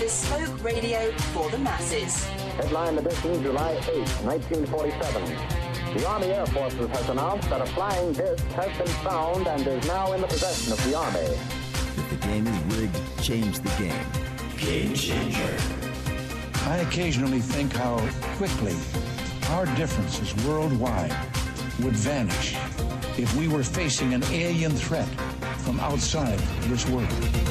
bespoke radio for the masses. Headline edition, July 8, 1947. The Army Air Forces has announced that a flying disc has been found and is now in the possession of the Army. If the game is rigged, change the game. Game changer. I occasionally think how quickly our differences worldwide would vanish if we were facing an alien threat from outside this world.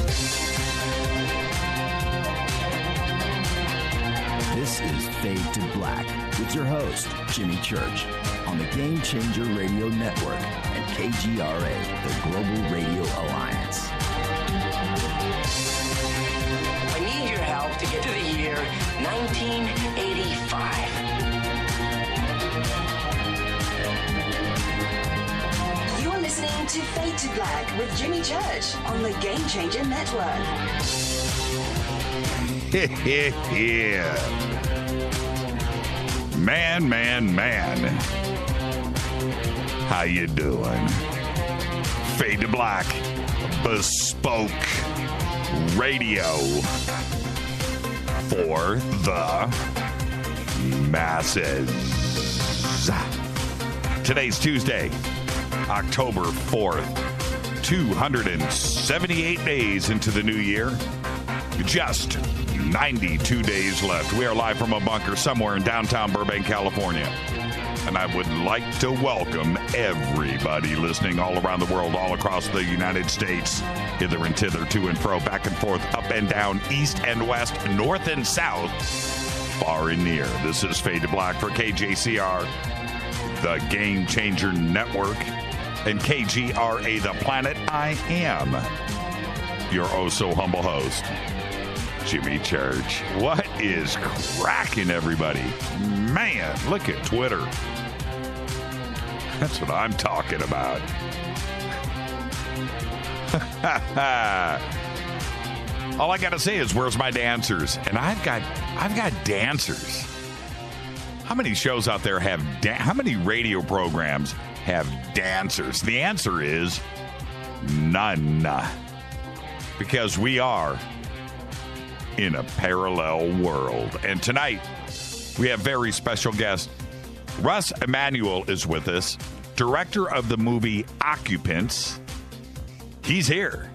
This is Fade to Black with your host, Jimmy Church, on the Game Changer Radio Network and KGRA, the Global Radio Alliance. I need your help to get to the year 1985. You're listening to Fade to Black with Jimmy Church on the Game Changer Network. Yeah. Man. How you doing? Fade to Black, bespoke radio for the masses. Today's Tuesday, October 4th, 278 days into the new year. Just 92 days left. We are live from a bunker somewhere in downtown Burbank, California. And I would like to welcome everybody listening all around the world, all across the United States, hither and thither, to and fro, back and forth, up and down, east and west, north and south, far and near. This is Fade to Black for KJCR, the Game Changer Network, and KGRA, The Planet. I am your oh-so-humble host, Jimmy Church. What is cracking, everybody? Man, look at Twitter. That's what I'm talking about. All I got to say is, where's my dancers? And I've got dancers. How many shows out there have how many radio programs have dancers? The answer is none. Because we are in a parallel world. And tonight, we have very special guest. Russ Emanuel is with us, director of the movie Occupants. He's here.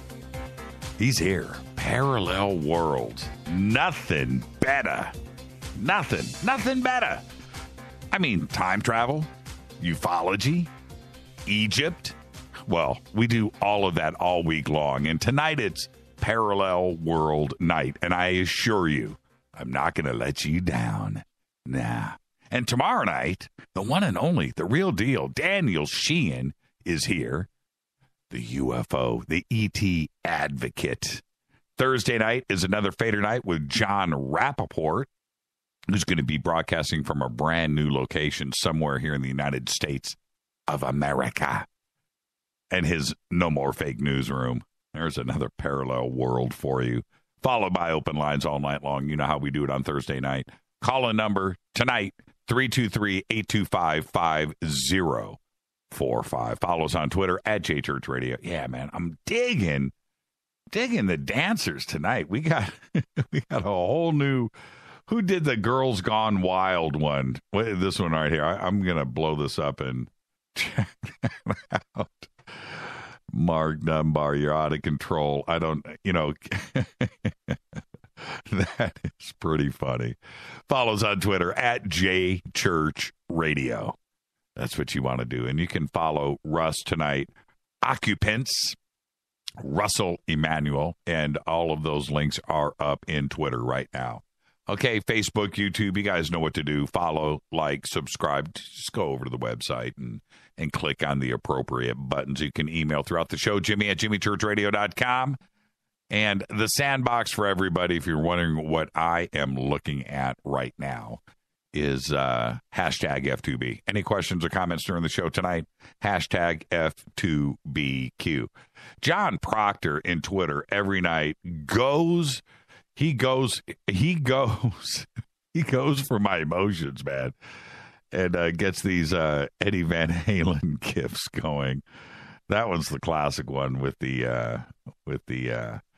Parallel world. Nothing better. Nothing better. I mean, time travel, ufology, Egypt. Well, we do all of that all week long. And tonight it's Parallel World Night. And I assure you, I'm not going to let you down. Nah. And tomorrow night, the one and only, the real deal, Daniel Sheehan is here. The UFO, the ET advocate. Thursday night is another Fader night with John Rappaport, who's going to be broadcasting from a brand new location somewhere here in the United States of America. And his No More Fake Newsroom. There's another parallel world for you. Followed by open lines all night long. You know how we do it on Thursday night. Call a number tonight, 323-825-5045. Follow us on Twitter at JChurchRadio. Yeah, man, I'm digging the dancers tonight. We got a whole new. Who did the Girls Gone Wild one? This one right here. I'm gonna blow this up and check that out. Mark Dunbar, you're out of control. That is pretty funny. Follow us on Twitter at JChurchRadio. That's what you want to do. And you can follow Russ tonight, Occupants, Russell Emanuel, and all of those links are up in Twitter right now. Okay, Facebook, YouTube, you guys know what to do. Follow, like, subscribe. Just go over to the website and click on the appropriate buttons. You can email throughout the show, Jimmy at jimmychurchradio.com. And the sandbox for everybody, if you're wondering what I am looking at right now, is hashtag F2B. Any questions or comments during the show tonight? Hashtag F2BQ. John Proctor in Twitter every night goes for my emotions, man, and gets these Eddie Van Halen gifs going. That one's the classic one with the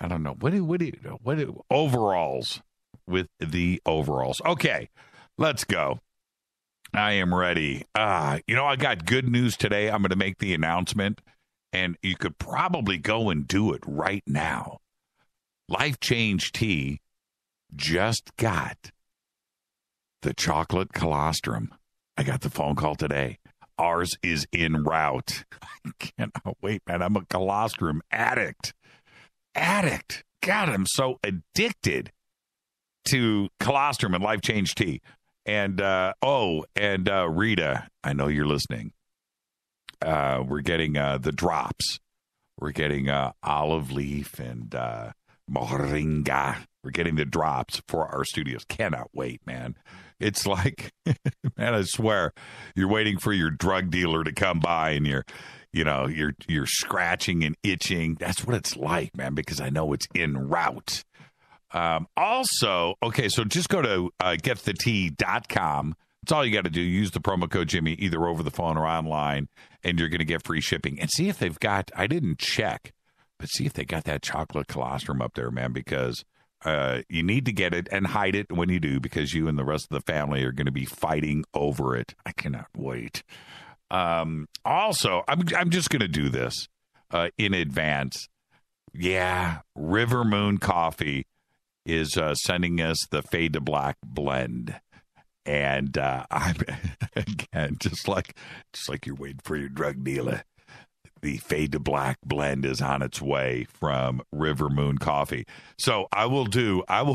I don't know. What do overalls with the overalls? Okay, let's go. I am ready. I got good news today. I'm going to make the announcement, and you could probably go and do it right now. Life Change Tea just got the chocolate colostrum. I got the phone call today. Ours is en route. I cannot wait, man. I'm a colostrum addict. God, I'm so addicted to colostrum and Life Change Tea. And, Rita, I know you're listening. We're getting the drops. We're getting olive leaf and moringa. We're getting the drops for our studios. Cannot wait, man. It's like, man, I swear, you're waiting for your drug dealer to come by and you're scratching and itching. That's what it's like, man, because I know it's en route. Also, okay, so just go to getthetea.com. That's all you got to do. Use the promo code Jimmy either over the phone or online, and you're going to get free shipping. And see if they've got, I didn't check, but see if they got that chocolate colostrum up there, man, because you need to get it and hide it when you do, because you and the rest of the family are going to be fighting over it. I cannot wait. Also, I'm just going to do this in advance. Yeah, River Moon Coffee is sending us the Fade to Black blend. And I'm, again, just like you're waiting for your drug dealer, the Fade to Black blend is on its way from River Moon Coffee. So I'll do a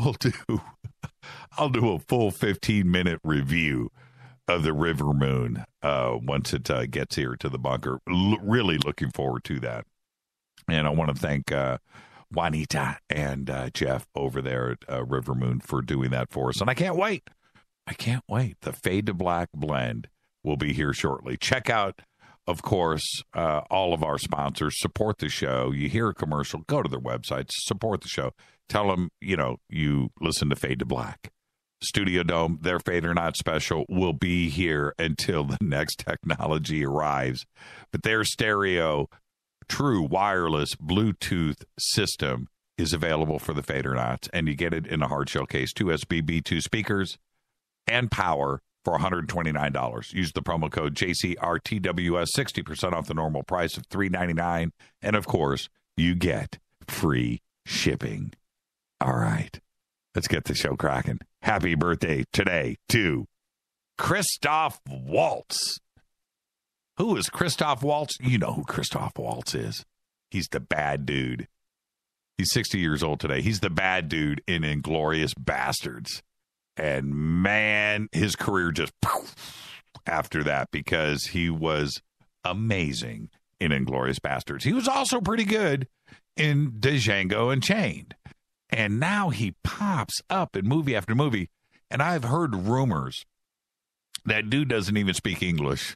full 15-minute review of the River Moon once it gets here to the bunker. Really looking forward to that. And I want to thank Juanita and Jeff over there at River Moon for doing that for us. And I can't wait. The Fade to Black blend will be here shortly. Check out, of course, all of our sponsors. Support the show. You hear a commercial, go to their websites, support the show. Tell them, you listen to Fade to Black. Studio Dome, their Fade or Not special will be here until the next technology arrives. But their stereo, true wireless Bluetooth system is available for the Fade or Nots, and you get it in a hard shell case, 2 SBB2 speakers and power for $129. Use the promo code JCRTWS, 60% off the normal price of $399, and of course, you get free shipping. All right, let's get the show cracking. Happy birthday today to Christoph Waltz. Who is Christoph Waltz? You know who Christoph Waltz is. He's the bad dude. He's 60 years old today. He's the bad dude in Inglourious Bastards. And man, his career just after that, because he was amazing in Inglourious Bastards. He was also pretty good in Django Unchained. And now he pops up in movie after movie. And I've heard rumors that dude doesn't even speak English.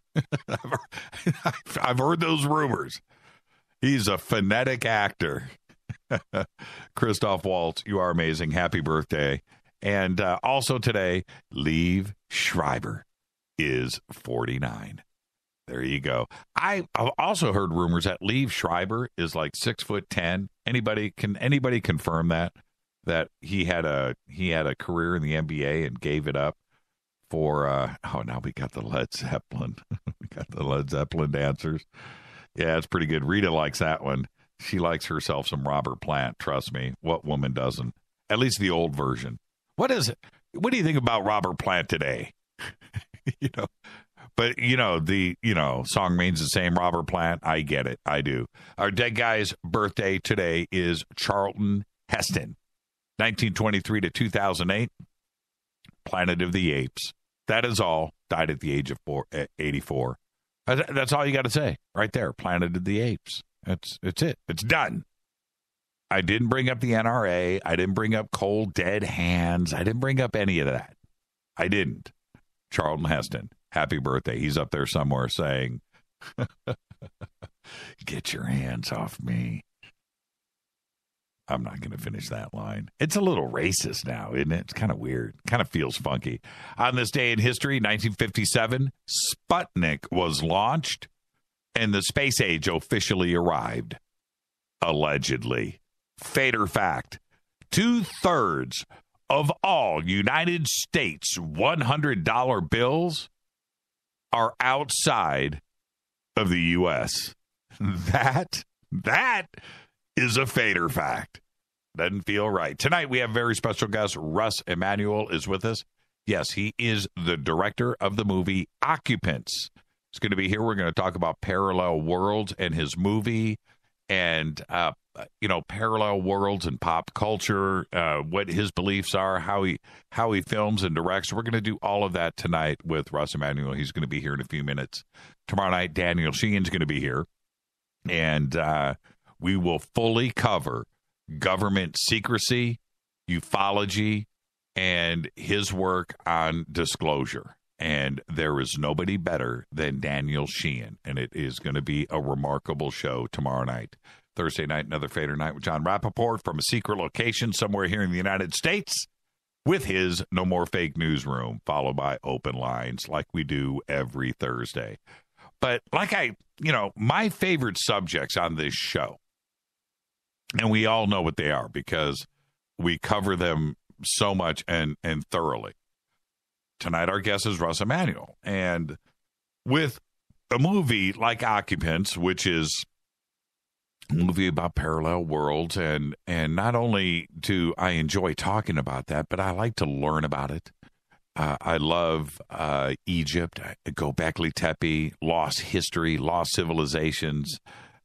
I've heard those rumors. He's a phonetic actor. Christoph Waltz, you are amazing. Happy birthday. And also today, Liev Schreiber is 49. There you go. I've also heard rumors that Liev Schreiber is like 6'10". Anybody confirm that he had a career in the NBA and gave it up for now we got the Led Zeppelin. We got the Led Zeppelin dancers. Yeah, it's pretty good. Rita likes that one. She likes herself some Robert Plant. Trust me. What woman doesn't? At least the old version. What is it? What do you think about Robert Plant today? But the song means the same. Robert Plant. I get it. I do. Our dead guy's birthday today is Charlton Heston, 1923 to 2008. Planet of the Apes. That is all. Died at the age of 84. That's all you got to say right there. Planet of the Apes. It's it. It's done. I didn't bring up the NRA. I didn't bring up cold, dead hands. I didn't bring up any of that. I didn't. Charlton Heston, happy birthday. He's up there somewhere saying, get your hands off me. I'm not going to finish that line. It's a little racist now, isn't it? It's kind of weird. Kind of feels funky. On this day in history, 1957, Sputnik was launched and the space age officially arrived. Allegedly. Fader fact. 2/3 of all United States $100 bills are outside of the U.S. That is a Fader fact. Doesn't feel right. Tonight we have a very special guest. Russ Emanuel is with us. Yes, he is the director of the movie Occupants. He's going to be here. We're going to talk about Parallel Worlds and his movie and, parallel worlds and pop culture, what his beliefs are, how he films and directs. We're going to do all of that tonight with Russ Emanuel. He's going to be here in a few minutes. Tomorrow night, Daniel Sheehan's going to be here. And we will fully cover government secrecy, ufology, and his work on disclosure. And there is nobody better than Daniel Sheehan. And it is going to be a remarkable show tomorrow night. Thursday night, another Fader night with John Rappaport from a secret location somewhere here in the United States with his No More Fake Newsroom, followed by Open Lines like we do every Thursday. But my favorite subjects on this show, and we all know what they are because we cover them so much and thoroughly. Tonight, our guest is Russ Emanuel. And with a movie like Occupants, which is a movie about parallel worlds, and not only do I enjoy talking about that, but I like to learn about it. I love Egypt, Göbekli Tepe, lost history, lost civilizations.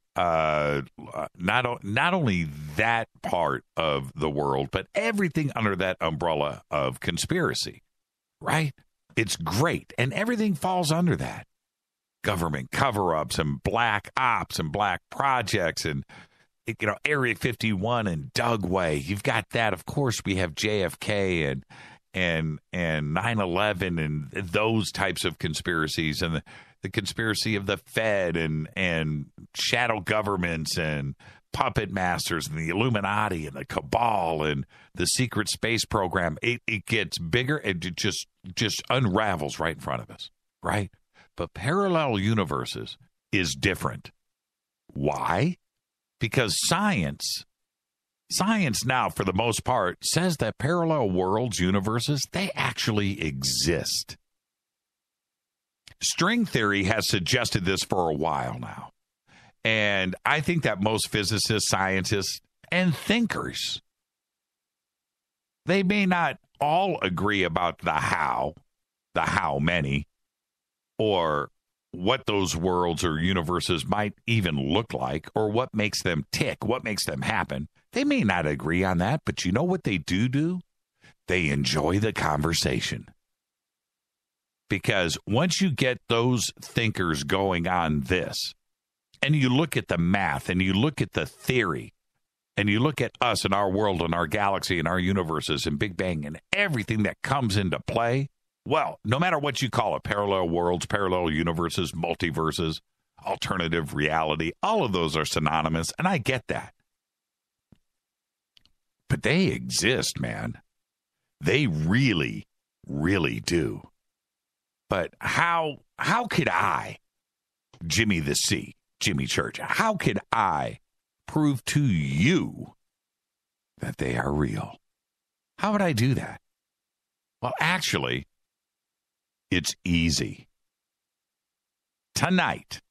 Not only that part of the world, but everything under that umbrella of conspiracy, right? It's great, and everything falls under that. Government cover-ups and black ops and black projects and, Area 51 and Dugway. You've got that. Of course, we have JFK and 9/11 and those types of conspiracies and the conspiracy of the Fed and shadow governments and puppet masters and the Illuminati and the cabal and the secret space program. It gets bigger and it just unravels right in front of us, right? But parallel universes is different. Why? Because science now, for the most part, says that parallel worlds, universes, they actually exist. String theory has suggested this for a while now. And I think that most physicists, scientists, and thinkers, they may not all agree about the how many, or what those worlds or universes might even look like, or what makes them tick, what makes them happen. They may not agree on that, but you know what they do? They enjoy the conversation. Because once you get those thinkers going on this, and you look at the math, and you look at the theory, and you look at us and our world and our galaxy and our universes and Big Bang and everything that comes into play, well, no matter what you call it, parallel worlds, parallel universes, multiverses, alternative reality, all of those are synonymous, and I get that. But they exist, man. They really, really do. But how could I, Jimmy Church, how could I prove to you that they are real? How would I do that? Well, actually, it's easy. Tonight,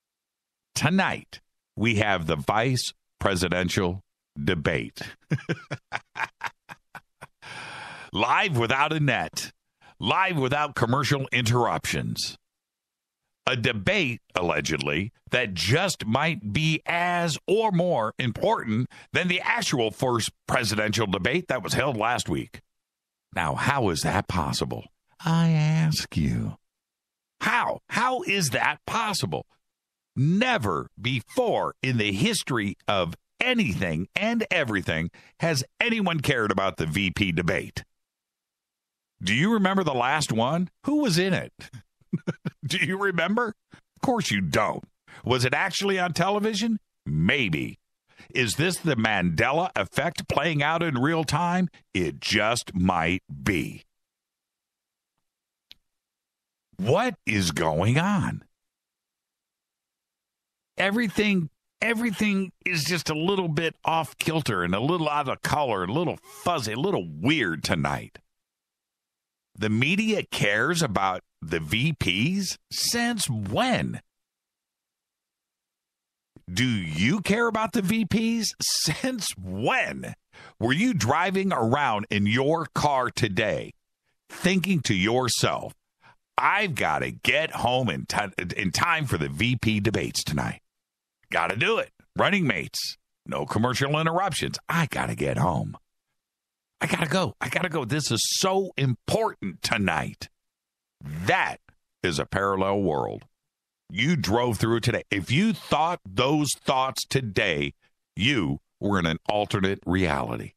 we have the vice presidential debate. Live without a net. Live without commercial interruptions. A debate, allegedly, that just might be as or more important than the actual first presidential debate that was held last week. Now, how is that possible? I ask you. How? How is that possible? Never before in the history of anything and everything has anyone cared about the VP debate. Do you remember the last one? Who was in it? Do you remember? Of course you don't. Was it actually on television? Maybe. Is this the Mandela effect playing out in real time? It just might be. What is going on? Everything everything is just a little bit off kilter and a little out of color, a little fuzzy, a little weird tonight. The media cares about the VPs? Since when? Do you care about the VPs? Since when? Were you driving around in your car today thinking to yourself, I've got to get home in time for the VP debates tonight? Got to do it. Running mates. No commercial interruptions. I got to get home. I got to go. This is so important tonight. That is a parallel world. You drove through today. If you thought those thoughts today, you were in an alternate reality.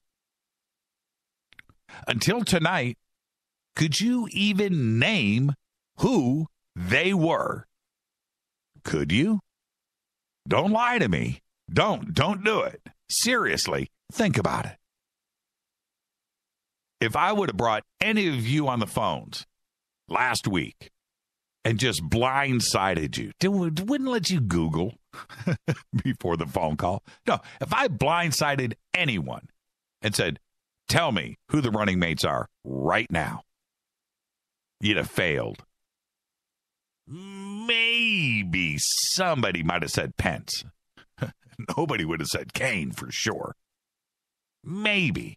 Until tonight, could you even name who they were? Could you? Don't lie to me. Don't do it. Seriously, think about it. If I would have brought any of you on the phones last week and just blindsided you, wouldn't let you Google before the phone call. No, if I blindsided anyone and said, tell me who the running mates are right now, you'd have failed. Maybe somebody might have said Pence. Nobody would have said Kane for sure. Maybe.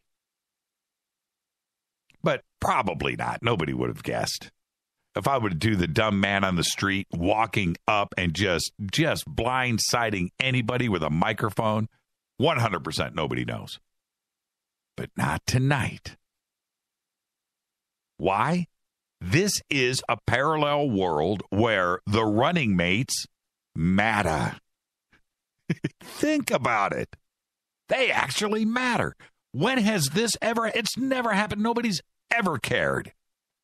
But probably not. Nobody would have guessed. If I would do the dumb man on the street walking up and just blindsiding anybody with a microphone, 100% nobody knows. But not tonight. Why? This is a parallel world where the running mates matter. Think about it. They actually matter. When has this ever? It's never happened. Nobody's ever cared.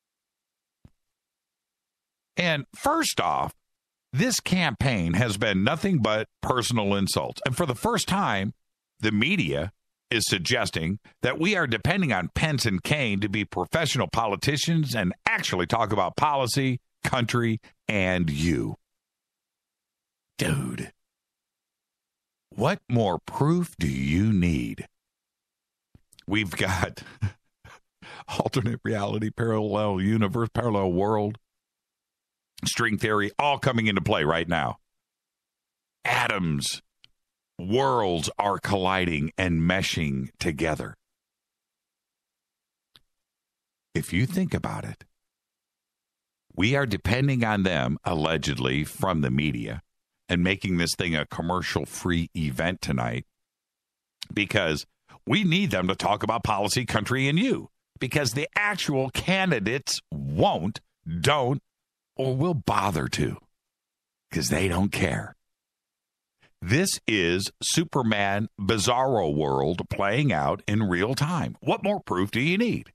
And first off, this campaign has been nothing but personal insults. And for the first time, the media is suggesting that we are depending on Pence and Kane to be professional politicians and actually talk about policy, country, and you. Dude, what more proof do you need? We've got alternate reality, parallel universe, parallel world, string theory, all coming into play right now. Atoms, worlds are colliding and meshing together. If you think about it, we are depending on them, allegedly, from the media, and making this thing a commercial-free event tonight because we need them to talk about policy, country, and you, because the actual candidates won't, don't, or will bother to, because they don't care. This is Superman Bizarro World playing out in real time. What more proof do you need?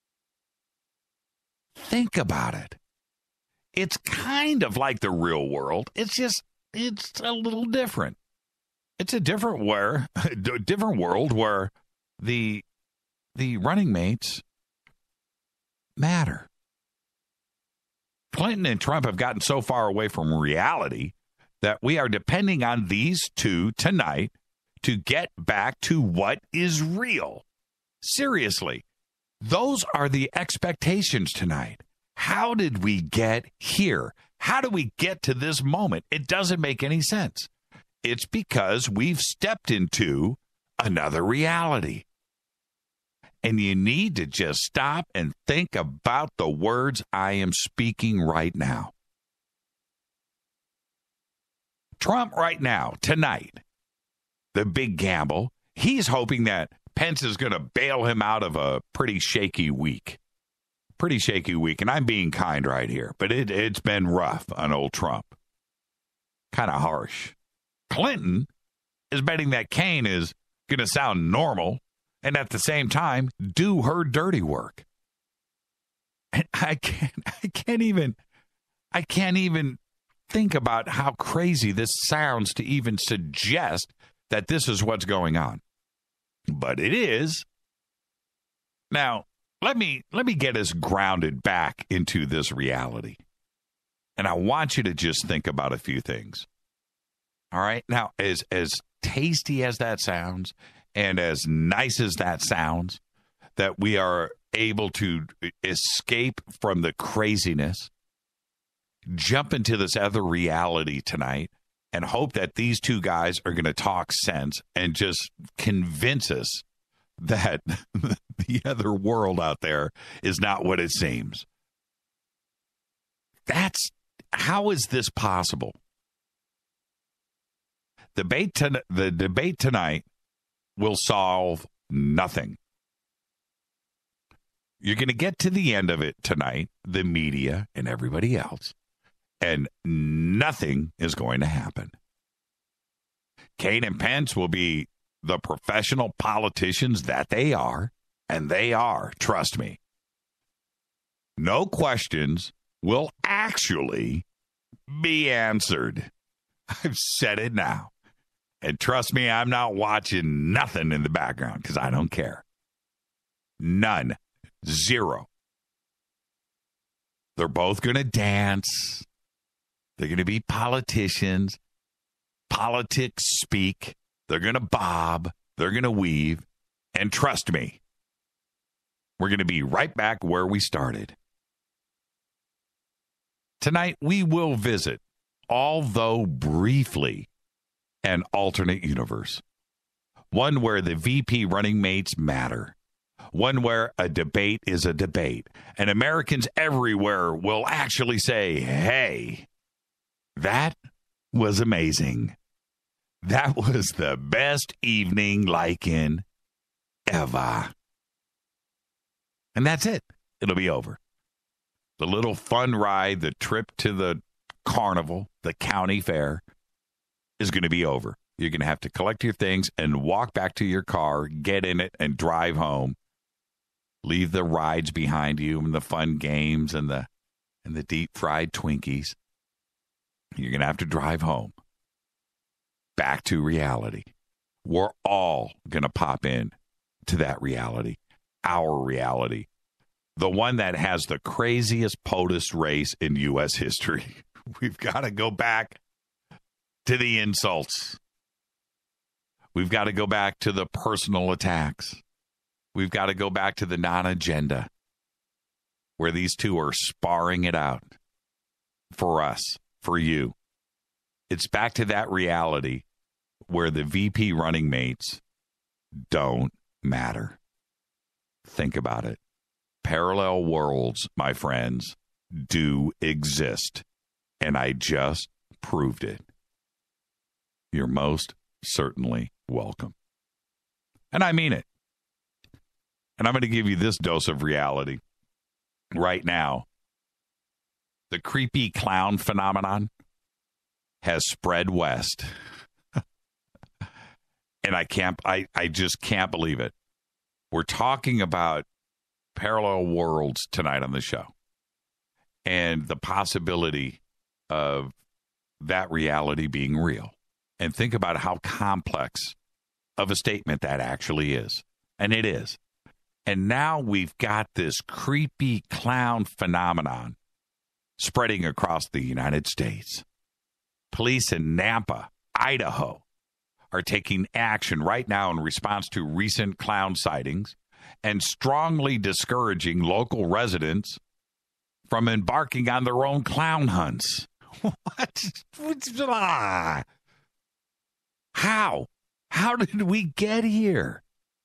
Think about it. It's kind of like the real world. It's a little different. It's a different world where the running mates matter. Clinton and Trump have gotten so far away from reality that we are depending on these two tonight to get back to what is real. Seriously, those are the expectations tonight. How did we get here? How do we get to this moment? It doesn't make any sense. It's because we've stepped into another reality. And you need to just stop and think about the words I am speaking right now. Trump right now, tonight, the big gamble, he's hoping that Pence is going to bail him out of a pretty shaky week. And I'm being kind right here, but it's been rough on old Trump. Kind of harsh. Clinton is betting that Kane is going to sound normal and at the same time do her dirty work. And I can't even think about how crazy this sounds to even suggest that this is what's going on. But it is. Now, let me get us grounded back into this reality. And I want you to just think about a few things. All right. Now, as tasty as that sounds and as nice as that sounds, that we are able to escape from the craziness, jump into this other reality tonight, and hope that these two guys are going to talk sense and just convince us that the other world out there is not what it seems. How is this possible? The debate tonight will solve nothing. You're going to get to the end of it tonight, the media and everybody else, and nothing is going to happen. Kane and Pence will be the professional politicians that they are, and they are, trust me. No questions will actually be answered. I've said it now. And trust me, I'm not watching nothing in the background because I don't care. None. Zero. They're both going to dance. They're going to be politicians. Politics speak. They're going to bob. They're going to weave. And trust me, we're going to be right back where we started. Tonight, we will visit, although briefly, an alternate universe. One where the VP running mates matter. One where a debate is a debate. And Americans everywhere will actually say, hey, that was amazing. That was the best evening like in ever. And that's it. It'll be over. The little fun ride, the trip to the carnival, the county fair, is going to be over. You're going to have to collect your things and walk back to your car, get in it, and drive home. Leave the rides behind you and the fun games and the deep-fried Twinkies. You're going to have to drive home. Back to reality. We're all going to pop in to that reality. Our reality. The one that has the craziest POTUS race in U.S. history. We've got to go back to the insults. We've got to go back to the personal attacks. We've got to go back to the non-agenda where these two are sparring it out for us, for you. It's back to that reality where the VP running mates don't matter. Think about it. Parallel worlds, my friends, do exist. And I just proved it. You're most certainly welcome. And I mean it. And I'm going to give you this dose of reality right now. The creepy clown phenomenon has spread west. And I just can't believe it. We're talking about parallel worlds tonight on the show. And the possibility of that reality being real. And think about how complex of a statement that actually is. And it is. And now we've got this creepy clown phenomenon spreading across the United States. Police in Nampa, Idaho, are taking action right now in response to recent clown sightings and strongly discouraging local residents from embarking on their own clown hunts. What? How? How did we get here?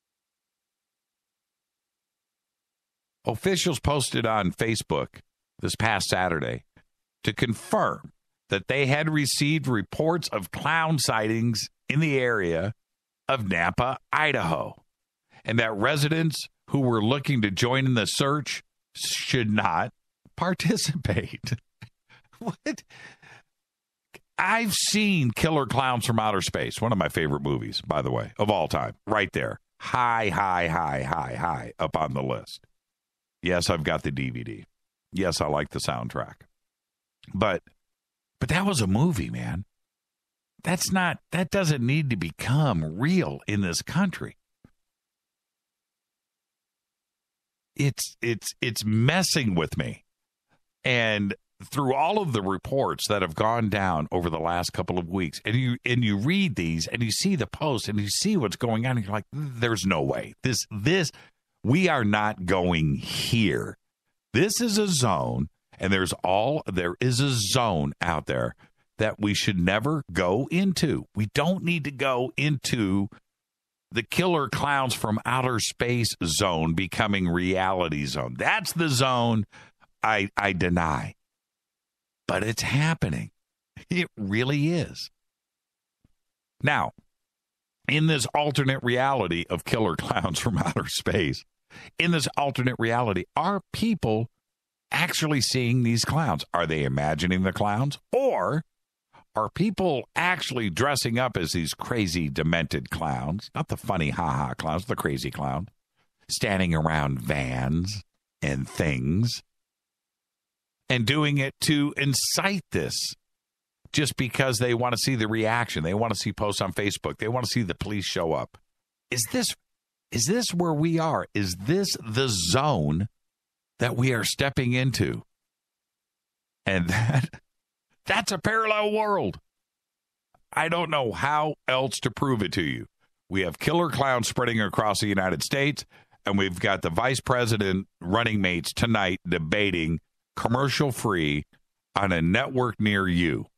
Officials posted on Facebook this past Saturday to confirm that they had received reports of clown sightings in the area of Nampa, Idaho, and that residents who were looking to join in the search should not participate. What? I've seen Killer Clowns from Outer Space, one of my favorite movies, by the way, of all time, right there. High up on the list. Yes, I've got the DVD. Yes, I like the soundtrack. But that was a movie, man. That doesn't need to become real in this country. It's messing with me. And through all of the reports that have gone down over the last couple of weeks, and you read these and you see the posts and you see what's going on, and you're like, there's no way. This we are not going here. This is a zone, and there is a zone out there that we should never go into. We don't need to go into the killer clowns from outer space zone becoming reality zone. That's the zone I deny. But it's happening. It really is. Now, in this alternate reality of killer clowns from outer space, in this alternate reality, are people actually seeing these clowns? Are they imagining the clowns? Or are people actually dressing up as these crazy, demented clowns? Not the funny ha-ha clowns, the crazy clown. Standing around vans and things. And doing it to incite this. Just because they want to see the reaction. They want to see posts on Facebook. They want to see the police show up. Is this where we are? Is this the zone that we are stepping into? And that's a parallel world. I don't know how else to prove it to you. We have killer clowns spreading across the United States, and we've got the vice president running mates tonight debating commercial-free on a network near you.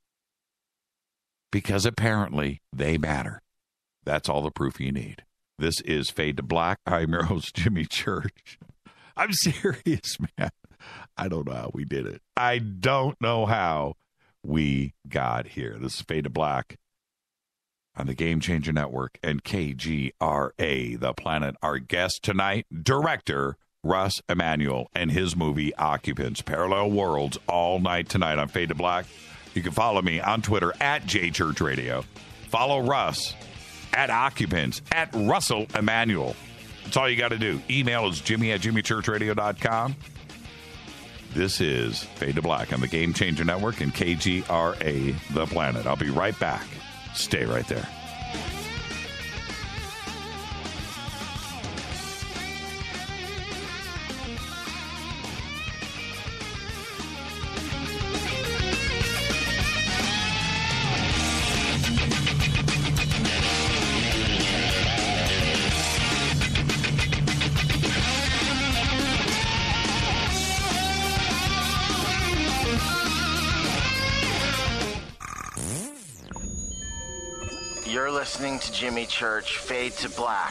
Because apparently they matter. That's all the proof you need. This is Fade to Black. I'm your host, Jimmy Church. I'm serious, man. I don't know how we did it. I don't know how we got here. This is Fade to Black on the Game Changer Network and KGRA, The Planet. Our guest tonight, director Russ Emanuel and his movie Occupants. Parallel worlds all night tonight on Fade to Black. You can follow me on Twitter at JChurchRadio. Follow Russ at Occupants, at Russell Emanuel. That's all you got to do. Email is jimmy@jimmychurchradio.com. This is Fade to Black on the Game Changer Network and KGRA, The Planet. I'll be right back. Stay right there. You're listening to Jimmy Church, Fade to Black.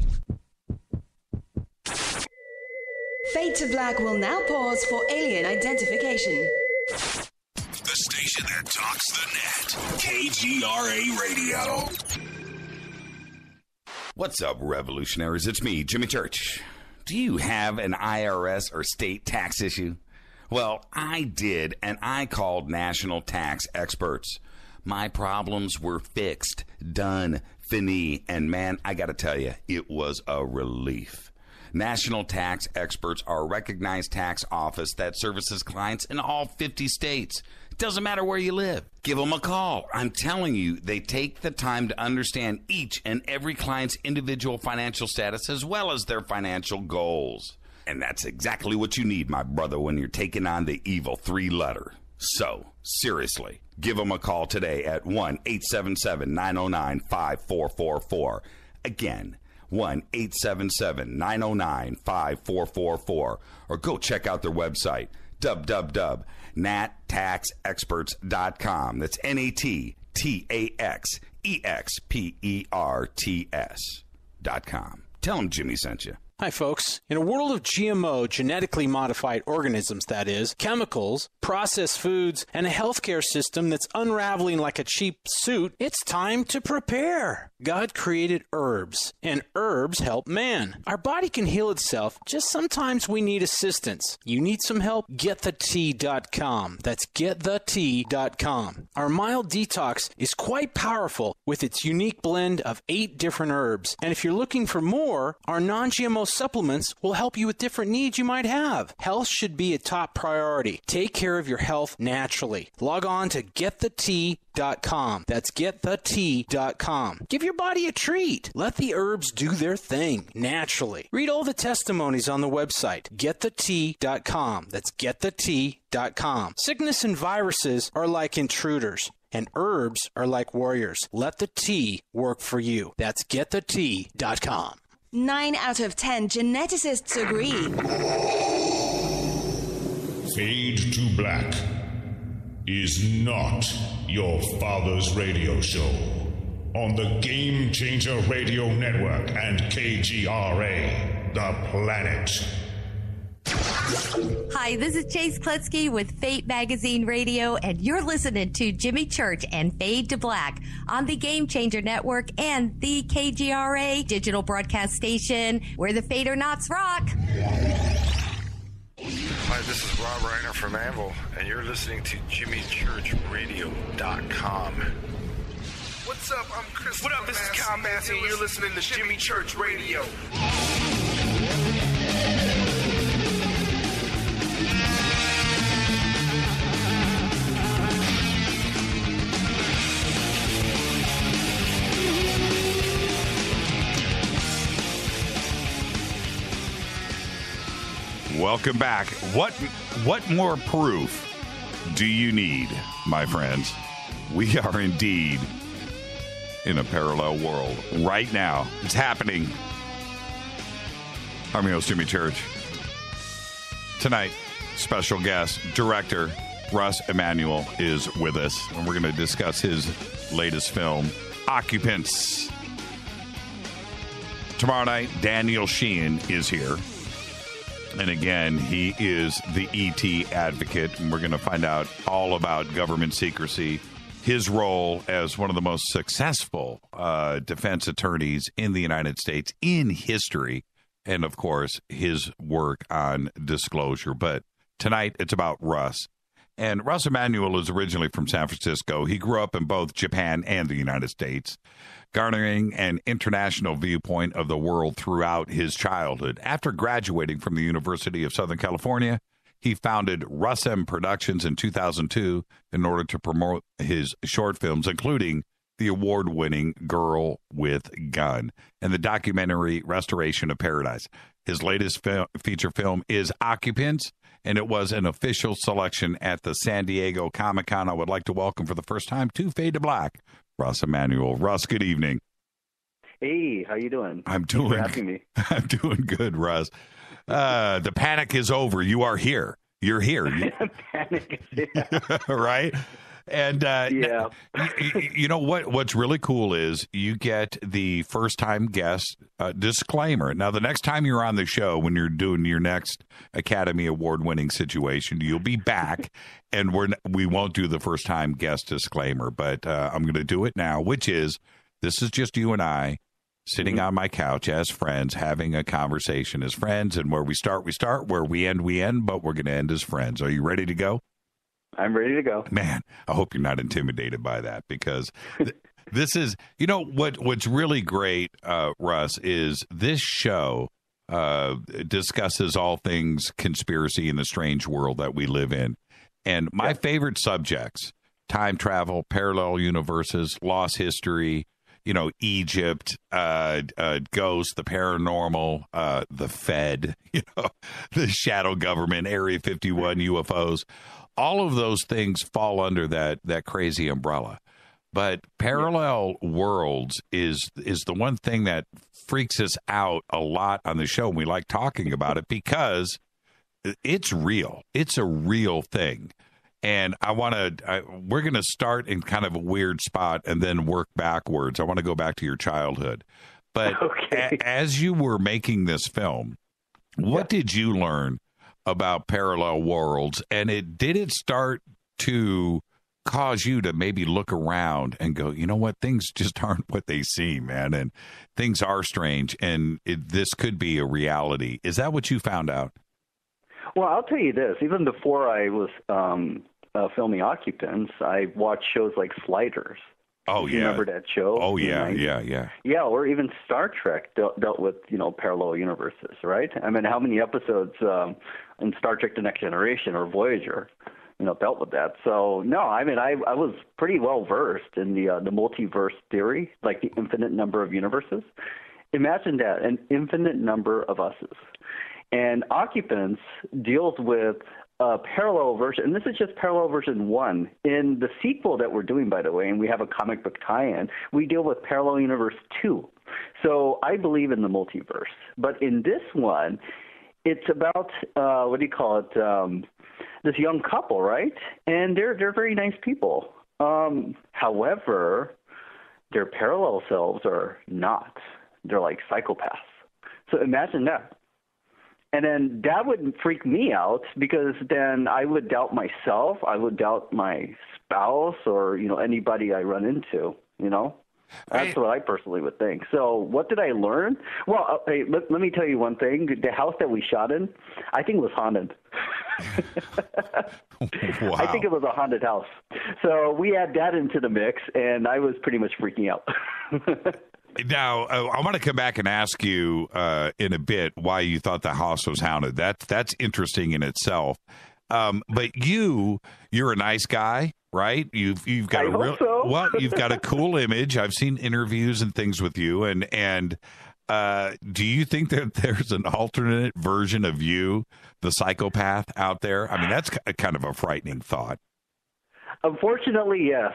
Fade to Black will now pause for alien identification. The station that talks the net. KGRA Radio. What's up, revolutionaries? It's me, Jimmy Church. Do you have an IRS or state tax issue? Well, I did, and I called national tax experts. My problems were fixed, done, fini, and man, I gotta tell you, it was a relief. National Tax Experts are a recognized tax office that services clients in all 50 states. It doesn't matter where you live. Give them a call. I'm telling you, they take the time to understand each and every client's individual financial status as well as their financial goals. And that's exactly what you need, my brother, when you're taking on the evil three-letter. So, seriously, give them a call today at 1-877-909-5444. Again, 1-877-909-5444. Or go check out their website, www.nattaxexperts.com. That's NATTAXEXPERTS.com. Tell them Jimmy sent you. Hi, folks. In a world of GMO, genetically modified organisms, that is, chemicals, processed foods, and a healthcare system that's unraveling like a cheap suit, it's time to prepare. God created herbs, and herbs help man. Our body can heal itself, just sometimes we need assistance. You need some help? GetTheTea.com. That's GetTheTea.com. Our mild detox is quite powerful with its unique blend of 8 different herbs. And if you're looking for more, our non-GMO supplements will help you with different needs you might have. Health should be a top priority. Take care of your health naturally. Log on to getthetea.com. That's getthetea.com. Give your body a treat. Let the herbs do their thing naturally. Read all the testimonies on the website, getthetea.com. That's getthetea.com. Sickness and viruses are like intruders, and herbs are like warriors. Let the tea work for you. That's getthetea.com. 9 out of 10 geneticists agree. Fade to Black is not your father's radio show on the Game Changer Radio Network and KGRA, The Planet. Hi, this is Chase Klutsky with Fate Magazine Radio, and you're listening to Jimmy Church and Fade to Black on the Game Changer Network and the KGRA digital broadcast station, where the Fade or Nots rock. Hi, this is Rob Reiner from Anvil, and you're listening to JimmyChurchRadio.com. What's up? I'm Chris. What up? This is Kyle Massey, and you're listening to Jimmy Church Radio. Welcome back. What more proof do you need, my friends? We are indeed in a parallel world right now. It's happening. I'm your host, Jimmy Church. Tonight, special guest, director Russ Emanuel is with us, and we're going to discuss his latest film, Occupants. Tomorrow night, Daniel Sheehan is here. And again, he is the ET advocate, and we're going to find out all about government secrecy, his role as one of the most successful defense attorneys in the United States in history, and, of course, his work on disclosure. But tonight, it's about Russ. And Russ Emanuel is originally from San Francisco. He grew up in both Japan and the United States, garnering an international viewpoint of the world throughout his childhood. After graduating from the University of Southern California, he founded Russ M Productions in 2002 in order to promote his short films, including the award-winning Girl with Gun and the documentary Restoration of Paradise. His latest feature film is Occupants, and it was an official selection at the San Diego Comic-Con. I would like to welcome for the first time to Fade to Black, Russ Emanuel. Russ, good evening. Hey, how you doing? Thanks for having me. I'm doing good, Russ. The panic is over. You are here. You're here. Panic is here. Right? And yeah. You know what's really cool is you get the first-time guest disclaimer. Now, the next time you're on the show, when you're doing your next Academy Award-winning situation, you'll be back, and we won't do the first-time guest disclaimer, but I'm going to do it now, which is this is just you and I sitting on my couch as friends, having a conversation as friends, and where we start, where we end, but we're going to end as friends. Are you ready to go? I'm ready to go. Man, I hope you're not intimidated by that, because this is, what's really great, Russ, is this show discusses all things conspiracy in the strange world that we live in. And my favorite subjects, time travel, parallel universes, lost history, Egypt, ghosts, the paranormal, the Fed, the shadow government, Area 51, UFOs. All of those things fall under that crazy umbrella. But parallel worlds is the one thing that freaks us out a lot on the show. And we like talking about it because it's real. It's a real thing. And we're going to start in kind of a weird spot and then work backwards. I want to go back to your childhood. But as you were making this film, what did you learn about parallel worlds, and did it start to cause you to maybe look around and go, you know what, things just aren't what they seem, man, and things are strange, and this could be a reality? Is that what you found out? Well, I'll tell you this. Even before I was filming Occupants, I watched shows like Sliders, Oh, if you remember that show? Oh, yeah, yeah. Yeah, or even Star Trek dealt with, parallel universes, right? I mean, how many episodes in Star Trek The Next Generation or Voyager, dealt with that? So, no, I mean, I was pretty well versed in the multiverse theory, like the infinite number of universes. Imagine that, an infinite number of uses. And Occupants deals with a parallel version, and this is just parallel version 1. In the sequel that we're doing, by the way, and we have a comic book tie-in, we deal with parallel universe 2. So I believe in the multiverse. But in this one, it's about, this young couple, right? And they're very nice people. However, their parallel selves are not. They're like psychopaths. So imagine that. And then that would freak me out because then I would doubt myself. I would doubt my spouse or, anybody I run into, That's what I personally would think. So what did I learn? Well, hey, let me tell you one thing. The house that we shot in, I think was haunted. Wow. I think it was a haunted house. So we add that into the mix, and I was pretty much freaking out. Now, I want to come back and ask you in a bit why you thought the house was haunted. That's interesting in itself. But you're a nice guy, right? You've got you've got a cool image. I've seen interviews and things with you, and do you think that there's an alternate version of you, the psychopath, out there? I mean, that's kind of a frightening thought. Unfortunately, yes.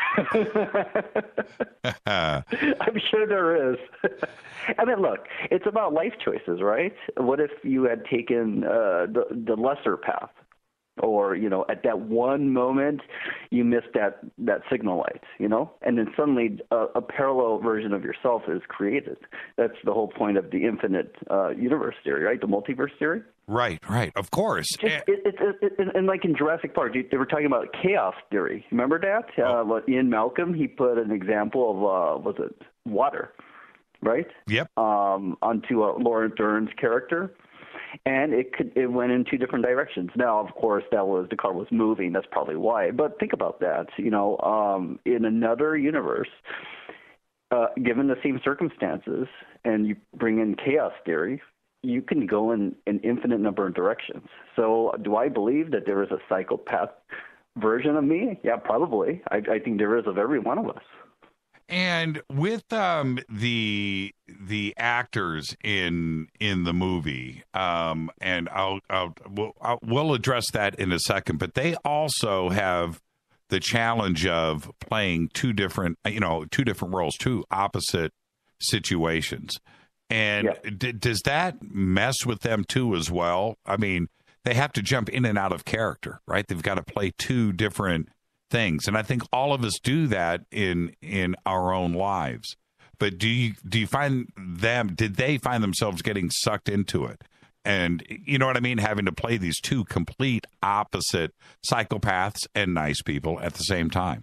I'm sure there is. I mean, look, it's about life choices, right? What if you had taken the lesser path? Or, at that one moment, you missed that signal light, and then suddenly a parallel version of yourself is created. That's the whole point of the infinite universe theory, right? The multiverse theory. Right, of course. And like in Jurassic Park, they were talking about chaos theory. Remember that? Ian Malcolm, he put an example of, water, right? Yep. Onto Laura Dern's character. And it went in two different directions. Now, of course, the car was moving. That's probably why. But think about that. In another universe, given the same circumstances, and you bring in chaos theory, you can go in an infinite number of directions. So, do I believe that there is a psychopath version of me? Yeah, probably. I think there is of every one of us. And with the actors in the movie, and we'll address that in a second, but they also have the challenge of playing two different roles, two opposite situations. And does that mess with them too as well? I mean, they have to jump in and out of character, right? They've got to play two different things, and I think all of us do that in our own lives. But do you find did they find themselves getting sucked into it, and you know what I mean, having to play these two complete opposite psychopaths and nice people at the same time?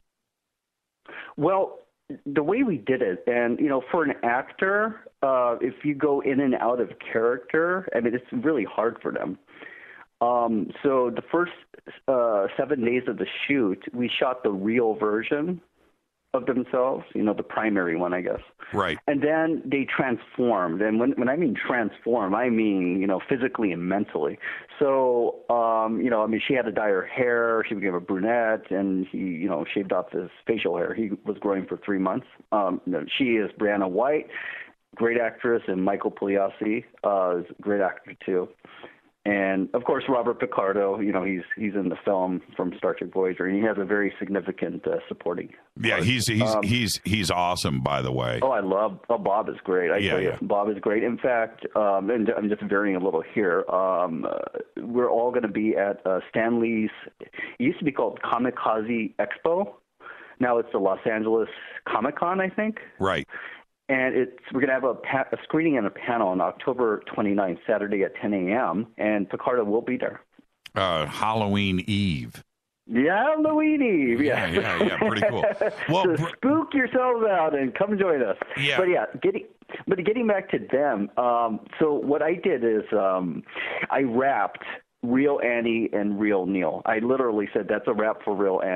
Well, the way we did it, and for an actor, if you go in and out of character, I mean, it's really hard for them. So the first 7 days of the shoot, we shot the real version of themselves, the primary one, I guess. Right. And then they transformed. And when I mean transform, I mean, physically and mentally. So, she had to dye her hair. She became a brunette, and he, shaved off his facial hair. He was growing for 3 months. She is Brianna White, great actress, and Michael Pugliese is a great actor, too. And of course, Robert Picardo, he's in the film from Star Trek Voyager, and he has a very significant supporting. Yeah, he's awesome, by the way. Oh, I love Bob is great. I tell you, Bob is great. In fact, and I'm just varying a little here. We're all going to be at Stan Lee's. It used to be called Kamikaze Expo. Now it's the Los Angeles Comic Con, I think. Right. And we're going to have a screening and a panel on October 29th, Saturday at 10 a.m., and Picardo will be there. Halloween Eve. Yeah, Halloween Eve. Yeah, pretty cool. Well, so spook yourselves out and come join us. Yeah. But getting back to them, so what I did is I wrapped Real Annie and Real Neil. I literally said that's a wrap for Real Annie.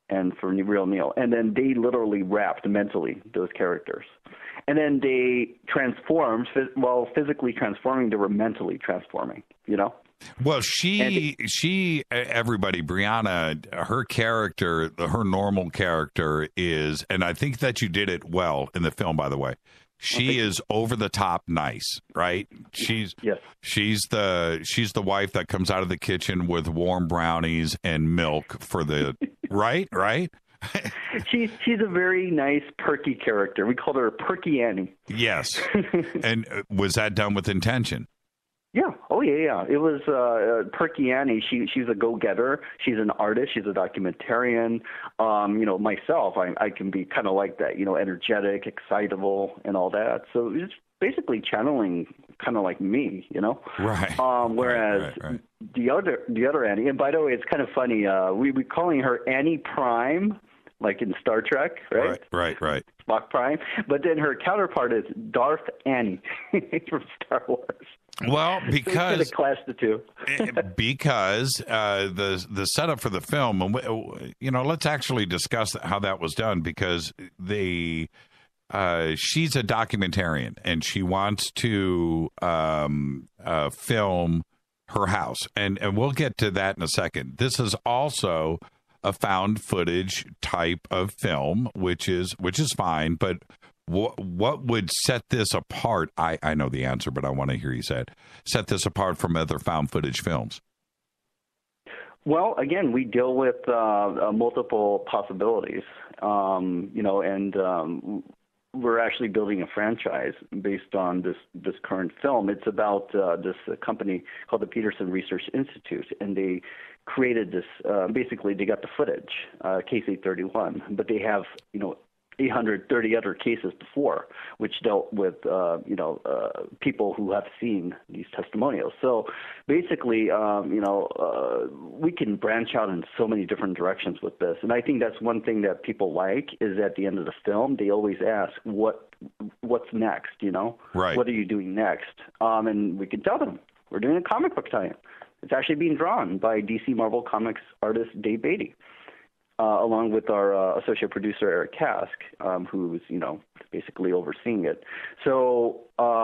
and for Real Neil. And then they literally wrapped mentally those characters. And then they transformed, while physically transforming, they were mentally transforming, you know? Well, everybody, Brianna, her character, her normal character is, and I think that you did it well in the film, by the way. She is over the top nice, right? She's the wife that comes out of the kitchen with warm brownies and milk for the right? She's a very nice, perky character. We called her Perky Annie. Yes. And was that done with intention? Yeah. Oh, yeah. It was Perky Annie. She's a go-getter. She's an artist. She's a documentarian. Myself, I can be kind of like that, energetic, excitable, and all that. So it's basically channeling kind of like me, Right. Whereas right. the other Annie, and by the way, it's kind of funny. We're calling her Annie Prime, like in Star Trek, right? Right. Spock Prime. But then her counterpart is Darth Annie from Star Wars. Well, because so clash the two. because the setup for the film, and let's actually discuss how that was done, because she's a documentarian and she wants to film her house, and we'll get to that in a second. This is also a found footage type of film, which is fine, but what would set this apart? I know the answer, but I want to hear you say it. Set this apart from other found footage films. Well, again, we deal with multiple possibilities, and we're actually building a franchise based on this current film. It's about this company called the Peterson Research Institute, and they created this. Basically, they got the footage, case 831, but they have 830 other cases before, which dealt with people who have seen these testimonials. So basically, we can branch out in so many different directions with this, and I think that's one thing that people like is at the end of the film they always ask what's next, Right. What are you doing next? And we can tell them we're doing a comic book tie-in. It's actually being drawn by DC Marvel Comics artist Dave Beatty. Along with our associate producer, Eric Kask, who's, basically overseeing it. So,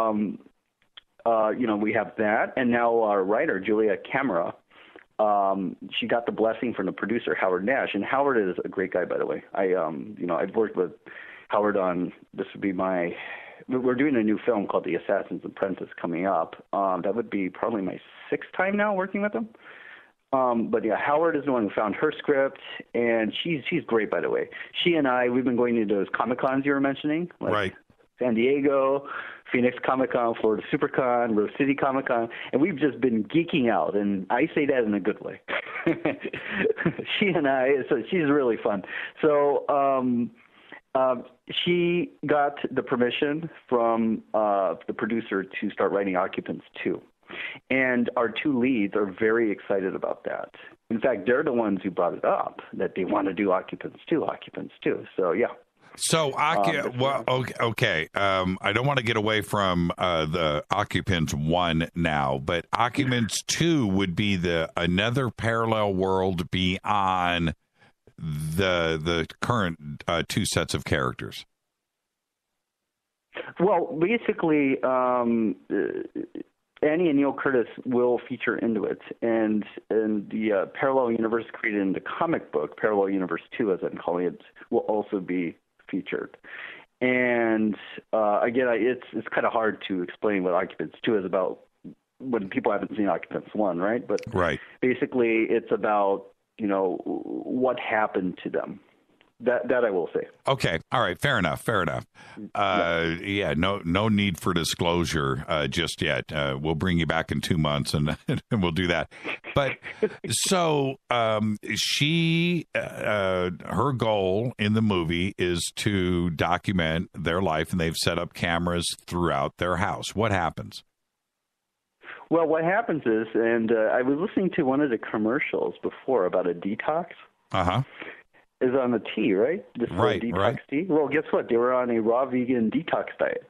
we have that. And now our writer, Julia Camera, she got the blessing from the producer, Howard Nash. And Howard is a great guy, by the way. I've worked with Howard on, we're doing a new film called The Assassin's Apprentice coming up. That would be probably my 6th time now working with him. But yeah, Howard is the one who found her script, and she's great, by the way. She and we've been going to those Comic-Cons you were mentioning, like right. San Diego, Phoenix Comic-Con, Florida SuperCon, Rose City Comic-Con, and we've just been geeking out, and I say that in a good way. She and so she's really fun. So she got the permission from the producer to start writing Occupants 2. And our 2 leads are very excited about that. In fact, they're the ones who brought it up, that they want to do Occupants 2. So, yeah. So, okay. I don't want to get away from the Occupants 1 now, but Occupants 2 would be another parallel world beyond the current 2 sets of characters. Well, basically, Annie and Neil Curtis will feature into it, and the parallel universe created in the comic book, Parallel Universe 2, as I'm calling it, will also be featured. And again, it's kind of hard to explain what Occupants 2 is about when people haven't seen Occupants 1, right? But right. Basically, it's about what happened to them. That I will say. Okay. All right. Fair enough. Yeah. No need for disclosure just yet. We'll bring you back in 2 months and we'll do that. But so she, her goal in the movie is to document their life, and they've set up cameras throughout their house. What happens? Well, what happens is, and I was listening to one of the commercials before about a detox. Uh-huh. Is on the tea, right? This right, detox right. tea. Well, guess what? They were on a raw vegan detox diet.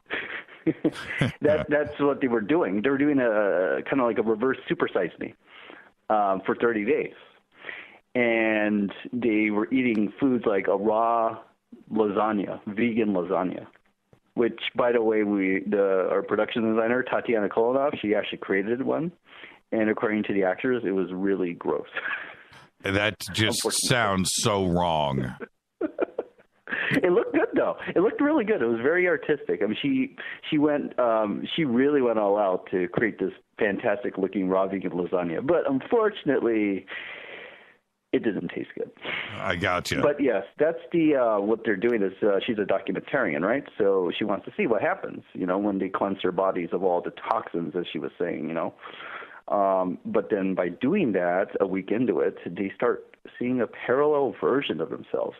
That's what they were doing. They were doing a kind of like a reverse Super Size Me for 30 days. and they were eating foods like a raw lasagna, vegan lasagna, which, by the way, our production designer, Tatiana Kolonov, she actually created one. And according to the actors, it was really gross. That just sounds so wrong. It looked good, though. It looked really good. It was very artistic. I mean, she really went all out to create this fantastic-looking raw vegan lasagna. But unfortunately, it didn't taste good. I got you. But yes, that's what they're doing is she's a documentarian, right? So she wants to see what happens, when they cleanse their bodies of all the toxins, as she was saying, But then by doing that, a week into it, they start seeing a parallel version of themselves.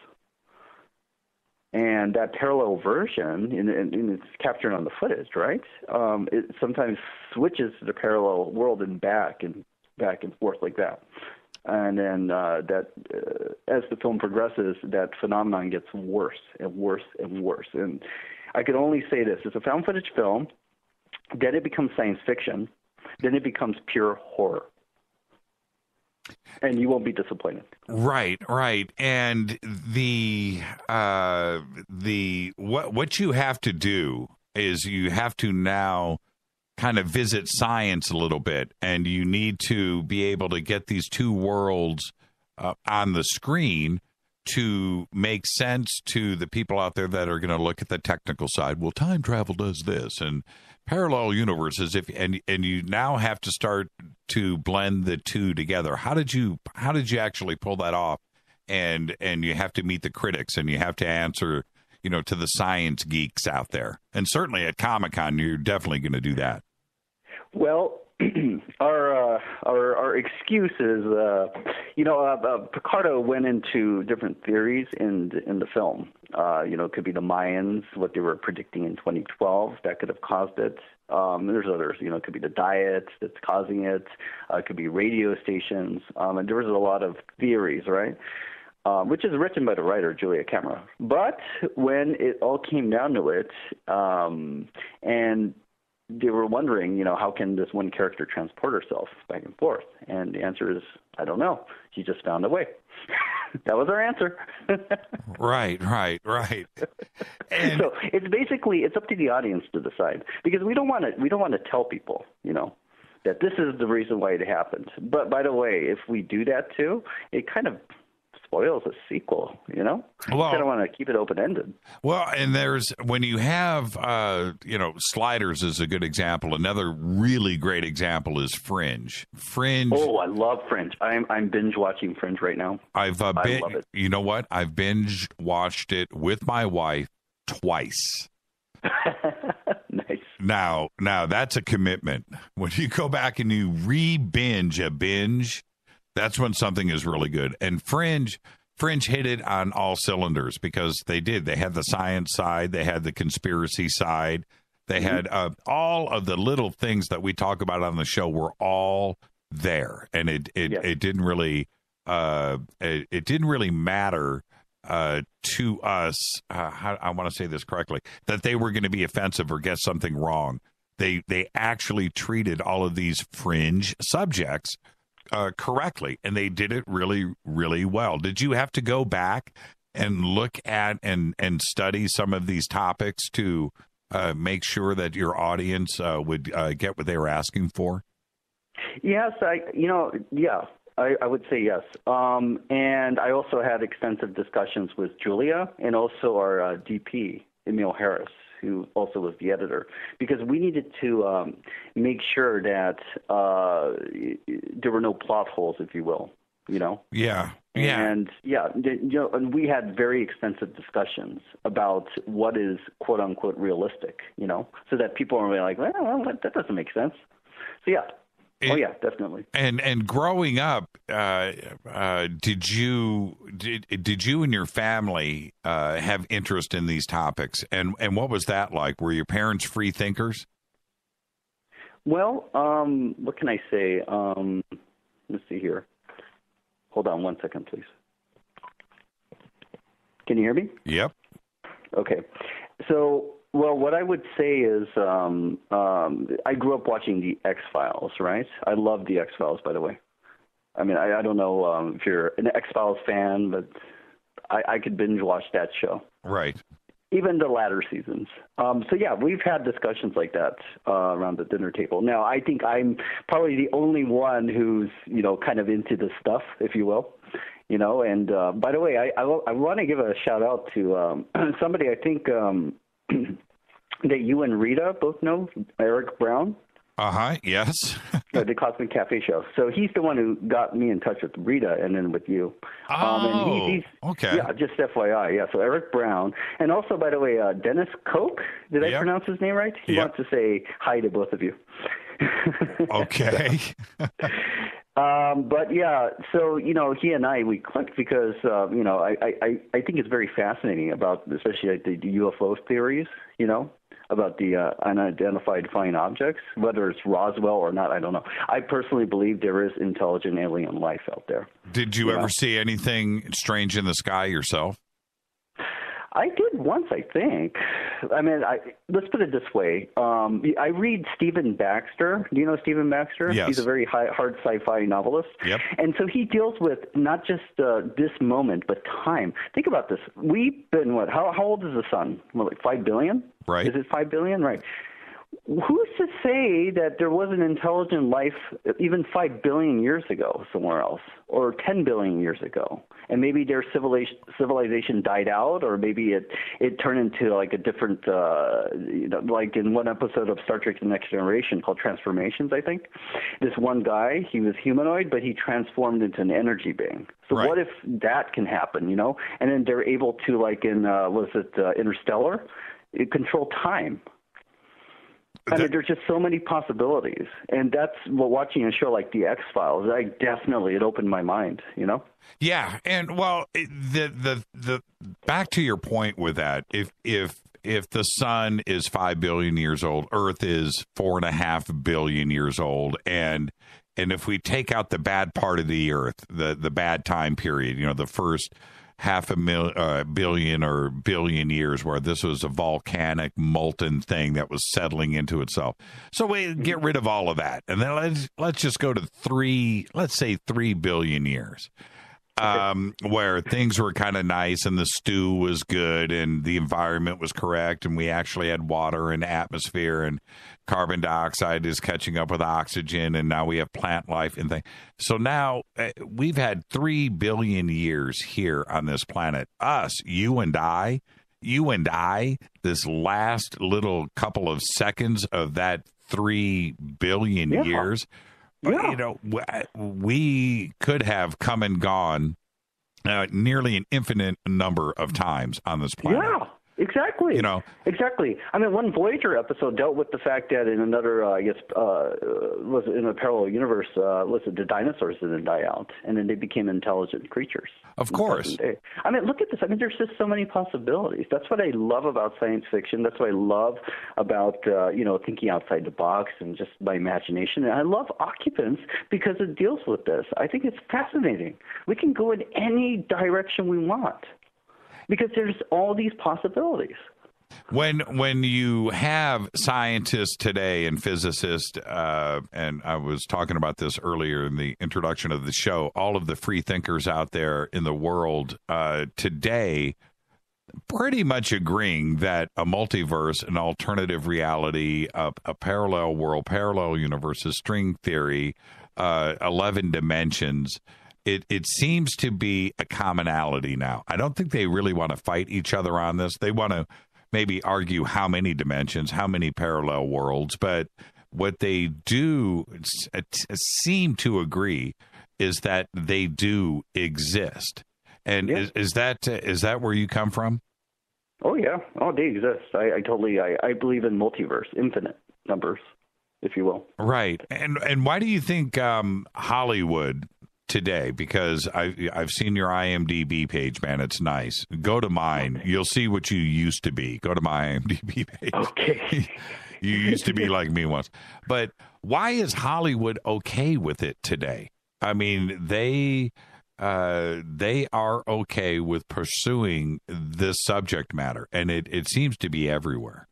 And that parallel version, and it's captured on the footage, right? It sometimes switches to the parallel world and back and forth like that. And then as the film progresses, that phenomenon gets worse and worse and worse. And I can only say this. It's a found footage film. Then it becomes science fiction. Then it becomes pure horror. And you won't be disappointed. Right. And what you have to do is you have to now kind of visit science a little bit, and you need to be able to get these two worlds on the screen to make sense to the people out there that are going to look at the technical side. Well, time travel does this, and parallel universes. And you now have to start to blend the two together. How did you actually pull that off? And you have to meet the critics, and you have to answer, to the science geeks out there. And certainly at Comic-Con, you're definitely going to do that. Well, our excuse is, Picardo went into different theories in the film. It could be the Mayans, what they were predicting in 2012, that could have caused it. There's others, it could be the diet that's causing it. It could be radio stations. And there was a lot of theories, right? Which is written by the writer, Julia Camera. But when it all came down to it, and they were wondering, how can this one character transport herself back and forth? And the answer is, I don't know. She just found a way. That was our answer. Right. And so it's up to the audience to decide, because we don't want to tell people, that this is the reason why it happened. But by the way, if we do that too, it kind of spoils a sequel, Well, I don't want to keep it open-ended. Well, and when you have, Sliders is a good example. Another really great example is Fringe. Oh, I love Fringe. I'm binge-watching Fringe right now. I love it. You know what? I've binge-watched it with my wife twice. Nice. Now that's a commitment. When you go back and you re-binge a binge, that's when something is really good. And Fringe hit it on all cylinders, because they did. They had the science side. They had the conspiracy side. They had all of the little things that we talk about on the show were all there. And it didn't really matter to us. I want to say this correctly, that they were going to be offensive or get something wrong. They actually treated all of these fringe subjects correctly, and they did it really, really well. Did you have to go back and look at and study some of these topics to make sure that your audience would get what they were asking for? Yes, I would say yes. And I also had extensive discussions with Julia and also our DP, Emil Harris, who also was the editor, because we needed to make sure that there were no plot holes, if you will, Yeah. And and we had very extensive discussions about what is quote unquote realistic, so that people are like, well, that doesn't make sense. So yeah. Definitely. And growing up, did you and your family have interest in these topics? And what was that like? Were your parents free thinkers? Well, what can I say? Let's see here. Hold on 1 second, please. Can you hear me? Yep. Okay. So, well, what I would say is I grew up watching the X-Files, right? I love the X-Files, by the way. I mean, I don't know if you're an X-Files fan, but I could binge watch that show. Right. Even the latter seasons. So, yeah, we've had discussions like that around the dinner table. Now, I think I'm probably the only one who's, kind of into this stuff, if you will. And by the way, I want to give a shout-out to somebody I think that you and Rita both know, Eric Brown. Yes. The Cosmic Cafe show. So he's the one who got me in touch with Rita and then with you. Oh, and he's okay. Yeah, just FYI. Yeah, so Eric Brown. And also, by the way, Dennis Koch. Did I pronounce his name right? He wants to say hi to both of you. Okay. But yeah, so, he and we clicked because, I think it's very fascinating about, especially like the UFO theories, about the unidentified flying objects, whether it's Roswell or not, I don't know. I personally believe there is intelligent alien life out there. Did you ever see anything strange in the sky yourself? I did once, I think. I mean, let's put it this way. I read Stephen Baxter. Do you know Stephen Baxter? Yes. He's a very hard sci-fi novelist. Yep. And so he deals with not just this moment, but time. Think about this. We've been, how old is the sun? What, like 5 billion? Right. Is it 5 billion? Right. Who's to say that there wasn't intelligent life even 5 billion years ago somewhere else, or 10 billion years ago? And maybe their civilization died out, or maybe it turned into like a different, like in one episode of Star Trek The Next Generation called Transformations, I think. This one guy, he was humanoid, but he transformed into an energy being. So what if that can happen, And then they're able to, like in, Interstellar, control time. I mean, there's just so many possibilities, and that's what watching a show like The X-Files. It opened my mind, Yeah, and the back to your point with that, if the sun is 5 billion years old, Earth is 4.5 billion years old, and if we take out the bad part of the Earth, the bad time period, the first billion or billion years where this was a volcanic molten thing that was settling into itself. So we get rid of all of that. And then let's just go to 3 billion years. Where things were kind of nice and the stew was good and the environment was correct and we actually had water and atmosphere and carbon dioxide is catching up with oxygen and now we have plant life and things. So now we've had 3 billion years here on this planet. Us, you and I, this last little couple of seconds of that 3 billion years. Yeah. We could have come and gone nearly an infinite number of times on this planet. Yeah, exactly. Exactly. I mean, one Voyager episode dealt with the fact that in another, was in a parallel universe, the dinosaurs didn't die out, and then they became intelligent creatures. Of course. I mean, look at this. I mean, there's just so many possibilities. That's what I love about science fiction. That's what I love about, thinking outside the box and just my imagination. And I love Occupants because it deals with this. I think it's fascinating. We can go in any direction we want because there's all these possibilities. When you have scientists today and physicists, and I was talking about this earlier in the introduction of the show, all of the free thinkers out there in the world today pretty much agreeing that a multiverse, an alternative reality, a parallel world, parallel universes, string theory, 11 dimensions, it seems to be a commonality now. I don't think they really want to fight each other on this. They want to maybe argue how many dimensions, how many parallel worlds, but what they do seem to agree is that they do exist. And is that where you come from? Oh yeah, they exist. I totally believe in multiverse, infinite numbers, if you will. Right. And why do you think Hollywood today, because I've seen your IMDb page, man. It's nice. Go to mine. You'll see what you used to be. Go to my IMDb page. Okay. You used to be like me once. But why is Hollywood okay with it today? I mean, they are okay with pursuing this subject matter, and it seems to be everywhere.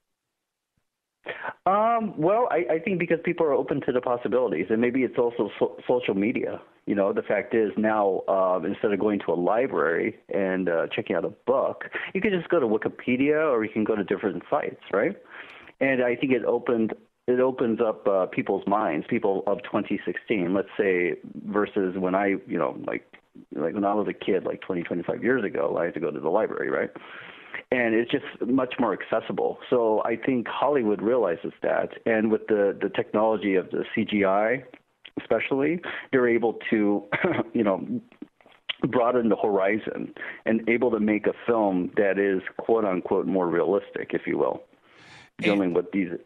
Well, I think because people are open to the possibilities, and maybe it's also social media. You know, the fact is now instead of going to a library and checking out a book, you can just go to Wikipedia or you can go to different sites, right? And I think it opens up people's minds, people of 2016, let's say, versus when I, you know, like when I was a kid, like 20, 25 years ago, I had to go to the library, right? And it's just much more accessible. So I think Hollywood realizes that. And with the technology of the CGI, especially, they're able to, you know, broaden the horizon and able to make a film that is, quote unquote, more realistic, if you will, dealing with the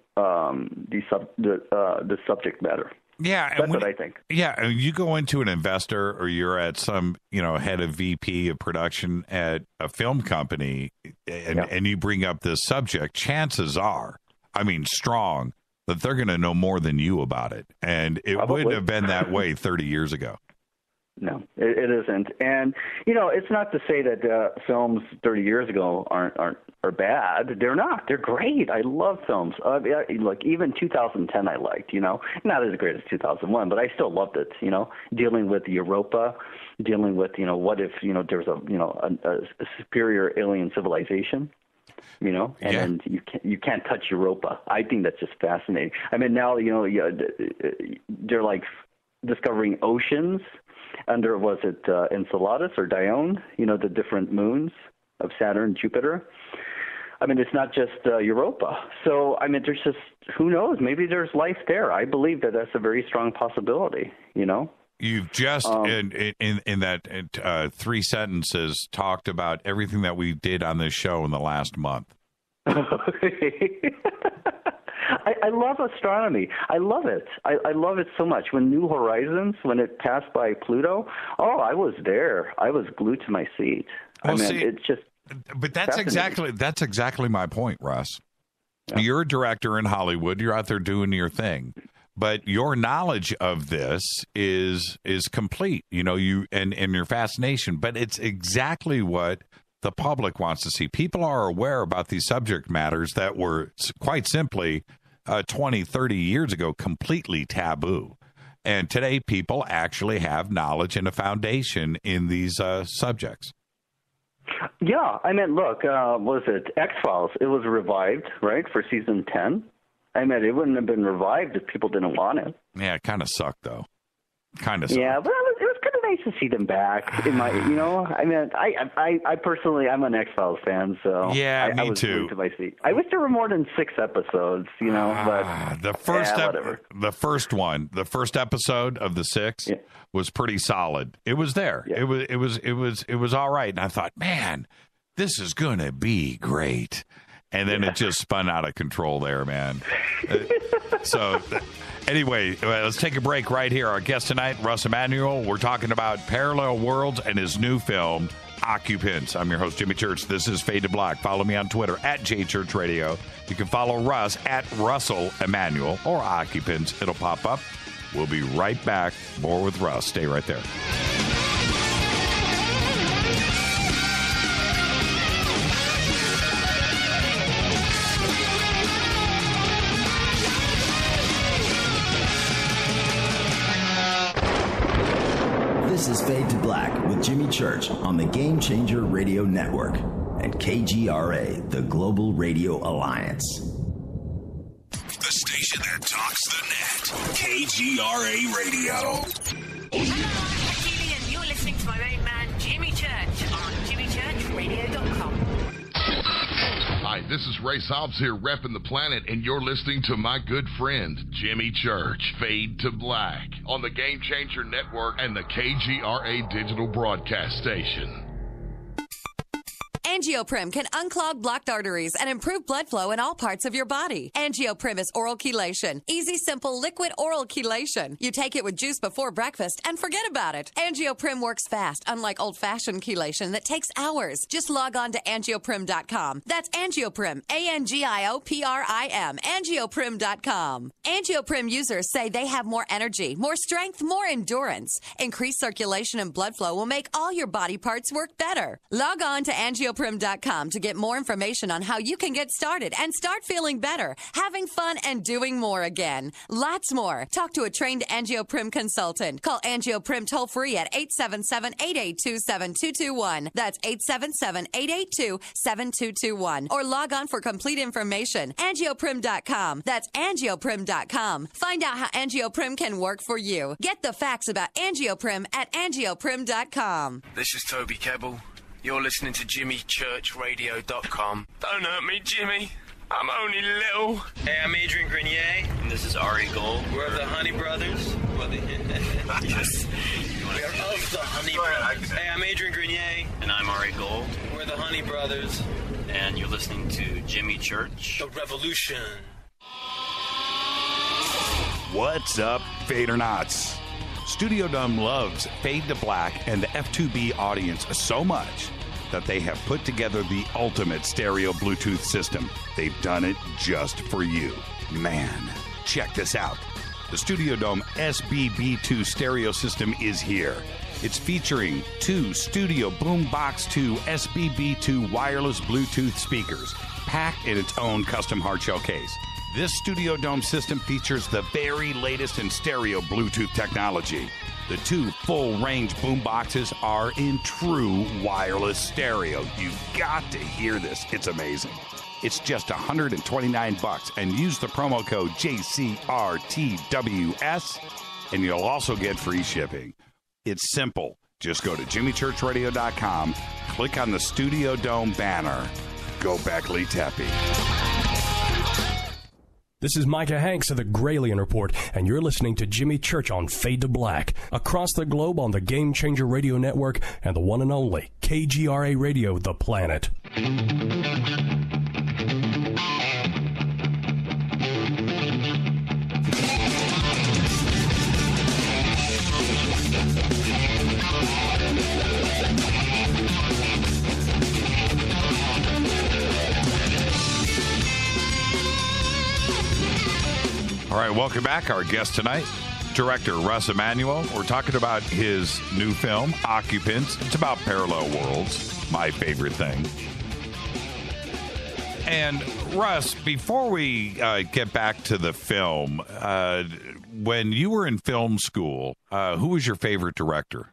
subject matter. Yeah, that's what I think. Yeah, you go into an investor or you're at some, you know, head of VP of production at a film company and you bring up this subject, chances are, I mean, strong, that they're going to know more than you about it. And it wouldn't have been that way 30 years ago. No, it isn't. And, you know, it's not to say that films 30 years ago are bad. They're not. They're great. I love films. Like, even 2010 I liked, you know. Not as great as 2001, but I still loved it, you know. Dealing with Europa, dealing with, you know, what if, you know, there's a superior alien civilization, you know, and you can't touch Europa. I think that's just fascinating. I mean, now, you know, they're like discovering oceans under, was it Enceladus or Dione, you know, the different moons of Saturn, Jupiter. I mean, it's not just Europa. So, I mean, there's just, who knows, maybe there's life there. I believe that that's a very strong possibility, you know. You've just, in that 3 sentences, talked about everything that we did on this show in the last month. I love astronomy. I love it. I love it so much. When New Horizons, when it passed by Pluto, I was there. I was glued to my seat. Well, I mean, it's just. But that's exactly my point, Russ. Yeah. You're a director in Hollywood. You're out there doing your thing, but your knowledge of this is complete. You know, and your fascination. But it's exactly what the public wants to see. People are aware about these subject matters that were quite simply 20, 30 years ago completely taboo. And today people actually have knowledge and a foundation in these subjects. Yeah, I mean, look, was it X-Files? It was revived, right, for season 10. I mean, it wouldn't have been revived if people didn't want it. Yeah, it kind of sucked, though. Kind of sucked. Yeah, but it was kind of nice to see them back. In my, you know, I mean, I personally, I'm an X-Files fan, so yeah, I was glued to my seat. I wish there were more than 6 episodes, you know, but the first episode of the 6 was pretty solid. It was there. Yeah. It was all right, and I thought, man, this is gonna be great. And then it just spun out of control there, man. Anyway, let's take a break right here. Our guest tonight, Russ Emanuel. We're talking about parallel worlds and his new film, Occupants. I'm your host, Jimmy Church. This is Fade to Black. Follow me on Twitter at JChurchRadio. You can follow Russ at Russell Emanuel or Occupants. It'll pop up. We'll be right back. More with Russ. Stay right there. This is Fade to Black with Jimmy Church on the Game Changer Radio Network and KGRA, the Global Radio Alliance. The station that talks the net. KGRA Radio. Hello, and you're listening to my main man, Jimmy Church, on jimmychurchradio.com. Hi, this is Ray Hobbs here, repping the planet, and you're listening to my good friend, Jimmy Church. Fade to Black on the Game Changer Network and the KGRA digital broadcast station. Angioprim can unclog blocked arteries and improve blood flow in all parts of your body. Angioprim is oral chelation. Easy, simple, liquid oral chelation. You take it with juice before breakfast and forget about it. Angioprim works fast, unlike old-fashioned chelation that takes hours. Just log on to angioprim.com. That's Angioprim, ANGIOPRIM, angioprim.com. Angioprim users say they have more energy, more strength, more endurance. Increased circulation and blood flow will make all your body parts work better. Log on to angioprim.com angioprim.com to get more information on how you can get started and start feeling better, having fun, and doing more again. Lots more. Talk to a trained AngioPrim consultant. Call AngioPrim toll-free at 877-882-7221. That's 877-882-7221. Or log on for complete information. Angioprim.com. That's angioprim.com. Find out how AngioPrim can work for you. Get the facts about AngioPrim at angioprim.com. This is Toby Kebbell. You're listening to JimmyChurchRadio.com. Don't hurt me, Jimmy. I'm only little. Hey, I'm Adrian Grenier. And this is Ari Gold. We're the Honey Brothers. Yes. We are of the Honey Brothers. Hey, I'm Adrian Grenier. And I'm Ari Gold. We're the Honey Brothers. And you're listening to Jimmy Church. The Revolution. What's up, Fadernauts? Studio Dome loves Fade to Black and the F2B audience so much that they have put together the ultimate stereo Bluetooth system. They've done it just for you. Man, check this out. The Studio Dome SBB2 stereo system is here. It's featuring 2 Studio Boombox 2 SBB2 wireless Bluetooth speakers, packed in its own custom hardshell case. This Studio Dome system features the very latest in stereo Bluetooth technology. The 2 full-range boomboxes are in true wireless stereo. You've got to hear this. It's amazing. It's just $129 and use the promo code JCRTWS and you'll also get free shipping. It's simple. Just go to jimmychurchradio.com, click on the Studio Dome banner. Go Beckley Tepe. This is Micah Hanks of the Gralien Report, and you're listening to Jimmy Church on Fade to Black, across the globe on the Game Changer Radio Network and the one and only KGRA Radio, The Planet. All right, welcome back. Our guest tonight, director Russ Emanuel. We're talking about his new film, Occupants. It's about parallel worlds, my favorite thing. And Russ, before we get back to the film, when you were in film school, who was your favorite director?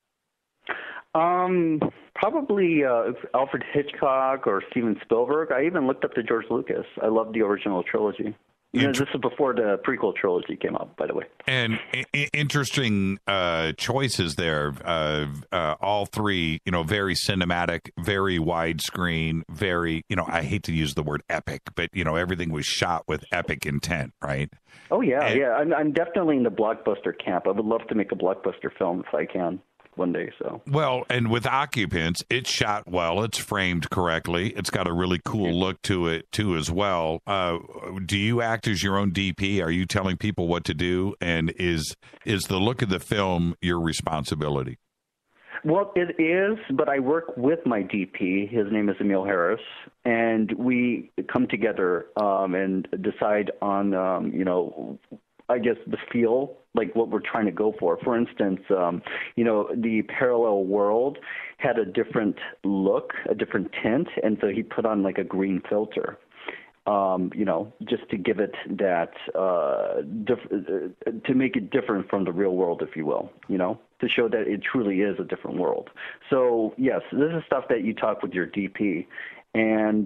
Probably Alfred Hitchcock or Steven Spielberg. I even looked up to George Lucas. I love the original trilogy. This is before the prequel trilogy came out, by the way. And interesting choices there. All three, very cinematic, very widescreen, very, I hate to use the word epic, but, everything was shot with epic intent, right? Oh, yeah, I'm definitely in the blockbuster camp. I would love to make a blockbuster film if I can. One day, so. Well, and with Occupants, it's shot well. It's framed correctly. It's got a really cool look to it, too, as well. Do you act as your own DP? Are you telling people what to do? And is the look of the film your responsibility? Well, it is, but I work with my DP. His name is Emil Harris, and we come together and decide on, I guess the feel, like what we're trying to go for. For instance, the parallel world had a different look, a different tint, and so he put on like a green filter, just to give it that, to make it different from the real world, if you will, to show that it truly is a different world. So, yes, this is stuff that you talk with your DP, and,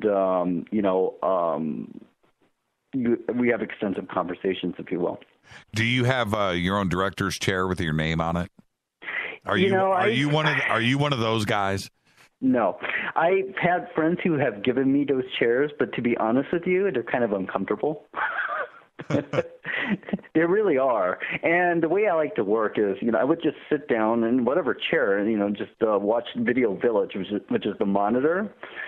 we have extensive conversations, if you will. Do you have your own director's chair with your name on it? Are you one of those guys? No, I've had friends who have given me those chairs, but to be honest with you, they're kind of uncomfortable. They really are. And the way I like to work is, I would just sit down in whatever chair and, just watch Video Village, which is the monitor.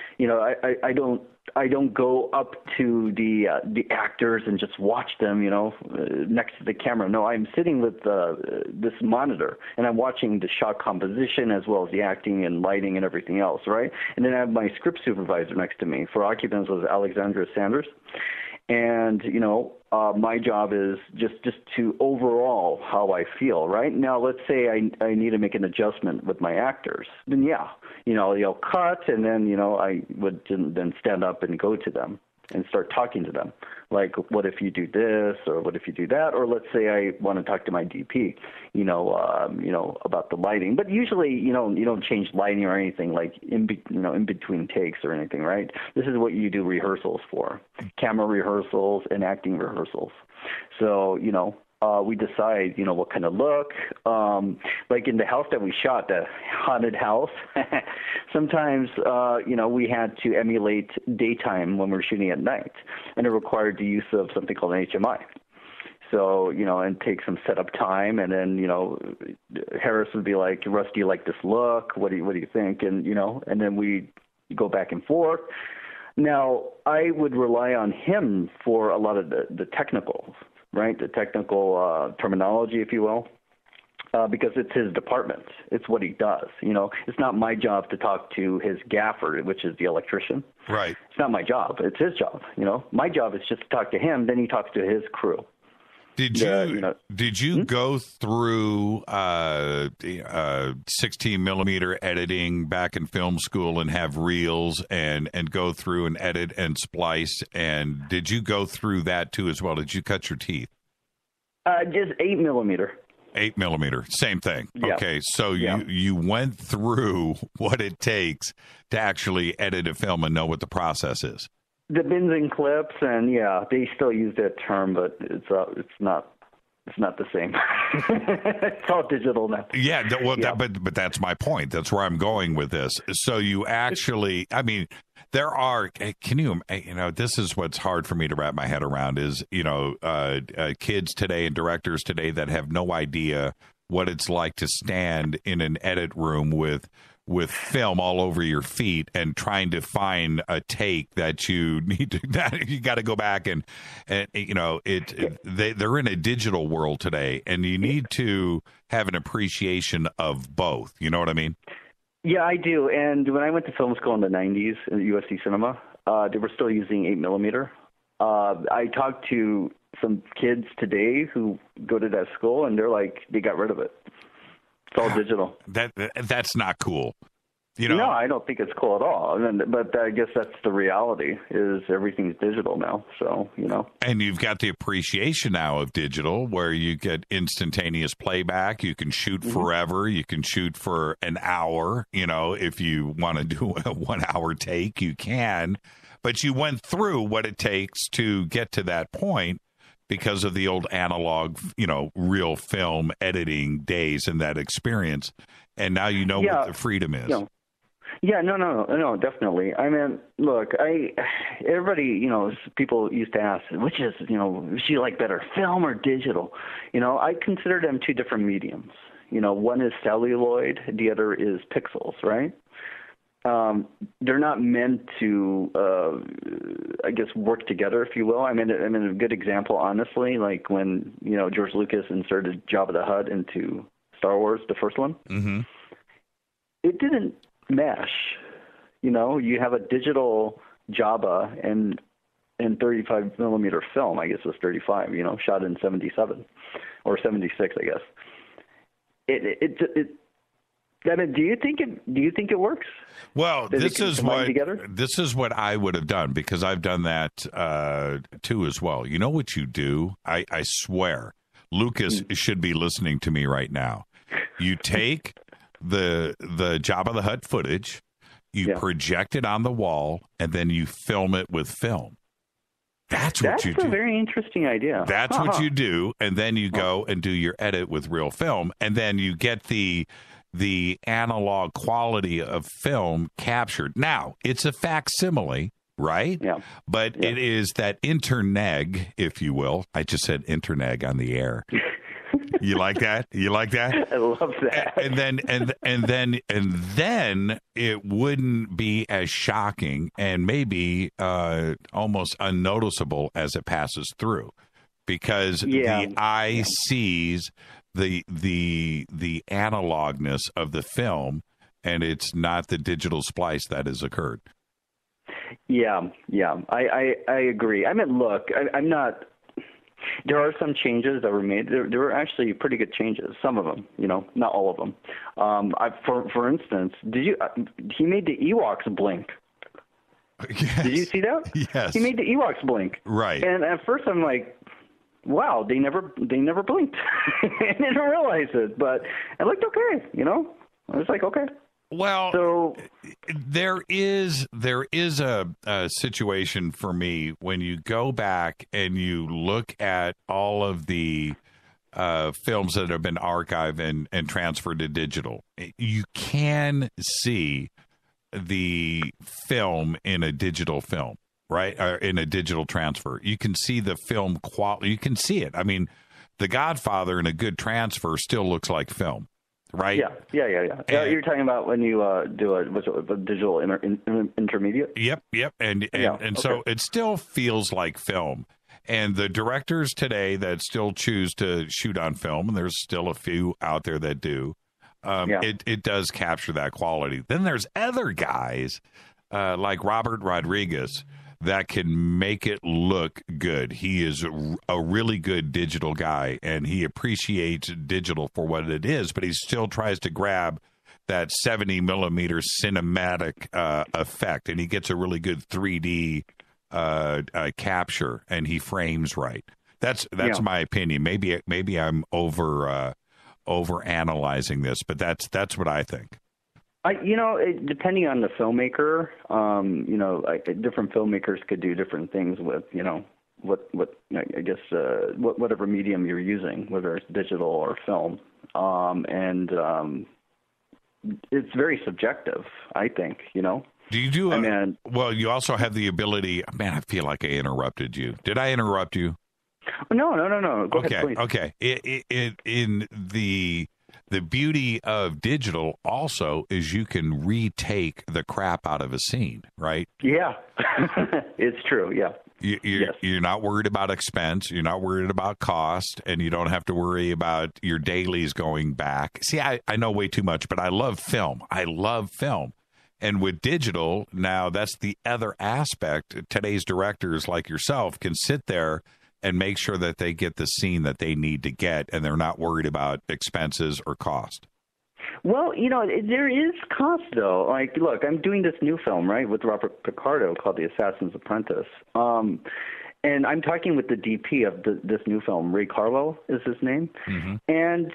I don't go up to the actors and just watch them, next to the camera. No, I'm sitting with this monitor, and I'm watching the shot composition as well as the acting and lighting and everything else, right? And then I have my script supervisor next to me. For Occupants was Alexandra Sanders. And, my job is just to overall how I feel, right? Now, let's say I need to make an adjustment with my actors. Then, they'll cut, and then, I would then stand up and go to them and start talking to them. Like, what if you do this, or what if you do that? Or let's say I want to talk to my DP, about the lighting. But usually, you don't change lighting or anything like in between takes or anything, right? This is what you do rehearsals for, camera rehearsals and acting rehearsals. So, we decide, what kind of look. Like in the house that we shot, the haunted house, sometimes, we had to emulate daytime when we were shooting at night, and it required the use of something called an HMI. So, and take some setup time, and then, Harris would be like, Russ, do you like this look? What do you think? And, and then we go back and forth. Now, I would rely on him for a lot of the technicals, right? The technical terminology, if you will, because it's his department. It's what he does. It's not my job to talk to his gaffer, which is the electrician. Right. It's not my job. It's his job. My job is just to talk to him. Then he talks to his crew. Did you go through 16 millimeter editing back in film school and have reels and go through and edit and splice? And did you go through that too as well? Did you cut your teeth? Just 8 millimeter. 8 millimeter, same thing. Yeah. Okay, so you went through what it takes to actually edit a film and know what the process is. The bins and clips, and they still use that term, but it's not the same. It's all digital now. Yeah, but that's my point. That's where I'm going with this. So you actually, there are. Can you? This is what's hard for me to wrap my head around is kids today and directors today that have no idea what it's like to stand in an edit room with film all over your feet and trying to find a take that you need to, you got to go back and they're in a digital world today, and you need to have an appreciation of both. You know what I mean? Yeah, I do. And when I went to film school in the 90s in USC Cinema, they were still using 8 millimeter. I talked to some kids today who go to that school, and they're like, they got rid of it. It's all digital. That's not cool. No, I don't think it's cool at all. But I guess that's the reality, is everything's digital now. So, And you've got the appreciation now of digital where you get instantaneous playback. You can shoot forever. You can shoot for an hour. If you want to do a 1 hour take, you can. But you went through what it takes to get to that point because of the old analog, real film editing days and that experience. And now you know what the freedom is. Yeah, no, definitely. Look, everybody, people used to ask, which is, which do you like better, film or digital? I consider them two different mediums. One is celluloid, the other is pixels, right? They're not meant to, work together, if you will. A good example, honestly, like when, George Lucas inserted Jabba the Hutt into Star Wars, the first one. Mm-hmm. It didn't mesh. You have a digital Jabba and 35 millimeter film, I guess it was 35, shot in 77 or 76, I guess. Do you think it works? Well, this is what I would have done, because I've done that too as well. You know what you do? I swear, Lucas should be listening to me right now. You take the Jabba the Hutt footage, you project it on the wall, and then you film it with film. That's what you do. That's a very interesting idea. That's what you do, and then you go and do your edit with real film, and then you get the analog quality of film captured. Now, it's a facsimile, right? Yeah. But it is that interneg, if you will. I just said interneg on the air. You like that? You like that? I love that. And then it wouldn't be as shocking and maybe almost unnoticeable as it passes through, because the eye sees the analogness of the film, and it's not the digital splice that has occurred. Yeah. I agree. I mean, look, I'm not. There are some changes that were made. There were actually pretty good changes. Some of them, not all of them. For instance, he made the Ewoks blink. Yes. Did you see that? Yes. He made the Ewoks blink. Right. And at first I'm like, wow, they never blinked. I didn't realize it, but it looked okay. I was like, okay. Well, so there is a situation for me when you go back and you look at all of the films that have been archived and transferred to digital. You can see the film in a digital film, right? Or in a digital transfer. You can see the film quality. You can see it. I mean, The Godfather in a good transfer still looks like film. Right? Yeah. You're talking about when you do a digital intermediate? Yep. And so it still feels like film. And the directors today that still choose to shoot on film, and there's still a few out there that do, it does capture that quality. Then there's other guys like Robert Rodriguez that can make it look good. He is a really good digital guy, and he appreciates digital for what it is, but he still tries to grab that 70 millimeter cinematic effect, and he gets a really good 3D capture, and he frames right. That's my opinion. Maybe I'm over analyzing this, but that's what I think. Depending on the filmmaker, different filmmakers could do different things with, whatever medium you're using, whether it's digital or film. It's very subjective, I think, Do you do well, you also have the ability, man, I feel like I interrupted you. Did I interrupt you? No. Go ahead, please. Okay. In the beauty of digital also is you can retake the crap out of a scene, right? Yeah, it's true. Yeah. You're not worried about expense. You're not worried about cost, and you don't have to worry about your dailies going back. See, I know way too much, but I love film. And with digital, now that's the other aspect. Today's directors like yourself can sit there and make sure that they get the scene that they need to get, and they're not worried about expenses or cost. Well, there is cost, though. Like, look, I'm doing this new film, right, with Robert Picardo called The Assassin's Apprentice. And I'm talking with the DP of this new film. Ray Carlo is his name. Mm-hmm. And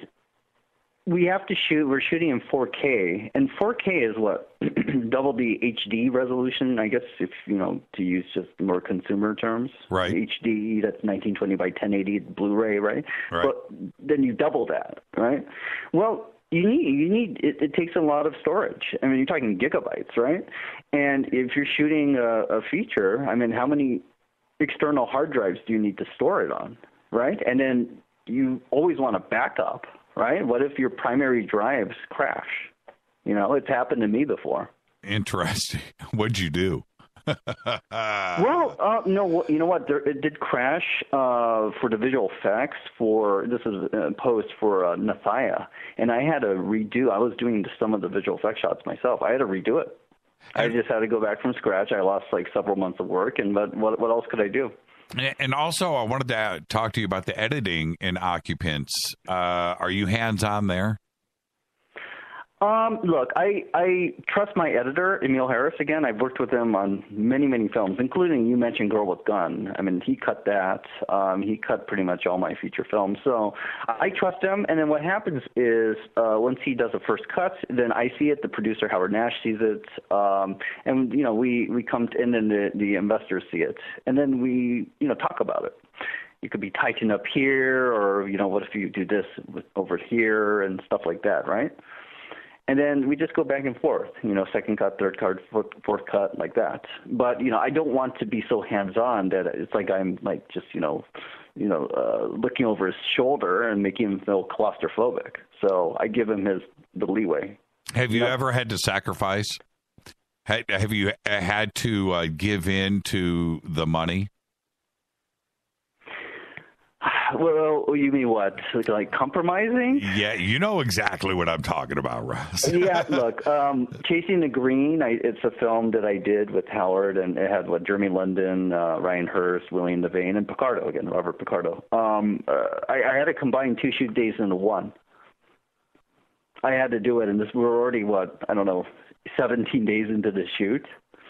we're shooting in 4K, and 4K is what? Double the HD resolution, I guess, if, to use just more consumer terms. Right. HD, that's 1920 by 1080 Blu-ray, right? But then you double that, right? Well, you need it takes a lot of storage. I mean, you're talking gigabytes, right? And if you're shooting a feature, I mean, how many external hard drives do you need to store it on, right? And then you always want a backup. Right? What if your primary drives crash? It's happened to me before. Interesting. What'd you do? Well, no, you know what? It did crash for the visual effects this is post for Nathia, and I had to redo. I was doing some of the visual effects shots myself. I had to redo it. I just had to go back from scratch. I lost like several months of work, but what else could I do? And also, I wanted to talk to you about the editing in Occupants. Are you hands-on there? Look, I trust my editor, Emil Harris. Again, I've worked with him on many, many films, including you mentioned Girl with Gun. I mean, he cut that. He cut pretty much all my feature films. So I trust him. And then what happens is once he does a first cut, then I see it. The producer, Howard Nash, sees it. And, we come to, and then the investors see it. And then we, talk about it. You could be tightened up here, or, what if you do this over here and stuff like that, right? And then we just go back and forth, second cut, third cut, fourth cut, like that. But, I don't want to be so hands-on that it's like I'm like just, looking over his shoulder and making him feel claustrophobic. So I give him the leeway. Have you ever had to sacrifice? Have you had to give in to the money? Well, you mean what? Like compromising? Yeah, you know exactly what I'm talking about, Russ. Yeah, look, Chasing the Green, it's a film that I did with Howard, and it had, Jeremy London, Ryan Hurst, William Devane, and Picardo, again, Robert Picardo. I had to combine 2 shoot days into one. I had to do it, and we're already, 17 days into the shoot.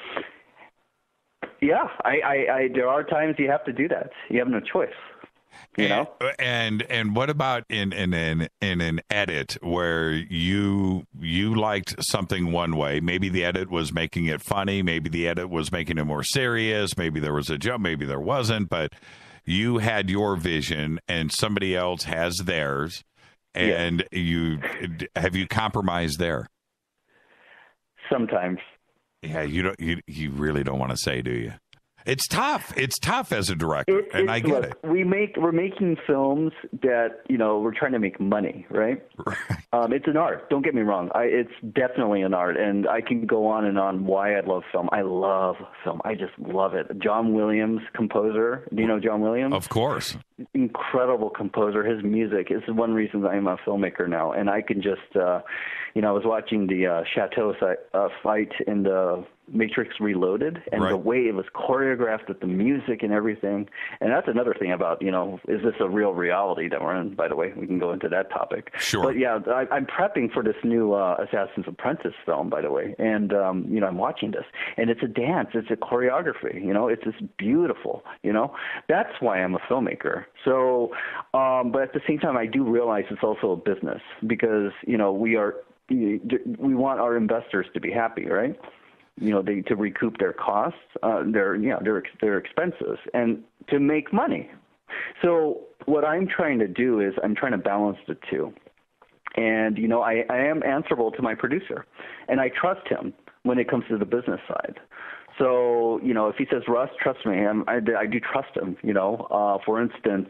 Yeah, I there are times you have to do that. You have no choice. You know? And what about in an edit where you liked something one way? Maybe the edit was making it funny. Maybe the edit was making it more serious. Maybe there was a jump. Maybe there wasn't. But you had your vision, and somebody else has theirs. And have you compromised there? Sometimes. Yeah, you really don't want to say, do you? It's tough. It's tough as a director, and I get it. We're making films that, we're trying to make money, right? It's an art. Don't get me wrong. It's definitely an art, and I can go on and on why I love film. I love film. I just love it. John Williams, composer. Do you know John Williams? Of course. Incredible composer. His music is one reason I'm a filmmaker now, and I can just, I was watching the Chateau fight in the Matrix Reloaded, and the way it was choreographed with the music and everything. And that's another thing about, is this a real reality that we're in? By the way, we can go into that topic. Sure. But yeah, I'm prepping for this new Assassin's Apprentice film, by the way. And, I'm watching this, and it's a dance. It's a choreography, it's just beautiful, That's why I'm a filmmaker. So, but at the same time, I do realize it's also a business because, we want our investors to be happy, right? To recoup their costs, their expenses, and to make money. So what I'm trying to do is I'm trying to balance the two. And, I am answerable to my producer, and I trust him when it comes to the business side. So, if he says, Russ, trust me, I do trust him, For instance,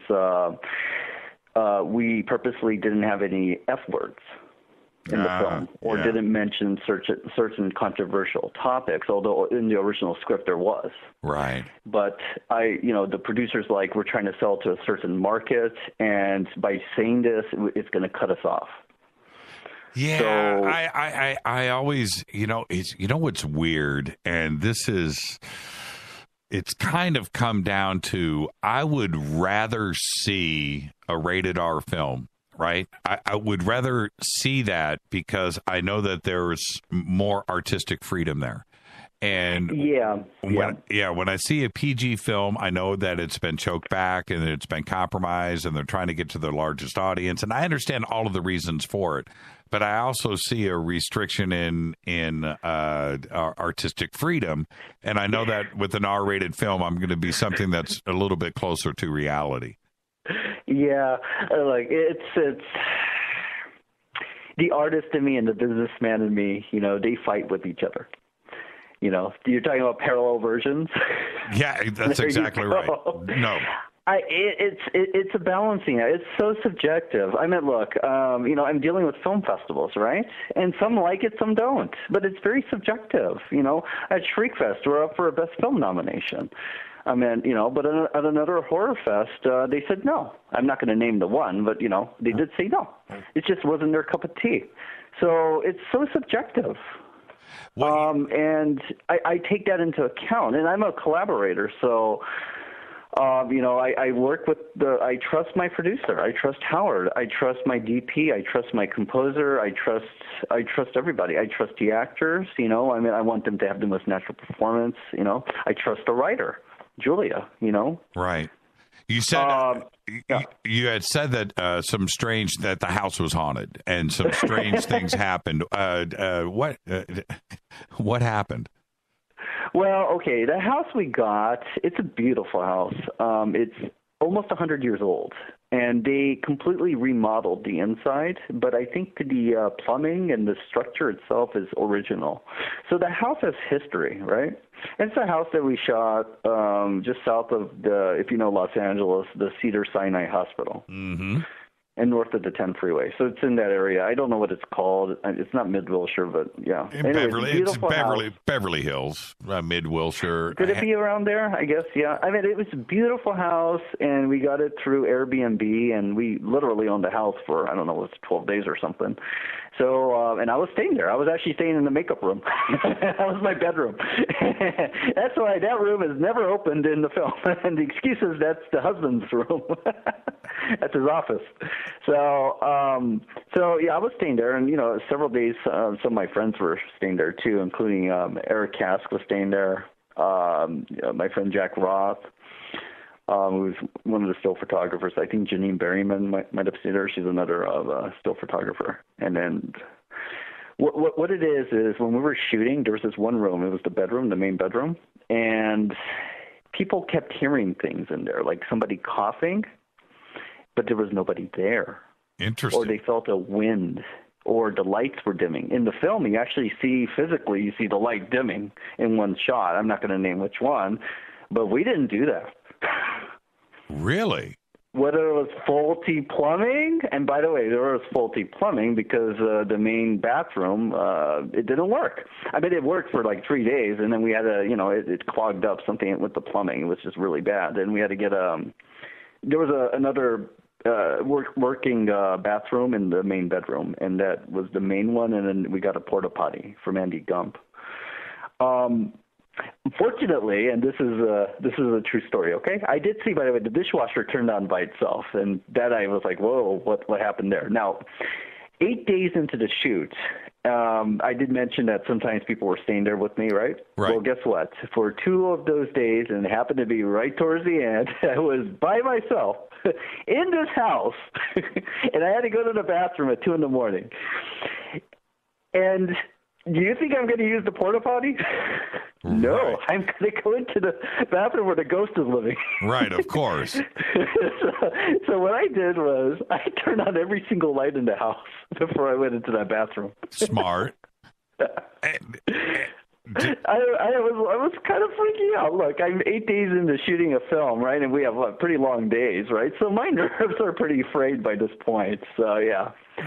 we purposely didn't have any F words in the film, or didn't mention certain controversial topics, although in the original script there was. Right. But the producer's like, we're trying to sell to a certain market, and by saying this, it's going to cut us off. Yeah, so, I always, what's weird, and it's kind of come down to, I would rather see a rated R film. Right. I would rather see that because I know that there's more artistic freedom there. And when I see a PG film, I know that it's been choked back and it's been compromised and they're trying to get to their largest audience. And I understand all of the reasons for it. But I also see a restriction in artistic freedom. And I know that with an R-rated film, I'm going to be something that's a little bit closer to reality. Yeah, like it's the artist in me and the businessman in me, they fight with each other. You're talking about parallel versions. Yeah, that's exactly right. No. It's a balancing act. It's so subjective. I mean, look, I'm dealing with film festivals, right? And some like it, some don't. But it's very subjective. At Shriekfest, we're up for a Best Film nomination. I mean, but at another horror fest, they said no. I'm not going to name the one, but, they did say no. It just wasn't their cup of tea. So it's so subjective. And I take that into account. And I'm a collaborator, so, I work with I trust my producer. I trust Howard. I trust my DP. I trust my composer. I trust everybody. I trust the actors, I want them to have the most natural performance, I trust the writer. Julia, Right. You said you had said that that the house was haunted and some strange things happened. What happened? Well, okay, the house we got, it's a beautiful house. It's almost 100 years old, and they completely remodeled the inside, but I think the plumbing and the structure itself is original. So the house has history, right? It's a house that we shot just south of if you know Los Angeles, the Cedar-Sinai Hospital. Mm-hmm. and north of the 10 freeway. So it's in that area. I don't know what it's called. It's not Mid-Wilshire, but yeah. It's Beverly Hills, Mid-Wilshire. Could it be around there? I guess, yeah. I mean, it was a beautiful house, and we got it through Airbnb, and we literally owned the house for, I don't know, it was 12 days or something. So, and I was staying there. I was actually staying in the makeup room. That was my bedroom. That's why that room is never opened in the film. And the excuse is that's the husband's room. That's his office. So yeah, I was staying there, and several days. Some of my friends were staying there too, including Eric Kask was staying there. My friend Jack Roth, who's one of the still photographers. I think Janine Berryman might have stayed there. She's another still photographer. And then what it is when we were shooting, there was this one room. It was the bedroom, the main bedroom, and people kept hearing things in there, like somebody coughing, but there was nobody there. Interesting. Or they felt a wind, or the lights were dimming. In the film, you actually see physically, you see the light dimming in one shot. I'm not going to name which one, but we didn't do that. Really? Whether it was faulty plumbing, and by the way, there was faulty plumbing because the main bathroom, it didn't work. I mean, it worked for like 3 days, and then we had to, it clogged up something with the plumbing. It was just really bad. And we had to get there was another working bathroom in the main bedroom, and that was the main one, and then we got a porta potty from Andy Gump. Fortunately, and this is a true story, okay? I did see, by the way, the dishwasher turned on by itself, and that I was like, whoa, what happened there? Now, 8 days into the shoot, I did mention that sometimes people were staying there with me, right? Right. Well, guess what? For 2 of those days, and it happened to be right towards the end, I was by myself in this house, and I had to go to the bathroom at 2 a.m. And do you think I'm going to use the porta potty? No, right. I'm going to go into the bathroom where the ghost is living. Right, of course. So what I did was I turned on every single light in the house before I went into that bathroom. Smart. I was kind of freaking out. Look, I'm 8 days into shooting a film, right? And we have pretty long days, right? So my nerves are pretty frayed by this point. So yeah.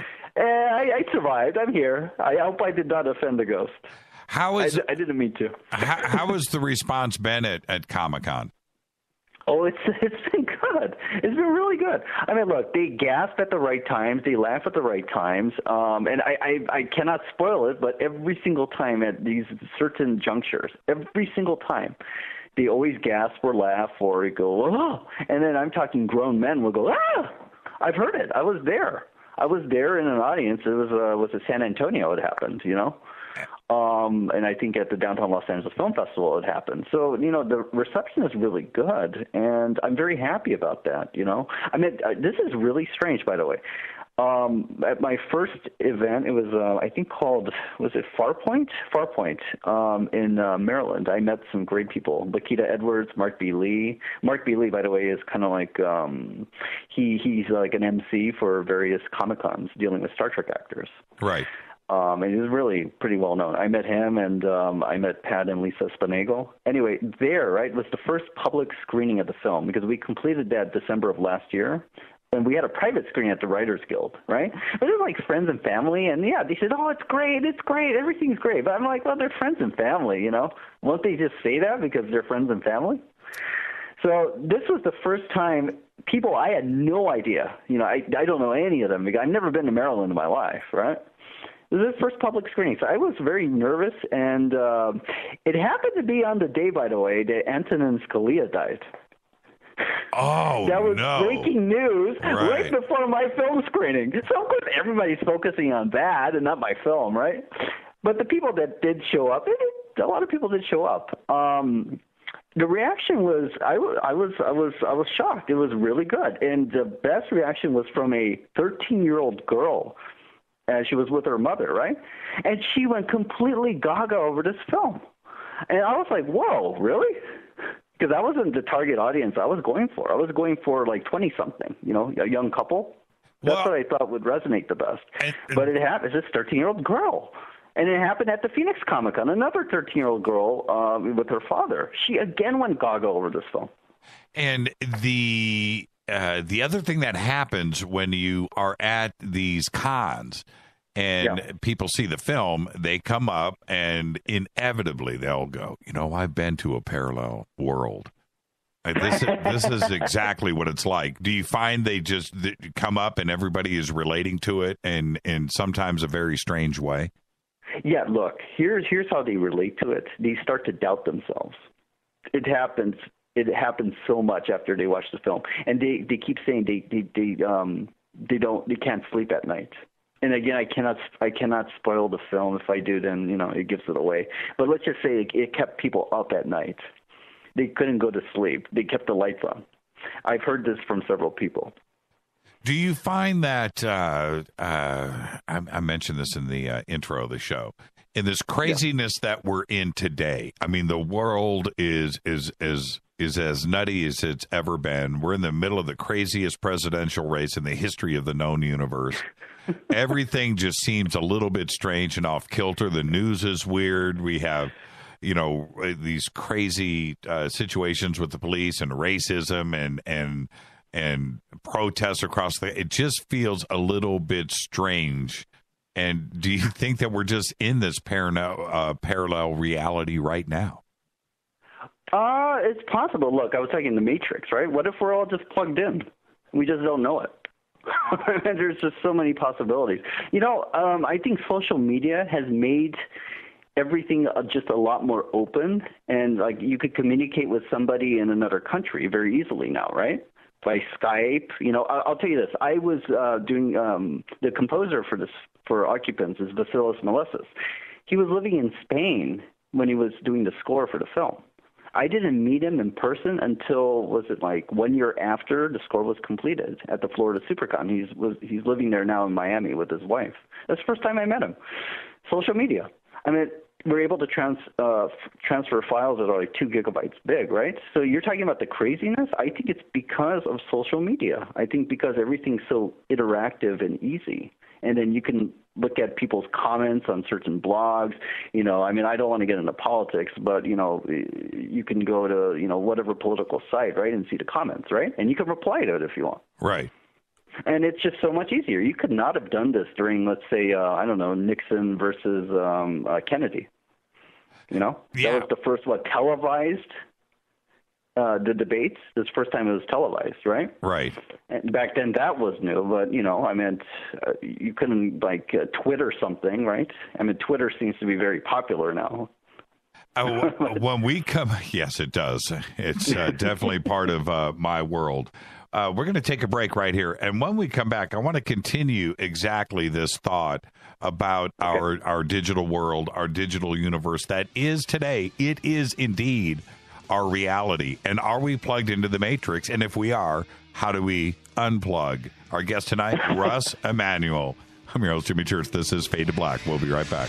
I survived. I'm here. I hope I did not offend the ghost. I didn't mean to. How has the response been at Comic-Con? Oh, it's been good. It's been really good. I mean, look, they gasp at the right times. They laugh at the right times. And I cannot spoil it, but every single time at these certain junctures, every single time, they always gasp or laugh or go, oh. And then I'm talking grown men will go, ah! I've heard it. I was there. I was there in an audience. It was at San Antonio it happened, and I think at the Downtown Los Angeles Film Festival it happened. So, the reception is really good, and I'm very happy about that, I mean, this is really strange, by the way. At my first event, it was, I think called, was it Farpoint? Farpoint, in Maryland. I met some great people. Lakita Edwards, Mark B. Lee. Mark B. Lee, by the way, is kind of like, he's like an MC for various Comic-Cons dealing with Star Trek actors. Right. And he's really pretty well known. I met him, and I met Pat and Lisa Spanego. Anyway, it was the first public screening of the film, because we completed that December of last year. And we had a private screening at the Writers Guild, right? But it was like friends and family, and yeah, they said, oh, it's great, everything's great. But I'm like, well, they're friends and family, Won't they just say that because they're friends and family? So this was the first time people, I had no idea, I don't know any of them. I've never been to Maryland in my life, right? This is the first public screening, so I was very nervous, and it happened to be on the day, by the way, that Antonin Scalia died. Oh, that was no. breaking news right before my film screening. So, of course, everybody's focusing on that and not my film, right? But the people that did show up, a lot of people did show up. The reaction was, I was shocked. It was really good. And the best reaction was from a 13-year-old girl. She was with her mother, right? And she went completely gaga over this film. And I was like, whoa, really? Because that wasn't the target audience I was going for. I was going for like 20-something, a young couple. That's what I thought would resonate the best. But it happened. It's this 13-year-old girl. And it happened at the Phoenix Comic-Con. Another 13-year-old girl with her father. She again went gaga over this film. And the the other thing that happens when you are at these cons and people see the film, they come up and inevitably they'll go, I've been to a parallel world. This is exactly what it's like. Do you find they just come up and everybody is relating to it in sometimes a very strange way? Yeah, look, here's how they relate to it. They start to doubt themselves. It happens so much after they watch the film, and they keep saying they can't sleep at night. And again, I cannot spoil the film. If I do, then it gives it away. But let's just say it kept people up at night. They couldn't go to sleep. They kept the lights on. I've heard this from several people. Do you find that I mentioned this in the intro of the show, in this craziness that we're in today? I mean, the world is as nutty as it's ever been. We're in the middle of the craziest presidential race in the history of the known universe. Everything just seems a little bit strange and off kilter. The news is weird. We have, these crazy situations with the police and racism and protests across it just feels a little bit strange. And do you think that we're just in this parallel reality right now? It's possible. Look, I was talking The Matrix, right? What if we're all just plugged in? We just don't know it. There's just so many possibilities. I think social media has made everything just a lot more open, and like you could communicate with somebody in another country very easily now, right? By Skype. I'll tell you this. I was doing the composer for Occupants is Vasilis Melissus. He was living in Spain when he was doing the score for the film. I didn't meet him in person until, was it like 1 year after the score was completed at the Florida SuperCon. He's living there now in Miami with his wife. That's the first time I met him. Social media. I mean, we're able to transfer files that are like 2 gigabytes big, right? So you're talking about the craziness? I think it's because of social media. I think because everything's so interactive and easy. And then you can look at people's comments on certain blogs. I don't want to get into politics, but, you can go to, whatever political site, right, and see the comments, right? And you can reply to it if you want. Right. And it's just so much easier. You could not have done this during, let's say, Nixon versus Kennedy. Yeah. That was the first, televised the debates. This first time it was televised, right? Right. And back then that was new, but, you couldn't, Twitter something, right? I mean, Twitter seems to be very popular now. When we come, yes, it does. It's definitely part of my world. We're going to take a break right here. And when we come back, I want to continue exactly this thought about our digital world, our digital universe that is today. It is indeed our reality. And are we plugged into the Matrix? And if we are, how do we unplug? Our guest tonight, Russ Emanuel. I'm your host, Jimmy Church. This is Fade to Black. We'll be right back.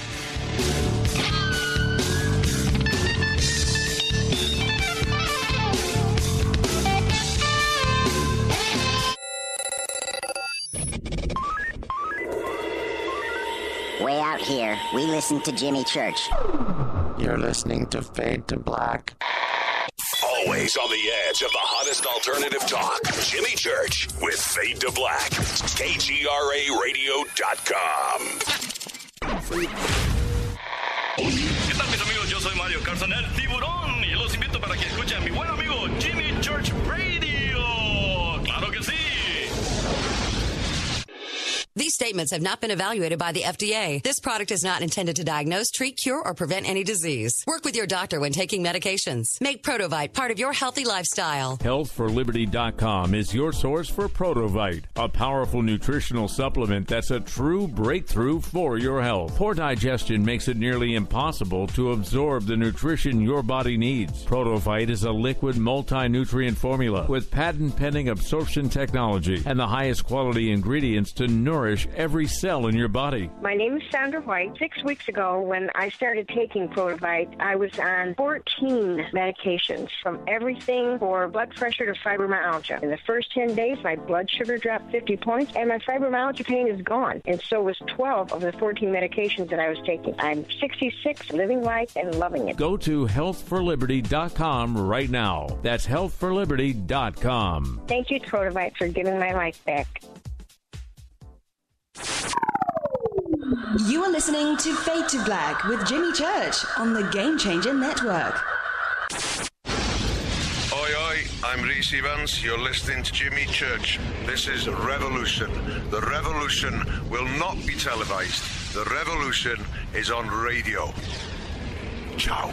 Way out here, we listen to Jimmy Church. You're listening to Fade to Black. Always on the edge of the hottest alternative talk. Jimmy Church with Fade to Black. KGRARadio.com. ¿Qué tal, mis amigos? Yo soy Mario Carson, el tiburón, y los invito para que escuchen a mi buen amigo Jimmy Church Radio. ¡Claro que sí! These statements have not been evaluated by the FDA. This product is not intended to diagnose, treat, cure, or prevent any disease. Work with your doctor when taking medications. Make Protovite part of your healthy lifestyle. Healthforliberty.com is your source for Protovite, a powerful nutritional supplement that's a true breakthrough for your health. Poor digestion makes it nearly impossible to absorb the nutrition your body needs. Protovite is a liquid multi-nutrient formula with patent-pending absorption technology and the highest quality ingredients to nourish nourish every cell in your body. My name is Sandra White. 6 weeks ago, when I started taking Protovite, I was on 14 medications, from everything for blood pressure to fibromyalgia. In the first 10 days, my blood sugar dropped 50 points, and my fibromyalgia pain is gone. And so was 12 of the 14 medications that I was taking. I'm 66, living life and loving it. Go to healthforliberty.com right now. That's healthforliberty.com. Thank you, Protovite, for giving my life back. You are listening to Fade to Black with Jimmy Church on the Game Changer Network. Oi, oi, I'm Reese Evans. You're listening to Jimmy Church. This is Revolution. The revolution will not be televised. The revolution is on radio. Ciao.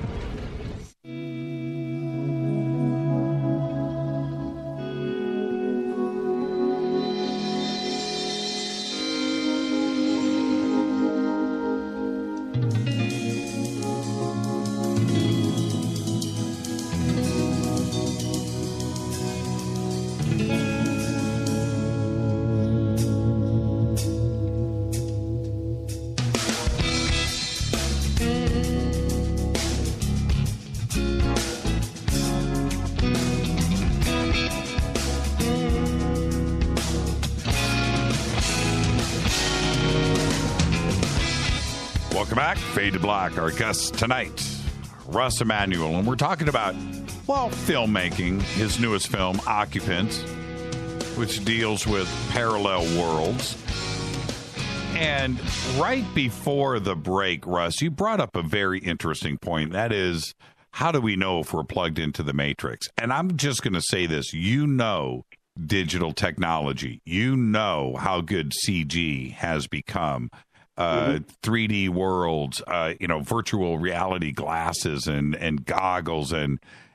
Welcome back. Fade to Black. Our guest tonight, Russ Emanuel. And we're talking about, well, filmmaking. His newest film, Occupants, which deals with parallel worlds. And right before the break, Russ, you brought up a very interesting point. That is, how do we know if we're plugged into the Matrix? And I'm just going to say this. You know digital technology. You know how good CG has become. 3D worlds, virtual reality glasses and goggles and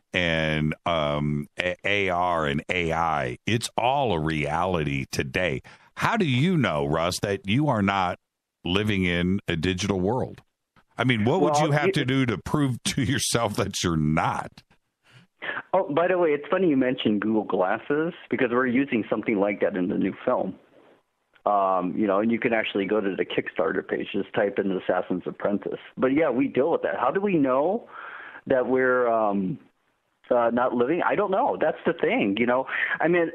AR and AI. It's all a reality today. How do you know, Russ, that you are not living in a digital world? I mean, what would you have to do to prove to yourself that you're not? Oh, by the way, it's funny you mentioned Google Glasses, because we're using something like that in the new film. And you can actually go to the Kickstarter page, just type in Assassin's Apprentice. But yeah, we deal with that. How do we know that we're not living? I don't know. That's the thing, I mean,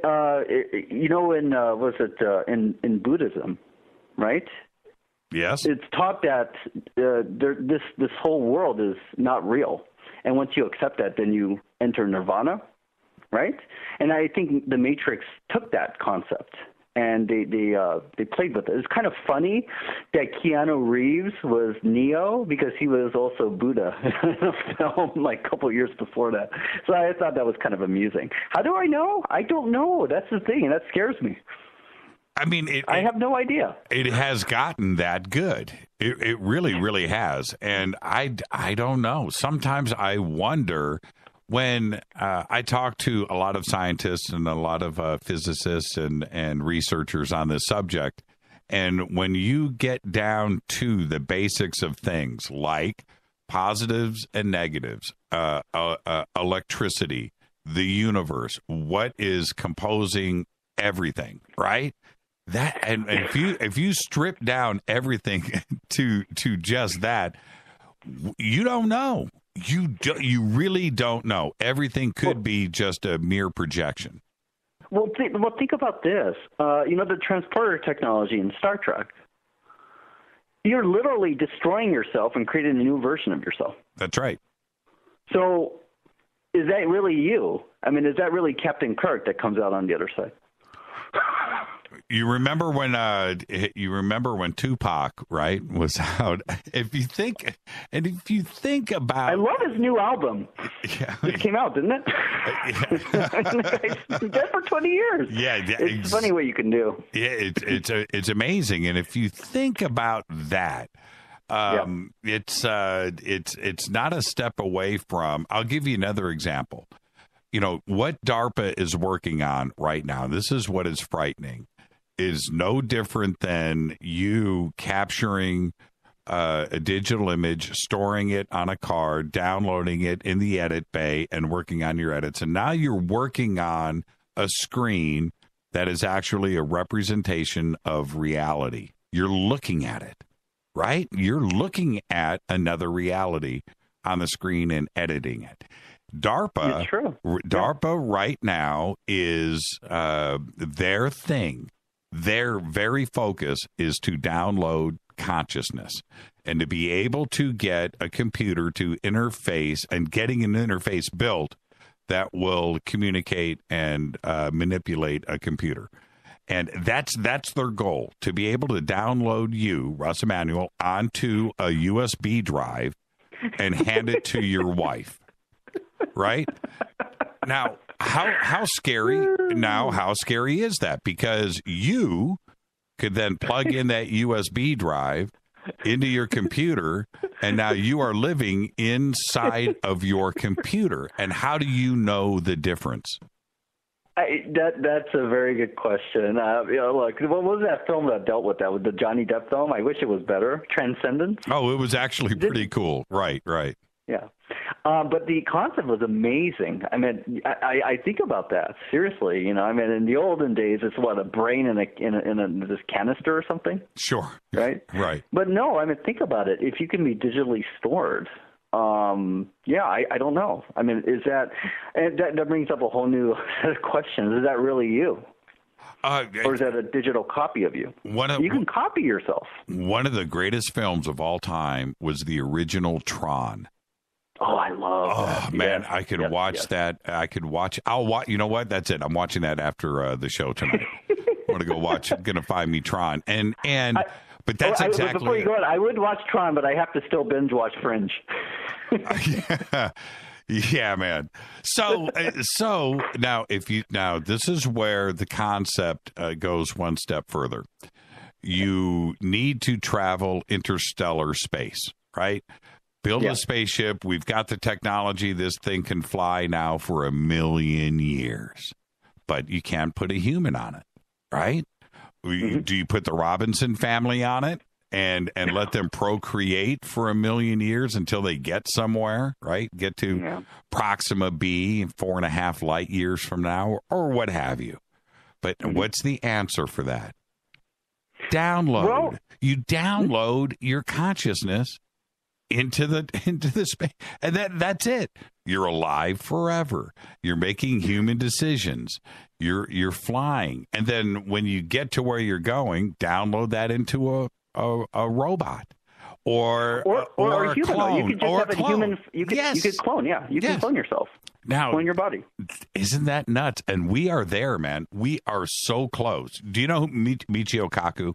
in Buddhism, right? Yes. It's taught that this whole world is not real. And once you accept that, then you enter nirvana, right? And I think the Matrix took that concept. And they played with it. It's kind of funny that Keanu Reeves was Neo, because he was also Buddha in a film like a couple of years before that. So I thought that was kind of amusing. How do I know? I don't know. That's the thing, and that scares me. I mean, I have no idea. It has gotten that good. It really, really has. And I don't know. Sometimes I wonder. When I talk to a lot of scientists and a lot of physicists and researchers on this subject, and when you get down to the basics of things like positives and negatives, electricity, the universe, what is composing everything, right? That and if you strip down everything to just that, you don't know. You really don't know. Everything could be just a mere projection. Well, think about this. The transporter technology in Star Trek. You're literally destroying yourself and creating a new version of yourself. That's right. So, is that really you? I mean, is that really Captain Kirk that comes out on the other side? You remember when Tupac, right, was out? If you think about, I love his new album. Yeah, it came out, didn't it? He's dead for 20 years. Yeah, it's funny what you can do. Yeah, it's amazing, and if you think about that, it's not a step away from. I'll give you another example. What DARPA is working on right now. This is what is frightening. Is no different than you capturing a digital image, storing it on a card, downloading it in the edit bay, and working on your edits. And now you're working on a screen that is actually a representation of reality. You're looking at it, right? You're looking at another reality on the screen and editing it. DARPA right now is their thing. Their very focus is to download consciousness and to be able to get a computer to interface and getting an interface built that will communicate and manipulate a computer. And that's their goal, to be able to download you, Russ Emanuel, onto a USB drive and hand it to your wife. Right? Now, how scary is that? Because you could then plug in that USB drive into your computer, and now you are living inside of your computer. And how do you know the difference? That's a very good question. Look, what was that film that dealt with that? With the Johnny Depp film? I wish it was better. Transcendence? Oh, it was actually pretty cool. Right. Yeah. But the concept was amazing. I mean, I think about that seriously. You know, I mean, in the olden days, it's what, a brain in a this canister or something. Sure. Right. Right. But no, I mean, think about it. If you can be digitally stored, I don't know. I mean, that brings up a whole new set of questions. Is that really you? Or is that a digital copy of you? You can copy yourself. One of the greatest films of all time was the original Tron. Oh, I love that. Oh, man, I could watch that. I'll watch. You know what? That's it. I'm watching that after the show tonight. I'm going to go watch. I'm going to find me Tron. But that's exactly. Before you go on, I would watch Tron, but I have to still binge watch Fringe. Yeah, man. So now this is where the concept goes one step further. You need to travel interstellar space, right? Build a spaceship. We've got the technology. This thing can fly now for 1 million years, but you can't put a human on it, right? Mm-hmm. Do you put the Robinson family on it and let them procreate for 1 million years until they get somewhere, right? Get to Proxima B 4.5 light years from now, or what have you. But what's the answer for that? Download. Well, you download your consciousness into the space, and that's it. You're alive forever. You're making human decisions. You're flying, and then when you get to where you're going, download that into a robot or a human. Clone, you could just have a human. You could clone. Yeah, you can clone yourself. Now, clone your body. Isn't that nuts? And we are there, man. We are so close. Do you know Michio Kaku?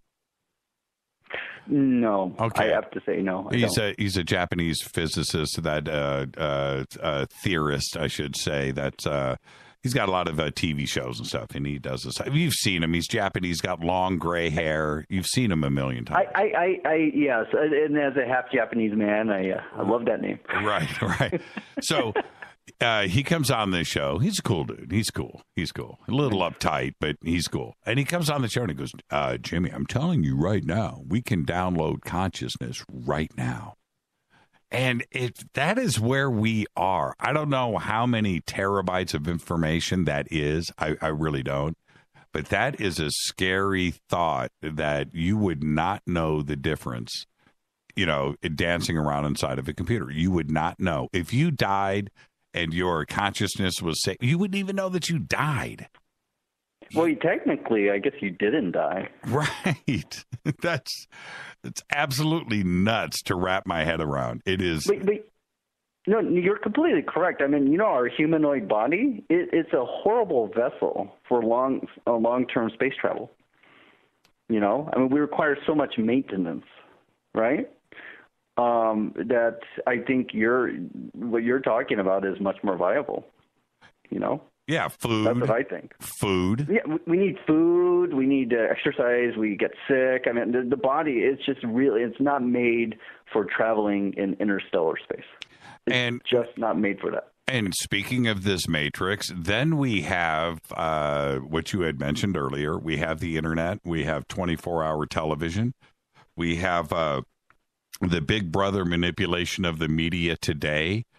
No. Okay. I have to say no. He's a Japanese physicist, that theorist, I should say. That he's got a lot of TV shows and stuff, and he does this. You've seen him. He's Japanese, got long gray hair. You've seen him 1 million times. Yes, and as a half Japanese man, I love that name. Right. So he comes on this show. He's a cool dude. He's cool. A little uptight, but he's cool. And he comes on the show and he goes, Jimmy, I'm telling you right now, we can download consciousness right now. And that is where we are. I don't know how many terabytes of information that is. I really don't. But that is a scary thought, that you would not know the difference, dancing around inside of a computer. You would not know. If you died and your consciousness was safe, you wouldn't even know that you died. Well, technically, I guess you didn't die. Right. That's absolutely nuts to wrap my head around. It is. No, you're completely correct. I mean, our humanoid body, it's a horrible vessel for long-term space travel. I mean, we require so much maintenance, right? That I think what you're talking about is much more viable, Yeah, food. That's what I think. Food. Yeah, we need food. We need exercise. We get sick. I mean, the body, it's not made for traveling in interstellar space. It's just not made for that. And speaking of this matrix, then we have what you had mentioned earlier. We have the internet. We have 24-hour television. We have the Big Brother manipulation of the media today.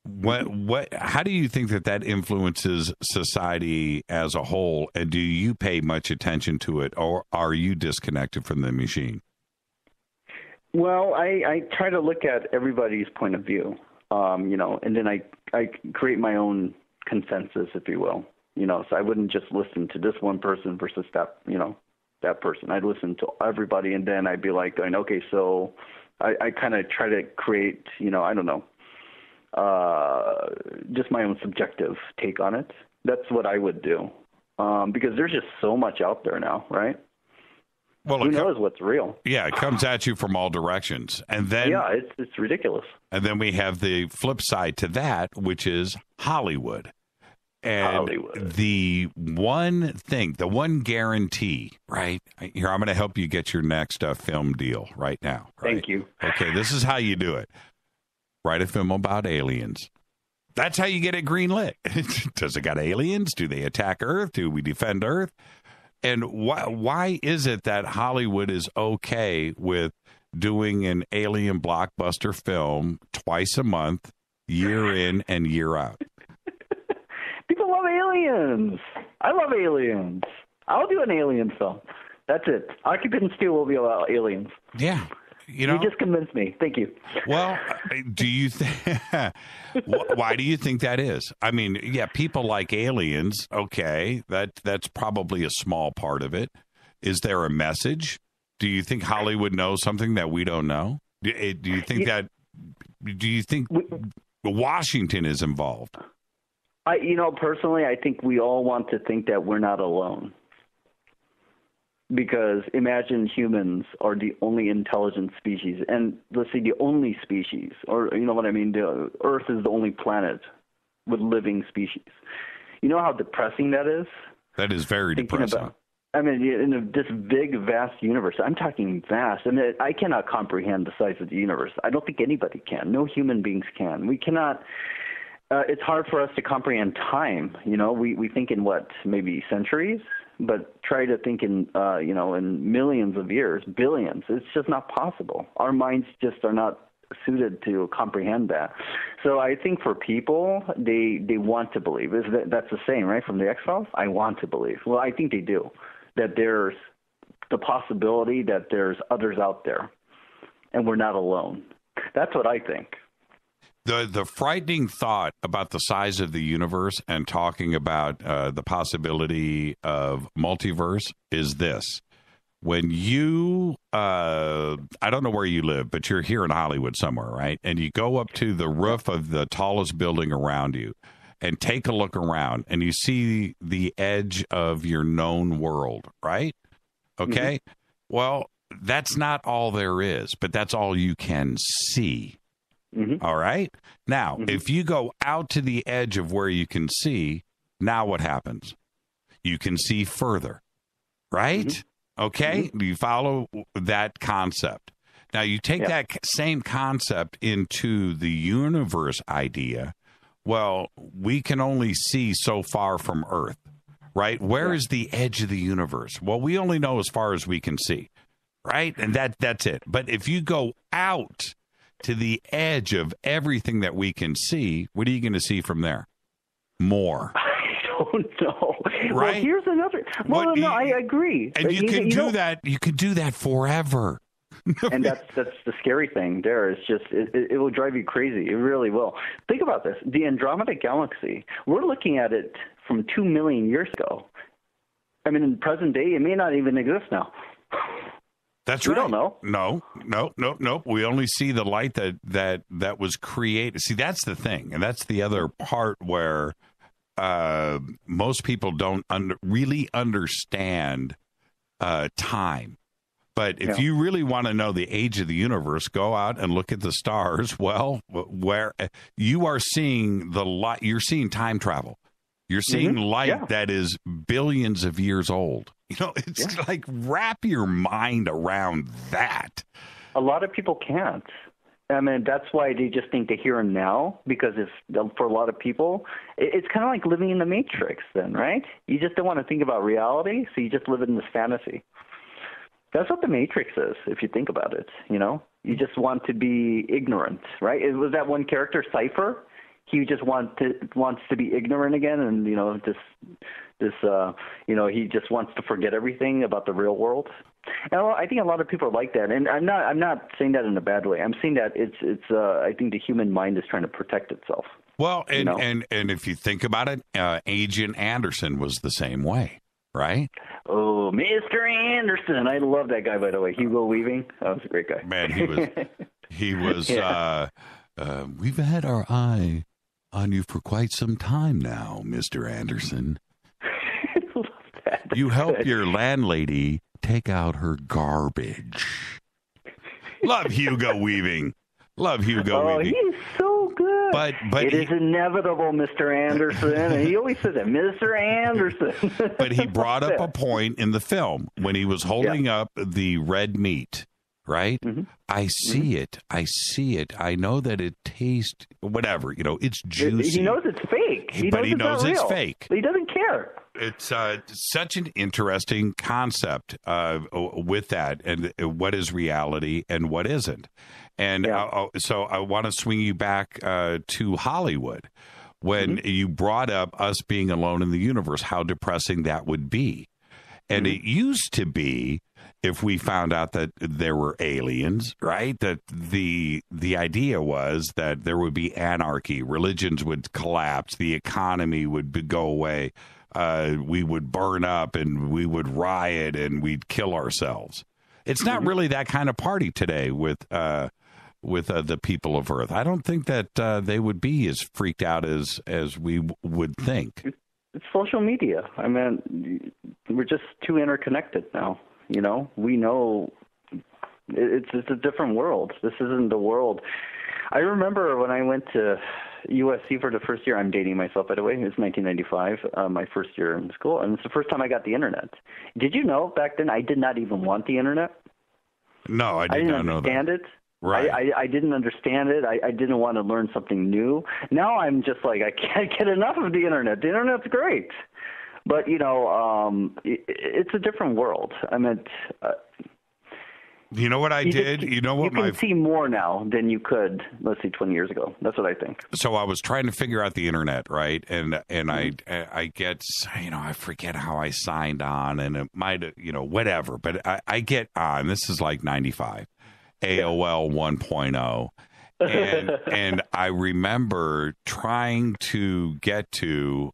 How do you think that influences society as a whole, and do you pay much attention to it, or are you disconnected from the machine? Well, I try to look at everybody's point of view, and then I create my own consensus, if you will, so I wouldn't just listen to this one person versus that person. I'd listen to everybody, and then I'd be like going, okay, so I kind of try to create, I don't know, just my own subjective take on it. That's what I would do, because there's just so much out there now, right? Well, who knows what's real? Yeah, it comes at you from all directions, and then it's ridiculous. And then we have the flip side to that, which is Hollywood. And the one thing, the one guarantee, right? Here, I'm going to help you get your next film deal right now. Right? Thank you. Okay, this is how you do it. Write a film about aliens. That's how you get it greenlit. Does it got aliens? Do they attack Earth? Do we defend Earth? And why is it that Hollywood is okay with doing an alien blockbuster film twice a month, year in and year out? People love aliens. I love aliens. I'll do an alien film. That's it. Occupants 2 will be about aliens. Yeah. You just convinced me. Thank you. Well, do you think? Why do you think that is? I mean, yeah, people like aliens. Okay, that's probably a small part of it. Is there a message? Do you think Hollywood knows something that we don't know? Do you think that? Do you think Washington is involved? Personally, I think we all want to think that we're not alone. Because imagine humans are the only intelligent species, and let's say the only species, or you know what I mean, the Earth is the only planet with living species. You know how depressing that is? That is very depressing. In this big, vast universe, I'm talking vast. I cannot comprehend the size of the universe. I don't think anybody can. No human beings can. We cannot. It's hard for us to comprehend time. We think in maybe centuries? But try to think in millions of years, billions. It's just not possible. Our minds just are not suited to comprehend that. So I think for people, they want to believe. That's the saying, right, from the X-Files? I want to believe. Well, I think they do, that there's the possibility that there's others out there, and we're not alone. That's what I think. The frightening thought about the size of the universe and talking about the possibility of multiverse is this. When you, I don't know where you live, but you're here in Hollywood somewhere, right? And you go up to the roof of the tallest building around you and take a look around and you see the edge of your known world, right? Okay. Mm-hmm. Well, that's not all there is, but that's all you can see. Mm-hmm. All right. Now, if you go out to the edge of where you can see, now what happens? You can see further, right? Mm-hmm. Okay. Mm-hmm. You follow that concept. Now, you take that same concept into the universe idea. Well, we can only see so far from Earth, right? Where is the edge of the universe? Well, we only know as far as we can see, right? And that's it. But if you go out to the edge of everything that we can see, what are you going to see from there? More. I don't know. Right? Well, here's another. Well, I agree. And you can do that. You can do that forever. And that's the scary thing there. It's just it will drive you crazy. It really will. Think about this. The Andromeda Galaxy, we're looking at it from 2 million years ago. I mean, in the present day, it may not even exist now. That's right. We don't know. No. We only see the light that was created. See, that's the thing. And that's the other part where most people don't really understand time. But if you really want to know the age of the universe, go out and look at the stars. Well, where you are seeing the light, you're seeing time travel. You're seeing light that is billions of years old. It's like wrap your mind around that. A lot of people can't. I mean, that's why they just think the here and now, because for a lot of people, it's kind of like living in the Matrix then, right? You just don't want to think about reality, so you just live in this fantasy. That's what the Matrix is, if you think about it, You just want to be ignorant, right? It was that one character, Cypher. he just wants to be ignorant again, and he just wants to forget everything about the real world. And I think a lot of people are like that, and I'm not saying that in a bad way. I'm saying that it's I think the human mind is trying to protect itself. Well, and if you think about it, Agent Anderson was the same way, right? Oh, Mr. Anderson, I love that guy, by the way. Hugo Weaving, that was a great guy. Man, he was. Yeah. We've had our eye on you for quite some time now, Mr. Anderson. You help your landlady take out her garbage. Love Hugo Weaving. Weaving. Oh, he's so good. But it is inevitable, Mr. Anderson. And he always says that, Mr. Anderson. But he brought up a point in the film when he was holding up the red meat, right? Mm-hmm. I see it. I know that it tastes whatever. It's juicy. He knows it's fake. He knows it's fake. He doesn't care. It's such an interesting concept with that, and what is reality and what isn't. And so I want to swing you back to Hollywood when you brought up us being alone in the universe, how depressing that would be. And it used to be, if we found out that there were aliens, right, that the idea was that there would be anarchy, religions would collapse, the economy would go away, we would burn up and we would riot and we'd kill ourselves. It's not really that kind of party today with the people of Earth. I don't think that they would be as freaked out as we would think. It's social media. I mean, we're just too interconnected now. We know it's a different world. This isn't the world. I remember when I went to USC for the first year. I'm dating myself, by the way. It was 1995, my first year in school, and it's the first time I got the internet. Did you know back then I did not even want the internet? No, I did not know that. I didn't understand it. Right. I didn't understand it. I didn't want to learn something new. Now I'm just like, I can't get enough of the internet. The internet's great. But, it's a different world. I mean, you know what I did? You can see more now than you could, let's say, 20 years ago. That's what I think. So I was trying to figure out the internet, right? And I get, I forget how I signed on, and it might, whatever. But I get on. This is like 95. AOL 1.0, and I remember trying to get to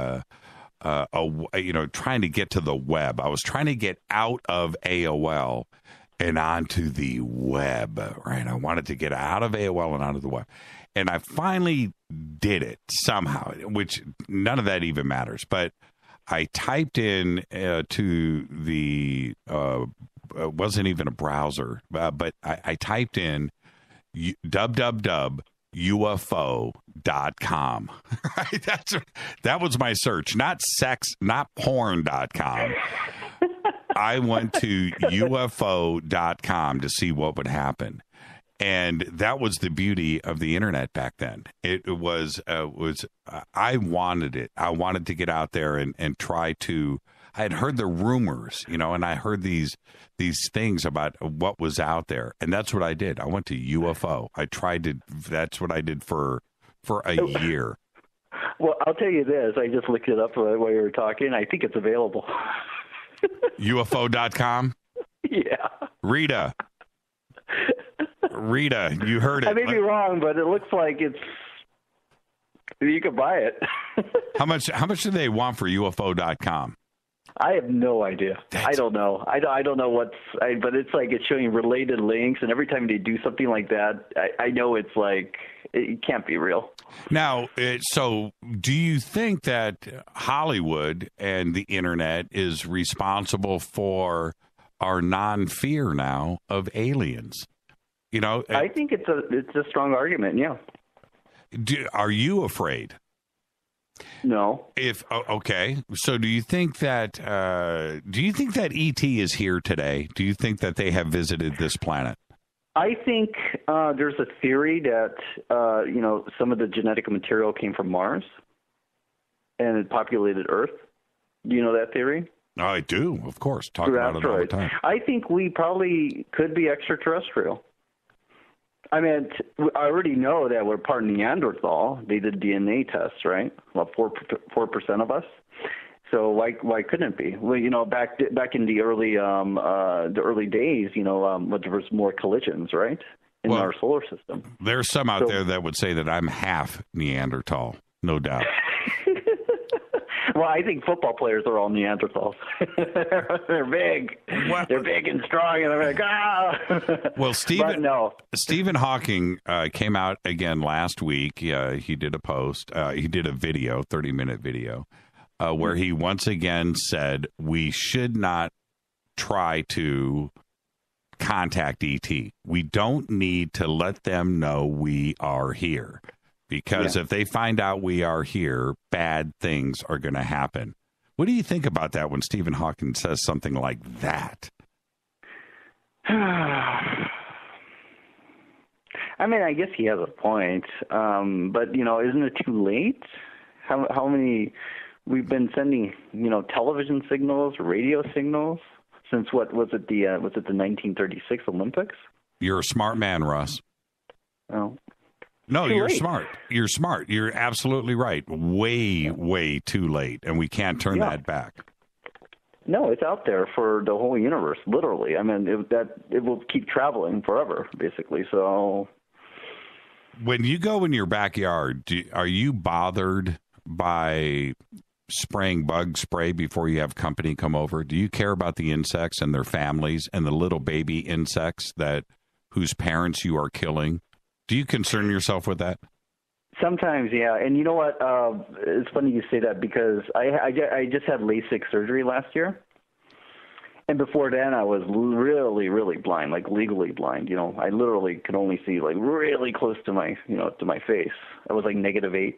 trying to get to the web. I was trying to get out of AOL and onto the web, right? I wanted to get out of AOL and onto the web, and I finally did it somehow, which none of that even matters. But I typed in to the wasn't even a browser, but I typed in www.ufo.com. Right? That was my search, not porn.com. I went to ufo.com to see what would happen. And that was the beauty of the internet back then. It was I wanted it. I wanted to get out there and try to. I had heard the rumors, and I heard these things about what was out there, and that's what I did. I went to UFO. That's what I did for a year. Well, I'll tell you this. I just looked it up while you were talking. I think it's available. UFO.com? Yeah. Rita, you heard it. I may be wrong, but it looks like you could buy it. How much do they want for UFO.com? I have no idea. I don't know. I don't know but it's like it's showing related links, and every time they do something like that, I know it's like it can't be real. Now, so do you think that Hollywood and the internet is responsible for our non-fear now of aliens? I think it's a strong argument. Yeah. Are you afraid? No. Okay, so do you think that ET is here today? Do you think that they have visited this planet? I think there's a theory that some of the genetic material came from Mars and it populated Earth. Do you know that theory? I do, of course. Talk about it all the time. I think we probably could be extraterrestrial. I mean, I already know that we're part Neanderthal. They did DNA tests, right? Well, 4% of us. So why couldn't it be? Well, back in the early days, there was more collisions, right, in our solar system. There's some out there that would say that I'm half Neanderthal, no doubt. Well, I think football players are all Neanderthals. They're big. What? They're big and strong, and they're like, ah. Well, Stephen Hawking came out again last week. He did a post. He did a video, 30-minute video, where he once again said we should not try to contact ET. We don't need to let them know we are here. Because if they find out we are here, bad things are going to happen. What do you think about that when Stephen Hawking says something like that? I mean, I guess he has a point. But, isn't it too late? How many... We've been sending, television signals, radio signals since what was it the 1936 Olympics? You're a smart man, Russ. Oh. No, you're smart. You're smart. You're absolutely right. Way, way too late, and we can't turn that back. No, it's out there for the whole universe, literally. I mean, it will keep traveling forever, basically. So, when you go in your backyard, are you bothered by spraying bug spray before you have company come over? Do you care about the insects and their families and the little baby insects whose parents you are killing? Do you concern yourself with that? Sometimes, yeah. And you know what? It's funny you say that because I just had LASIK surgery last year. And before then, I was really, really blind, like legally blind. I literally could only see like really close to my face. I was like -8.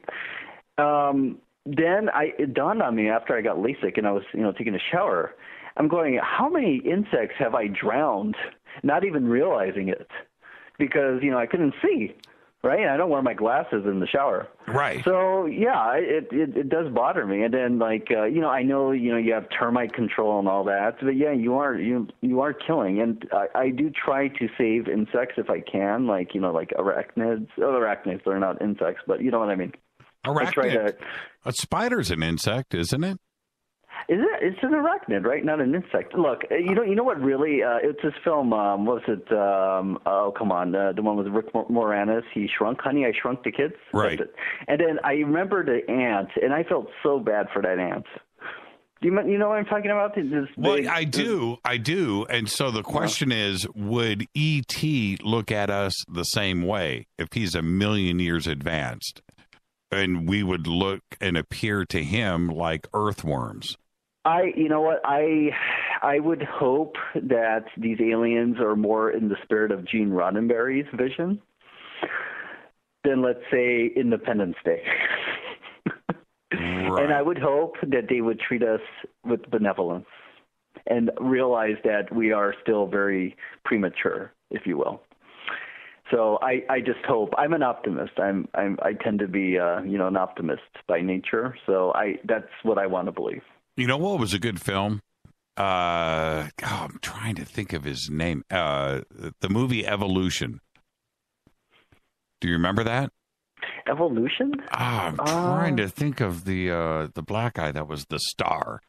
Then it dawned on me after I got LASIK and I was, taking a shower. I'm going, how many insects have I drowned, not even realizing it? Because, I couldn't see, right? And I don't wear my glasses in the shower. Right. So, yeah, it does bother me. And then, I know, you have termite control and all that. But, yeah, you are killing. And I do try to save insects if I can, like arachnids. Oh, arachnids, they're not insects, but you know what I mean. Arachnid. A spider's an insect, isn't it? It's an arachnid, right? Not an insect. Look, you know what really, it's this film, what was it, oh, come on, the one with Rick Moranis, He Shrunk, Honey, I Shrunk the Kids. Right. And then I remember the ant, and I felt so bad for that ant. Do you know what I'm talking about? I do. And so the question is, would E.T. look at us the same way if he's a million years advanced? And we would look and appear to him like earthworms. You know what? I would hope that these aliens are more in the spirit of Gene Roddenberry's vision than, let's say, Independence Day. Right. And I would hope that they would treat us with benevolence and realize that we are still very premature, if you will. So I just hope. I'm an optimist. I tend to be an optimist by nature. So that's what I want to believe. You know what was a good film? I'm trying to think of his name. The movie Evolution. Do you remember that? Evolution? I'm trying to think of the black guy that was the star.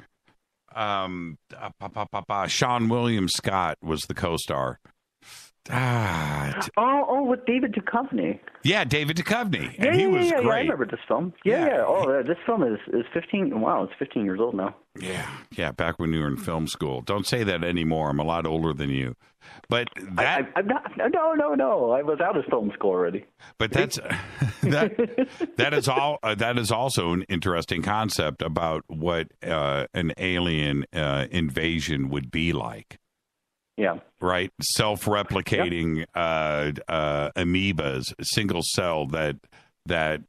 Sean William Scott was the co-star. With David Duchovny. Yeah, David Duchovny. And he was great. Yeah, I remember this film. Yeah. Oh, this film is 15. Wow, it's 15 years old now. Yeah, back when you were in film school. Don't say that anymore. I'm a lot older than you. But that I'm not. No. I was out of film school already. But that is also an interesting concept about what an alien invasion would be like. Yeah. Right. Self-replicating amoebas, single cell that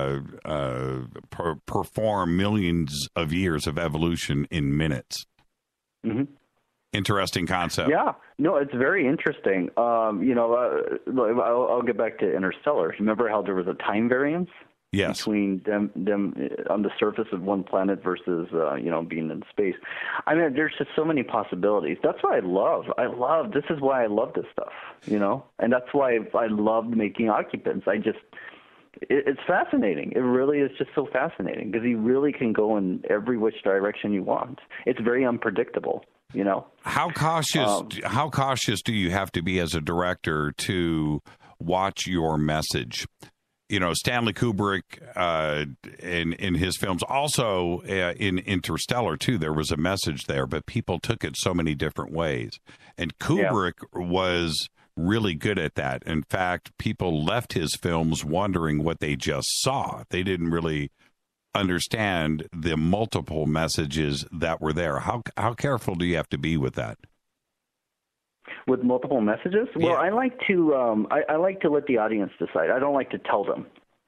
perform millions of years of evolution in minutes. Mm-hmm. Interesting concept. Yeah. No, it's very interesting. I'll get back to Interstellar. Remember how there was a time variance? Yes. Between them on the surface of one planet versus, being in space. I mean, there's just so many possibilities. That's what I love. This is why I love this stuff, and that's why I loved making Occupants. It's fascinating. It really is just so fascinating because you really can go in every which direction you want. It's very unpredictable, How cautious do you have to be as a director to watch your message? Stanley Kubrick in his films, also in Interstellar too, there was a message there, but people took it so many different ways. And Kubrick was really good at that. In fact, people left his films wondering what they just saw. They didn't really understand the multiple messages that were there. How careful do you have to be with that? With multiple messages? Well, I like to I like to let the audience decide. I don't like to tell them.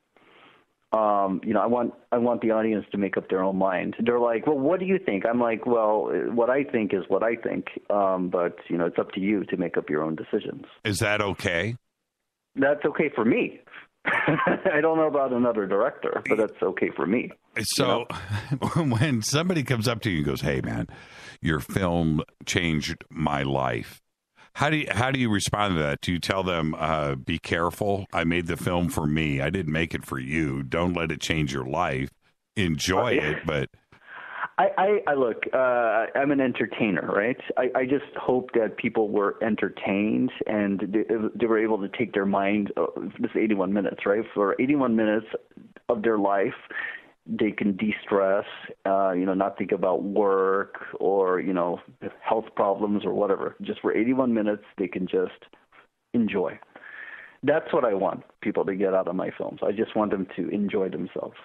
I want the audience to make up their own mind. They're like, well, what do you think? I'm like, well, what I think is what I think. But it's up to you to make up your own decisions. Is that okay? That's okay for me. I don't know about another director, but that's okay for me. So when somebody comes up to you and goes, hey, man, your film changed my life. How do you respond to that? Do you tell them, be careful? I made the film for me. I didn't make it for you. Don't let it change your life. Enjoy it, but... I look, I'm an entertainer, right? I just hope that people were entertained and they were able to take their mind, this 81 minutes, right? For 81 minutes of their life, they can de-stress, not think about work or, health problems or whatever. Just for 81 minutes, they can just enjoy. That's what I want people to get out of my films. I just want them to enjoy themselves.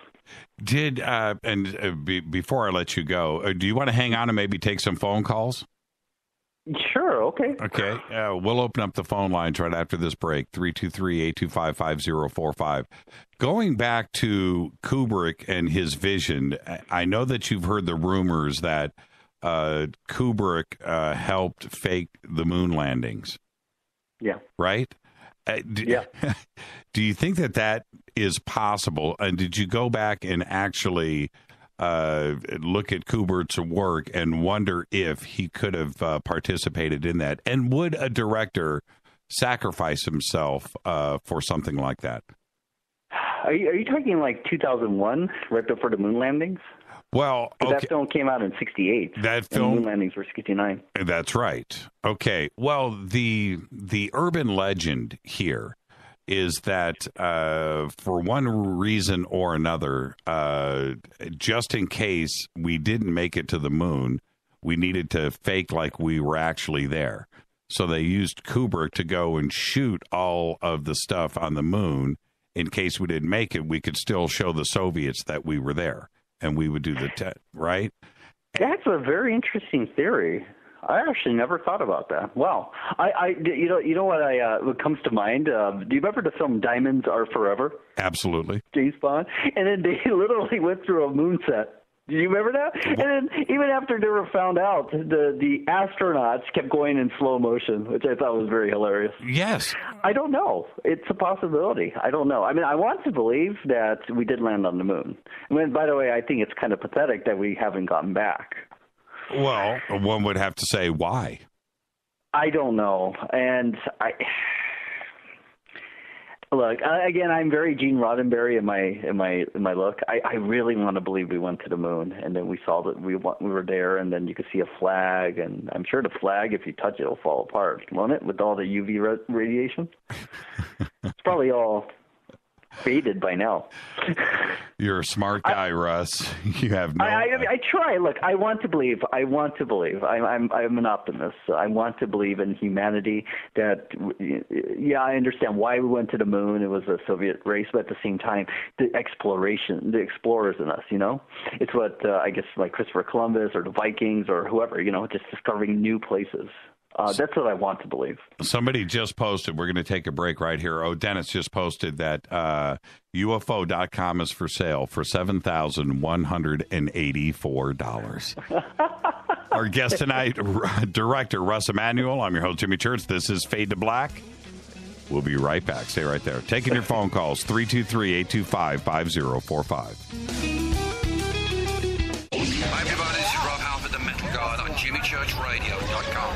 Before I let you go, do you want to hang on and maybe take some phone calls? Sure, okay. Okay, we'll open up the phone lines right after this break, 323-825-5045. Going back to Kubrick and his vision, I know that you've heard the rumors that Kubrick helped fake the moon landings. Yeah. Right? Yeah. Do you think that is possible? And did you go back and actually look at Kubrick's work and wonder if he could have participated in that? And would a director sacrifice himself for something like that? Are you talking like 2001, right before the moon landings? Well, okay. That film came out in 68. That film, and the moon landings were 69. That's right. Okay. Well, the urban legend here is that for one reason or another, just in case we didn't make it to the moon, we needed to fake like we were actually there. So they used Kubrick to go and shoot all of the stuff on the moon. In case we didn't make it, we could still show the Soviets that we were there. And we would do the right? That's a very interesting theory. I actually never thought about that. Wow. What comes to mind? Do you remember the film Diamonds Are Forever? Absolutely. James Bond. And then they literally went through a moon set. Do you remember that? And then even after they were found out, the astronauts kept going in slow motion, which I thought was very hilarious. Yes. I don't know. It's a possibility. I don't know. I mean, I want to believe that we did land on the moon. I mean, by the way, I think it's kind of pathetic that we haven't gotten back. Well, one would have to say why. I don't know. And look, again, I'm very Gene Roddenberry in my look. I really want to believe we went to the moon, and then we saw that we were there, and then you could see a flag, and I'm sure the flag, if you touch it, it'll fall apart, won't it? With all the UV radiation, it's probably all faded by now. You're a smart guy, Russ. You have no. I try. Look, I want to believe. I'm an optimist. I want to believe in humanity. That I understand why we went to the moon. It was a Soviet race, but at the same time, the exploration, the explorers in us. It's what I guess like Christopher Columbus or the Vikings or whoever. Just discovering new places. That's what I want to believe. Somebody just posted, we're going to take a break right here. Oh, Dennis just posted that UFO.com is for sale for $7,184. Our guest tonight, director Russ Emanuel. I'm your host, Jimmy Church. This is Fade to Black. We'll be right back. Stay right there. Taking your phone calls, 323-825-5045. Hi, everybody. This is Rob Halford, the Metal Guard on JimmyChurchRadio.com.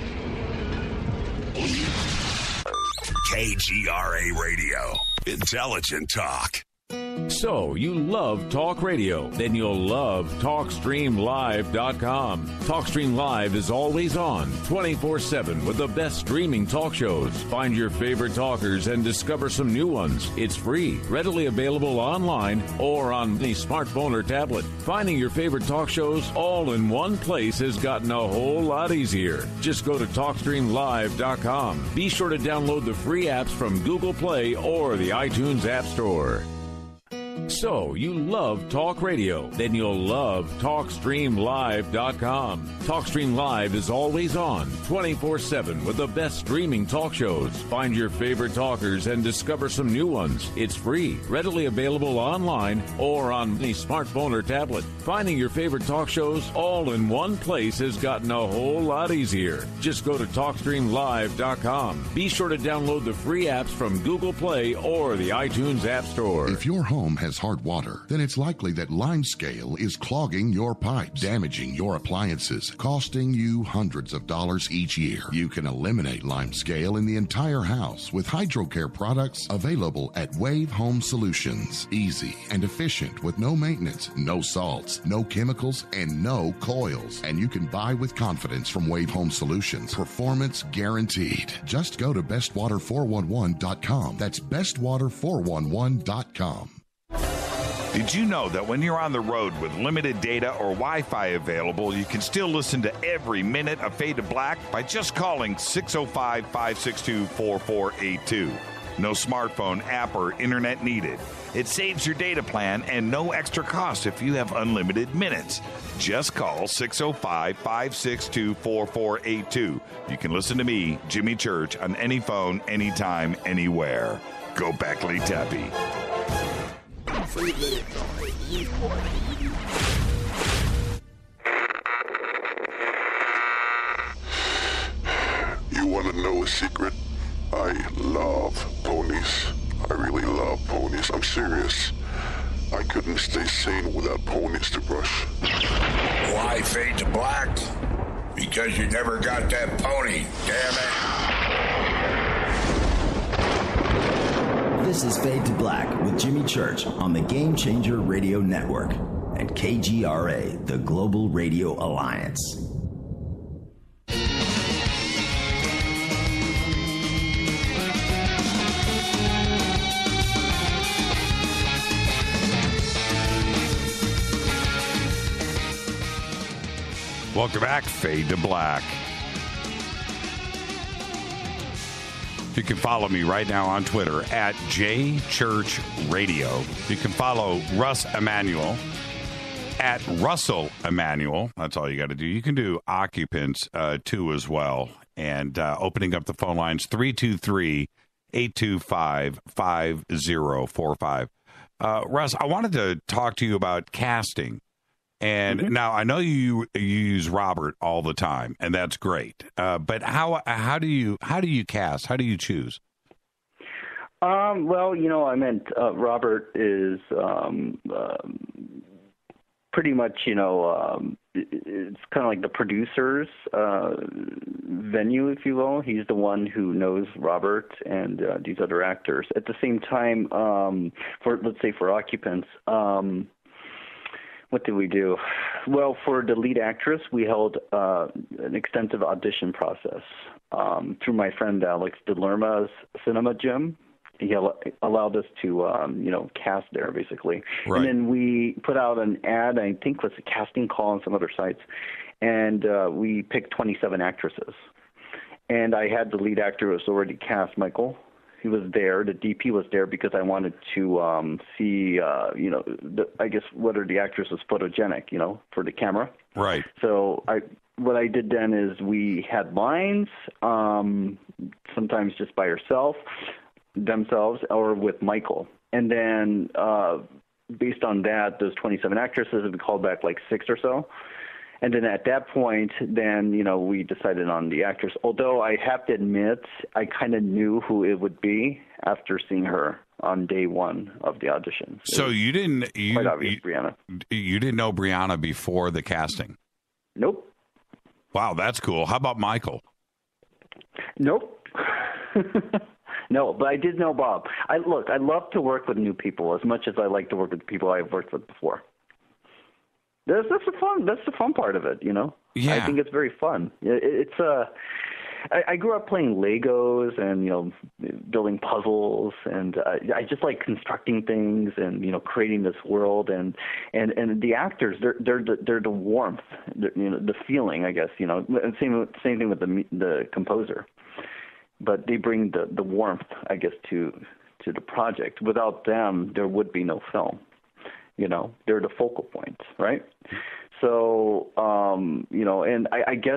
KGRA Radio. Intelligent talk. So, you love talk radio? Then you'll love TalkStreamLive.com. TalkStream Live is always on, 24/7, with the best streaming talk shows. Find your favorite talkers and discover some new ones. It's free, readily available online or on any smartphone or tablet. Finding your favorite talk shows all in one place has gotten a whole lot easier. Just go to TalkStreamLive.com. Be sure to download the free apps from Google Play or the iTunes App Store. So, you love talk radio? Then you'll love TalkStreamLive.com. TalkStream Live is always on, 24/7, with the best streaming talk shows. Find your favorite talkers and discover some new ones. It's free, readily available online or on any smartphone or tablet. Finding your favorite talk shows all in one place has gotten a whole lot easier. Just go to TalkStreamLive.com. Be sure to download the free apps from Google Play or the iTunes App Store. If your home has hard water, then it's likely that limescale is clogging your pipes, damaging your appliances, costing you hundreds of dollars each year. You can eliminate limescale in the entire house with HydroCare products available at Wave Home Solutions. Easy and efficient with no maintenance, no salts, no chemicals, and no coils. And you can buy with confidence from Wave Home Solutions. Performance guaranteed. Just go to bestwater411.com. That's bestwater411.com. Did you know that when you're on the road with limited data or Wi-Fi available, you can still listen to every minute of Fade to Black by just calling 605-562-4482. No smartphone, app, or internet needed. It saves your data plan and no extra cost if you have unlimited minutes. Just call 605-562-4482. You can listen to me, Jimmy Church, on any phone, anytime, anywhere. Go back, Lee Tappy. You want to know a secret? I love ponies. I really love ponies. I'm serious. I couldn't stay sane without ponies to brush. Why Fade to Black? Because you never got that pony, damn it. This is Fade to Black with Jimmy Church on the Game Changer Radio Network and KGRA, the Global Radio Alliance. Welcome back, Fade to Black. You can follow me right now on Twitter at JChurchRadio. You can follow Russ Emanuel at Russell Emanuel. That's all you got to do. You can do Occupants too as well. And opening up the phone lines, 323-825-5045. Russ, I wanted to talk to you about casting. And now I know you use Robert all the time, and that's great. But how do you cast? How do you choose? Well, I meant Robert is pretty much, it's kind of like the producer's venue, if you will. He's the one who knows Robert and these other actors. At the same time, let's say for Occupants. What did we do? Well, for the lead actress, we held an extensive audition process through my friend Alex DeLerma's Cinema Gym. He allowed us to, cast there, basically. Right. And then we put out an ad, I think it was a casting call on some other sites, and we picked 27 actresses. And I had the lead actor who was already cast, Michael. He was there. The DP was there because I wanted to see, I guess whether the actress was photogenic, for the camera. Right. So what I did then is we had lines, sometimes just by themselves, or with Michael. And then based on that, those 27 actresses, we called back like 6 or so. And then at that point, then, we decided on the actress. Although I have to admit, I kind of knew who it would be after seeing her on day one of the audition. So you didn't quite obvious, Brianna. You didn't know Brianna before the casting? Nope. Wow, that's cool. How about Michael? Nope. No, but I did know Bob. I love to work with new people as much as I like to work with people I've worked with before. That's the fun part of it, Yeah. I think it's very fun. I grew up playing Legos and building puzzles, and I just like constructing things and creating this world, and the actors, they're the warmth, the feeling, I guess, and same thing with the composer, but they bring the warmth, I guess, to the project. Without them, there would be no film. They're the focal point, right? So, and I guess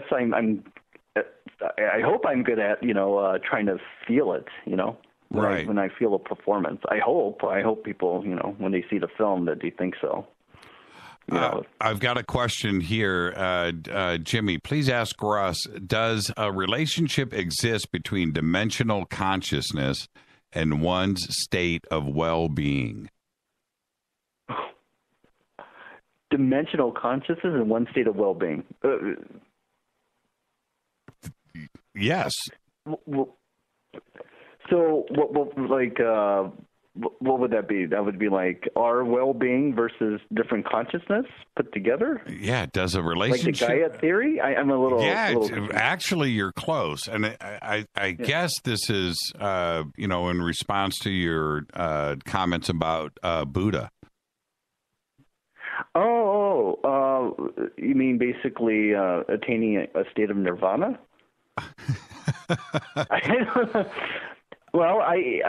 I hope I'm good at, trying to feel it, right. when I feel a performance. I hope people, when they see the film, that they think so. I've got a question here. Jimmy, please ask Russ, does a relationship exist between dimensional consciousness and one's state of well-being? Dimensional consciousness and one state of well-being. Yes. So, what would that be? That would be like our well-being versus different consciousness put together? Yeah, does a relationship... Like the Gaia theory? I'm a little... Yeah, a little... actually, you're close. And I guess this is, in response to your comments about Buddha. You mean basically attaining a state of nirvana? Well,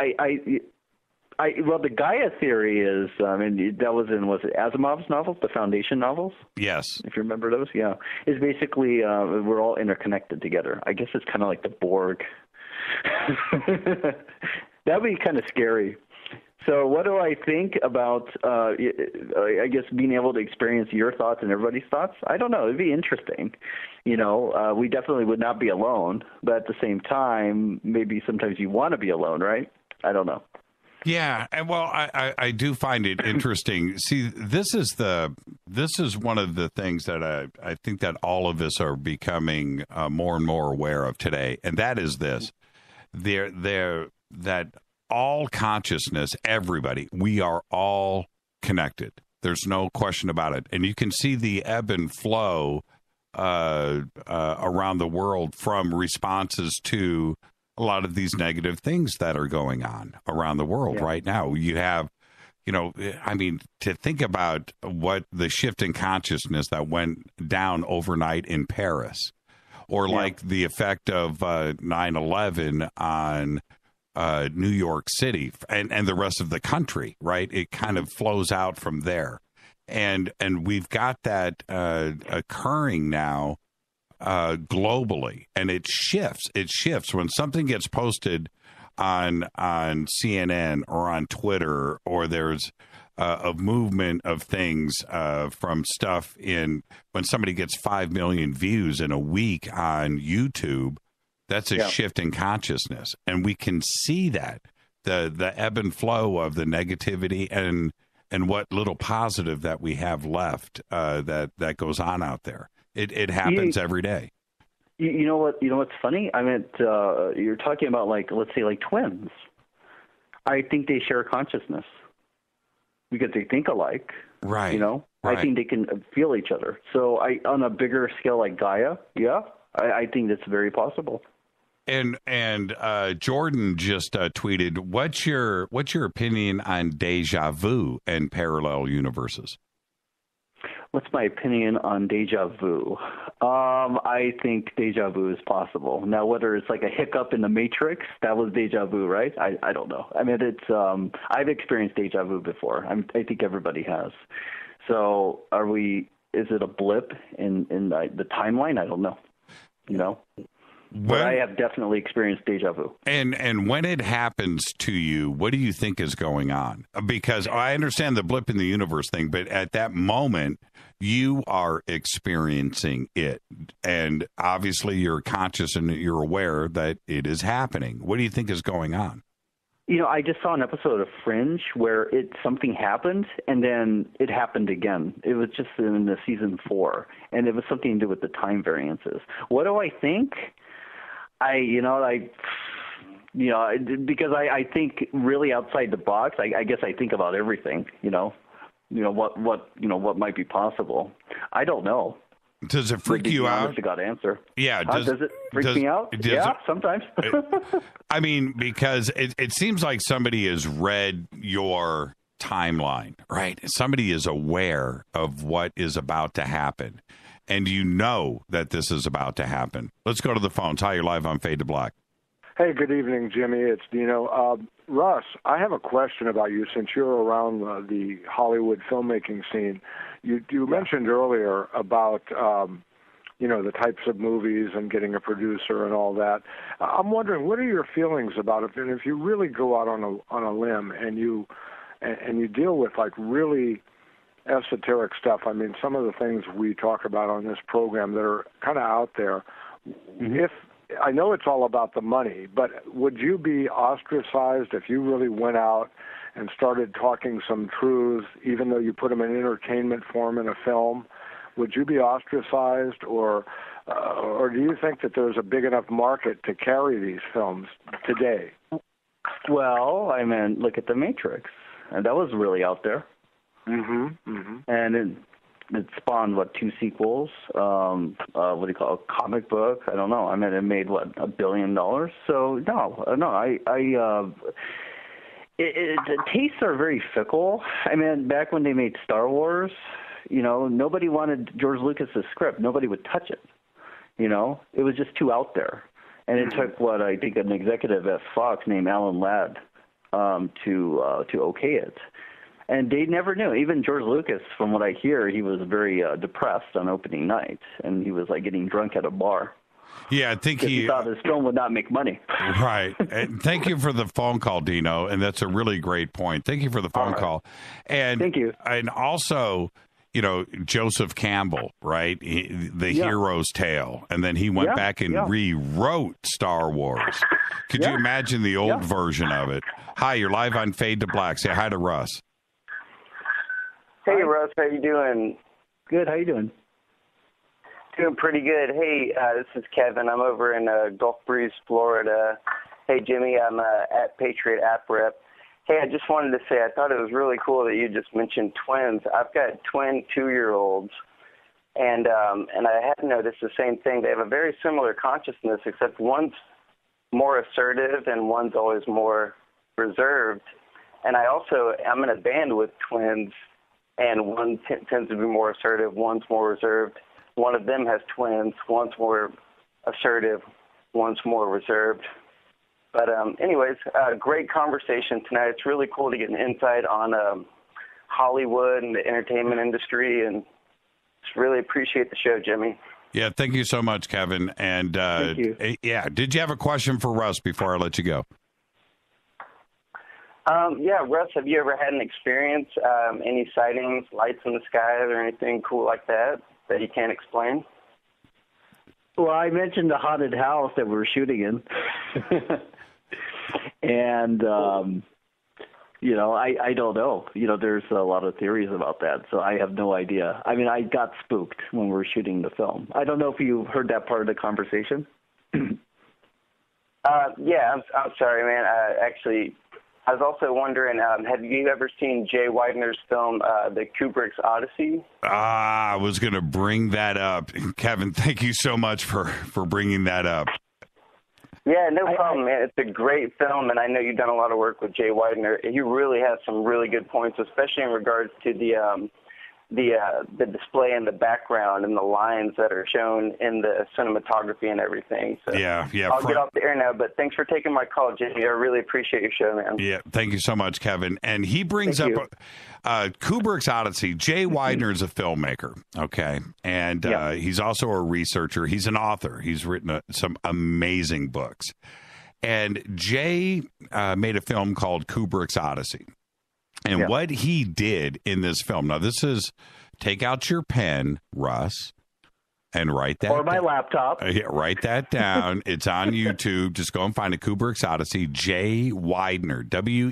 well, the Gaia theory is, that was it Asimov's novels, the Foundation novels? Yes. If you remember those, yeah. It's basically, we're all interconnected together. I guess it's kind of like the Borg. That'd be kind of scary. So what do I think about, I guess, being able to experience your thoughts and everybody's thoughts? I don't know. It'd be interesting. We definitely would not be alone. But at the same time, maybe sometimes you want to be alone, right? I don't know. Yeah, and well, I do find it interesting. See, this is one of the things that I think that all of us are becoming more and more aware of today, and that is this: that all consciousness, everybody, we are all connected. There's no question about it, and you can see the ebb and flow around the world from responses to a lot of these negative things that are going on around the world right now. You have, to think about what the shift in consciousness that went down overnight in Paris, or like the effect of 9/11 on New York City and the rest of the country, right? It kind of flows out from there. And we've got that occurring now globally, and it shifts when something gets posted on CNN or on Twitter, or there's a movement of things from stuff when somebody gets 5 million views in a week on YouTube. That's a shift in consciousness, and we can see that the ebb and flow of the negativity and what little positive that we have left that goes on out there. It happens every day. You know what? You know what's funny? I meant you're talking about, like, let's say, like twins. I think they share consciousness because they think alike. Right. Right. I think they can feel each other. So on a bigger scale like Gaia, I think that's very possible. And Jordan just tweeted, "What's your opinion on deja vu and parallel universes?" What's my opinion on deja vu? I think deja vu is possible. Now, whether it's like a hiccup in the Matrix, that was deja vu, right? I don't know. I mean, it's I've experienced deja vu before. I think everybody has. So, is it a blip in the timeline? I don't know. But I have definitely experienced deja vu. And when it happens to you, what do you think is going on? Because I understand the blip in the universe thing, but at that moment, you are experiencing it. And obviously you're conscious and you're aware that it is happening. What do you think is going on? I just saw an episode of Fringe where something happened and then it happened again. It was just in the season 4, and it was something to do with the time variances. What do I think? Because I think really outside the box. I guess I think about everything. What might be possible. I don't know. Does it freak you out? To God answer. Yeah. Does it freak me out? Yeah, sometimes. I mean, because it seems like somebody has read your timeline, right? Somebody is aware of what is about to happen, and you know that this is about to happen. Let's go to the phones. Hi, you're live on Fade to Black. Hey, good evening, Jimmy. It's Dino. Russ, I have a question about you since you're around the Hollywood filmmaking scene. You mentioned earlier about, the types of movies and getting a producer and all that. I'm wondering, what are your feelings about it? And if you really go out on a limb and you deal with like really esoteric stuff, I mean, some of the things we talk about on this program that are kind of out there, if I know it's all about the money, but would you be ostracized if you really went out and started talking some truths, even though you put them in entertainment form in a film? Would you be ostracized, or do you think that there's a big enough market to carry these films today? Well, I mean, look at The Matrix, and that was really out there. And it spawned, 2 sequels, what do you call it, a comic book? I don't know. I mean, it made, $1 billion? So, the tastes are very fickle. I mean, back when they made Star Wars, nobody wanted George Lucas's script. Nobody would touch it. It was just too out there. And it took, I think an executive at Fox named Alan Ladd to okay it. And they never knew. Even George Lucas, from what I hear, he was very depressed on opening night, and he was getting drunk at a bar. Yeah, I think he thought his film would not make money. Right. And thank you for the phone call, Dino, and that's a really great point. Thank you for the phone call. And thank you. And also, Joseph Campbell, right? The hero's tale, and then he went back and rewrote Star Wars. Could you imagine the old version of it? Hi, you're live on Fade to Black. Say hi to Russ. Hey, Russ, how you doing? Good, how you doing? Doing pretty good. Hey, this is Kevin. I'm over in Gulf Breeze, Florida. Hey, Jimmy, I'm at Patriot App Rep. Hey, I just wanted to say I thought it was really cool that you just mentioned twins. I've got twin 2-year-olds, and I had noticed the same thing. They have a very similar consciousness, except one's more assertive and one's always more reserved. And I'm in a band with twins, and one tends to be more assertive, one's more reserved. One of them has twins, one's more assertive, one's more reserved. But anyways, great conversation tonight. It's really cool to get an insight on Hollywood and the entertainment industry, and just really appreciate the show, Jimmy. Yeah, thank you so much, Kevin. And thank you. Yeah, did you have a question for Russ before I let you go? Yeah, Russ, have you ever had an experience, any sightings, lights in the sky, or anything cool like that you can't explain? Well, I mentioned the haunted house that we were shooting in. And, I don't know. There's a lot of theories about that, so I have no idea. I mean, I got spooked when we were shooting the film. I don't know if you heard that part of the conversation. Yeah, I'm sorry, man. I was also wondering, have you ever seen Jay Weidner's film, The Kubrick's Odyssey? I was going to bring that up. Kevin, thank you so much for bringing that up. Yeah, no problem, man. It's a great film, and I know you've done a lot of work with Jay Weidner. He really has some really good points, especially in regards to the the display in the background and the lines that are shown in the cinematography and everything. So yeah. I'll get off the air now, but thanks for taking my call, Jimmy. I really appreciate your show, man. Yeah, thank you so much, Kevin. And he brings up Kubrick's Odyssey. Jay Weidner is a filmmaker, okay? And he's also a researcher. He's an author. He's written some amazing books. And Jay made a film called Kubrick's Odyssey. And what he did in this film, now this is, take out your pen, Russ, and write that. Or my laptop. Write that down. It's on YouTube. Just go and find it. Kubrick's Odyssey. Jay Weidner.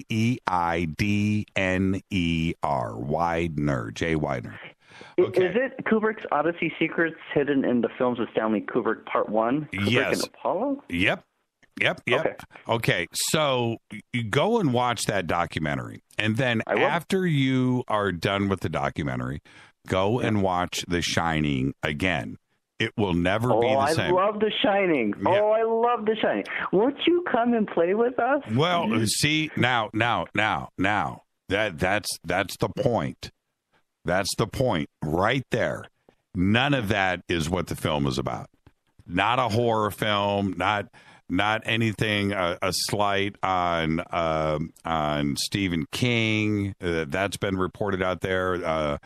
W-E-I-D-N-E-R. Weidner. Jay Weidner. Okay. Is it Kubrick's Odyssey Secrets Hidden in the Films of Stanley Kubrick Part 1? Kubrick Yes. and Apollo? Yep. Okay. So you go and watch that documentary. And then after you are done with the documentary, go and watch The Shining again. It will never be the same. I love The Shining. Yeah. Oh, I love The Shining. Won't you come and play with us? Well, see, now, that's the point. That's the point right there. None of that is what the film is about. Not a horror film, not anything, a slight on Stephen King. That's been reported out there.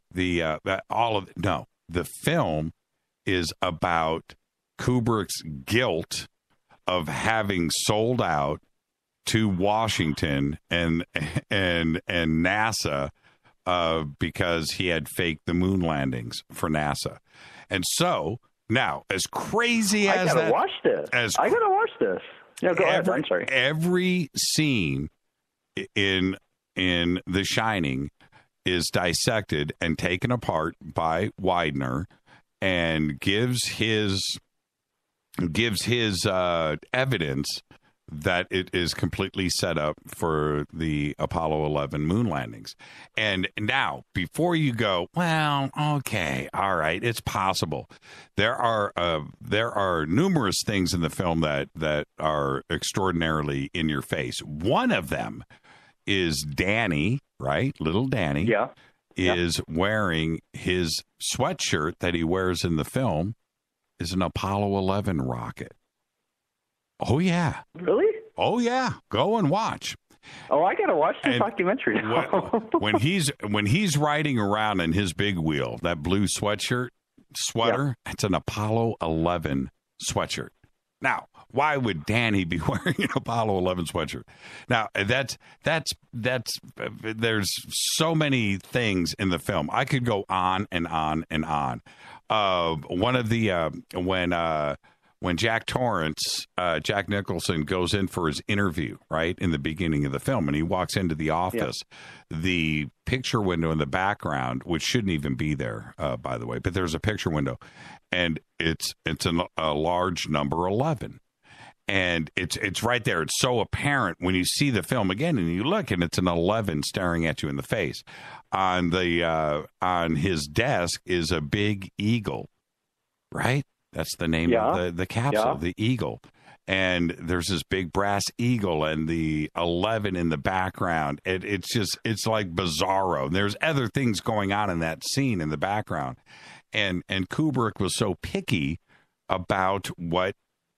No, the film is about Kubrick's guilt of having sold out to Washington and NASA because he had faked the moon landings for NASA. And so now, as crazy as that, I gotta watch this. Yeah, go ahead. I'm sorry. Every scene in The Shining is dissected and taken apart by Weidner, and gives his evidence that it is completely set up for the Apollo 11 moon landings. And now, before you go, well, okay, all right, it's possible. There are numerous things in the film that are extraordinarily in your face. One of them is Danny, right? Little Danny is wearing his sweatshirt that he wears in the film is an Apollo 11 rocket. Oh, yeah. Really? Oh, yeah. Go and watch. Oh, I got to watch this documentary. when he's riding around in his big wheel, that blue sweater, it's an Apollo 11 sweatshirt. Now, why would Danny be wearing an Apollo 11 sweatshirt? Now, that's there's so many things in the film. I could go on and on and on. One of the when Jack Torrance, Jack Nicholson goes in for his interview, right, in the beginning of the film, and he walks into the office, the picture window in the background, which shouldn't even be there, by the way, but there's a picture window, and it's a large number 11. And it's right there. It's so apparent when you see the film again and you look, and it's an 11 staring at you in the face. On his desk is a big eagle, right? That's the name of the capsule, the eagle. And there's this big brass eagle and the 11 in the background. It's like bizarro. There's other things going on in that scene in the background. And Kubrick was so picky about what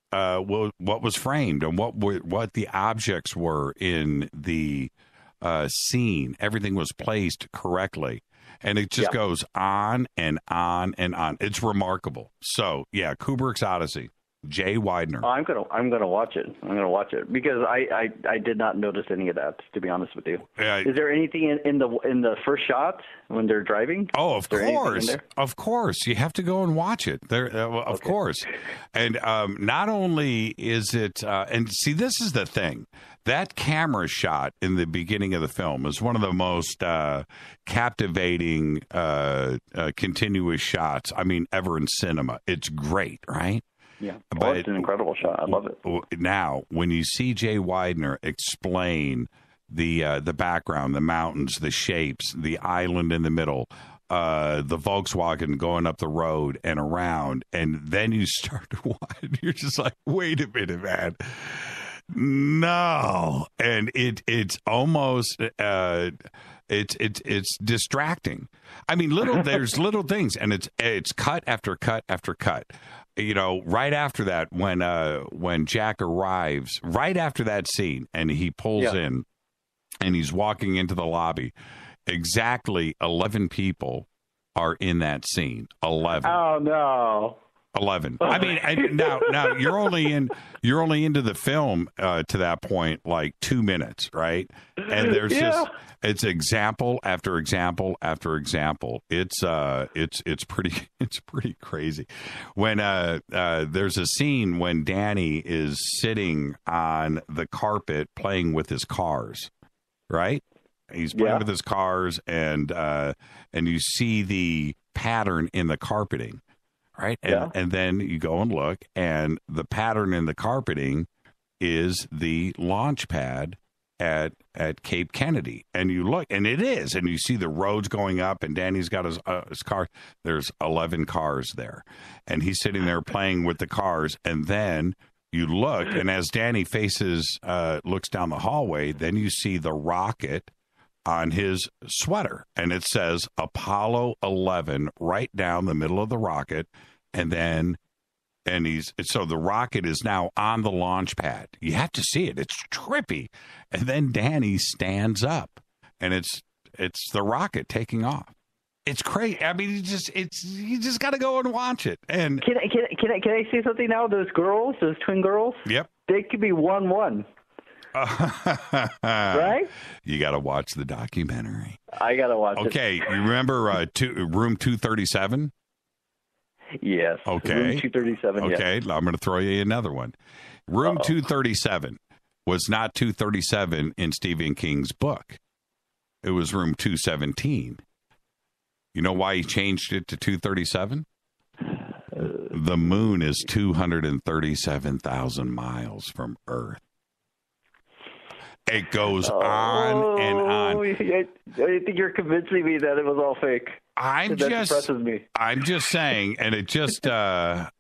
was framed and what the objects were in the scene. Everything was placed correctly. And it just goes on and on and on. It's remarkable. So, yeah, Kubrick's Odyssey, Jay Weidner. I'm gonna watch it. I'm gonna watch it because I did not notice any of that, to be honest with you. Is there anything in the first shot when they're driving? Oh, of course, of course. You have to go and watch it. Of course. And not only is it, and see, this is the thing. That camera shot in the beginning of the film is one of the most captivating continuous shots, ever in cinema. It's great, right? Yeah, but it's an incredible shot. I love it. Now, when you see Jay Weidner explain the background, the mountains, the shapes, the island in the middle, the Volkswagen going up the road and around, and then you start to watch, you're just like, wait a minute, man. No. And it's almost It's distracting. I mean, there's little things, and it's cut after cut after cut. You know, right after that, when Jack arrives, right after that scene, and he pulls in, and he's walking into the lobby, exactly 11 people are in that scene. 11. Oh no. 11. I mean, now you're only into the film to that point like 2 minutes, right? And there's it's example after example after example. It's pretty crazy. When there's a scene when Danny is sitting on the carpet playing with his cars, right? He's playing with his cars, and you see the pattern in the carpeting. Right. And then you go and look, and the pattern in the carpeting is the launch pad at Cape Kennedy. And you look, and it is, and you see the roads going up, and Danny's got his car. There's 11 cars there, and he's sitting there playing with the cars. And then you look, and as Danny looks down the hallway, then you see the rocket on his sweater, and it says Apollo 11 right down the middle of the rocket. And so the rocket is now on the launch pad. You have to see it. It's trippy. And then Danny stands up, and it's the rocket taking off. It's crazy. I mean, you just got to go and watch it. And can I say something now? Those twin girls. Yep. They could be 1-1. Right? You got to watch the documentary. I got to watch it. Okay, you remember Room 237? Yes. Okay. Room 237. Okay, yes. I'm going to throw you another one. Room 237 was not 237 in Stephen King's book. It was Room 217. You know why he changed it to 237? The moon is 237,000 miles from Earth. It goes on and on. I think you're convincing me that it was all fake. That depresses me. I'm just saying, and it just got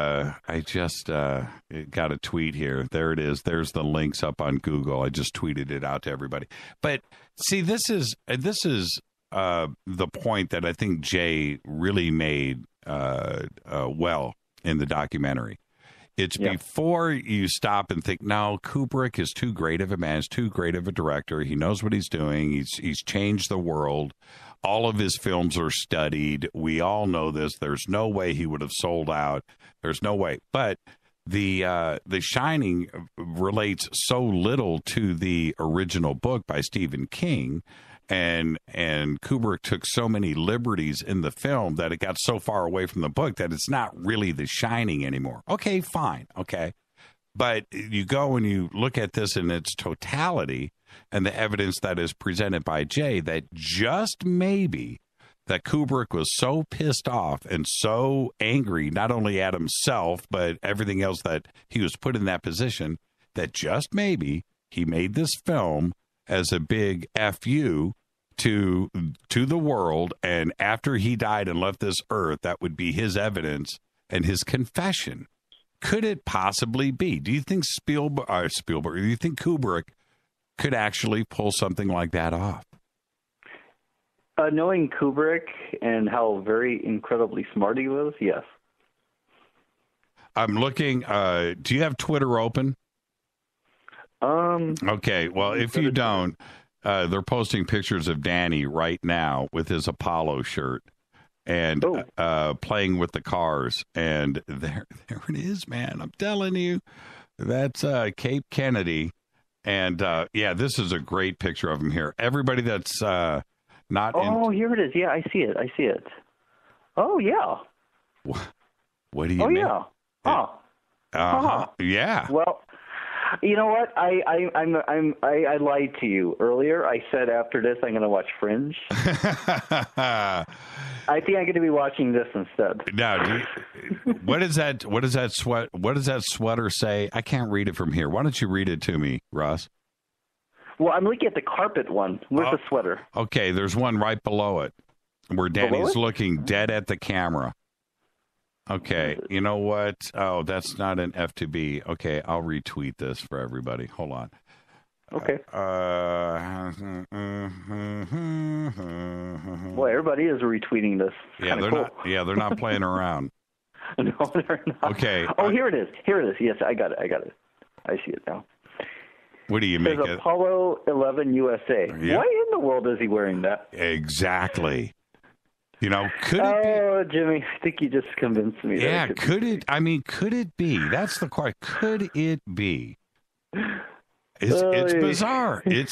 a tweet here. There it is. There's the links up on Google. I just tweeted it out to everybody. But see, this is the point that I think Jay really made well in the documentary. It's before you stop and think, no, Kubrick is too great of a man, he's too great of a director. He knows what he's doing. He's changed the world. All of his films are studied. We all know this. There's no way he would have sold out. There's no way. But the Shining relates so little to the original book by Stephen King. And Kubrick took so many liberties in the film that it got so far away from the book that it's not really The Shining anymore. Okay, fine. Okay. But you go and you look at this in its totality and the evidence that is presented by Jay that just maybe that Kubrick was so pissed off and so angry, not only at himself, but everything else that he was put in that position, that just maybe he made this film as a big FU to the world, and after he died and left this earth, that would be his evidence and his confession. Could it possibly be? Do you think Spielberg? Do you think Kubrick could actually pull something like that off? Knowing Kubrick and how very incredibly smart he was, yes. I'm looking. Do you have Twitter open? Okay. Well, if you don't, they're posting pictures of Danny right now with his Apollo shirt and playing with the cars. And there it is, man. I'm telling you, that's Cape Kennedy. And this is a great picture of him here. Everybody that's not. Here it is. Yeah, I see it. Oh yeah. What do you mean? Yeah. Yeah. Well, you know what? I lied to you earlier. I said after this I'm going to watch Fringe. I think I'm going to be watching this instead. Now, what does that sweater say? I can't read it from here. Why don't you read it to me, Russ? Well, I'm looking at the carpet one. Where's the sweater? Okay, there's one right below it where Danny's looking dead at the camera. Okay, you know what? Oh, that's not an F2B. Okay, I'll retweet this for everybody. Hold on. Okay. Boy, everybody is retweeting this. Yeah, they're cool. not. Yeah, they're not playing around. No, they're not. Okay. Oh, here it is. Yes, I got it. I see it now. What do you make it? Apollo 11 USA. Yep. Why in the world is he wearing that? Exactly. You know, could it Oh, Jimmy, I think you just convinced me. Yeah, could it be? That's the question. Could it be? It's bizarre. It's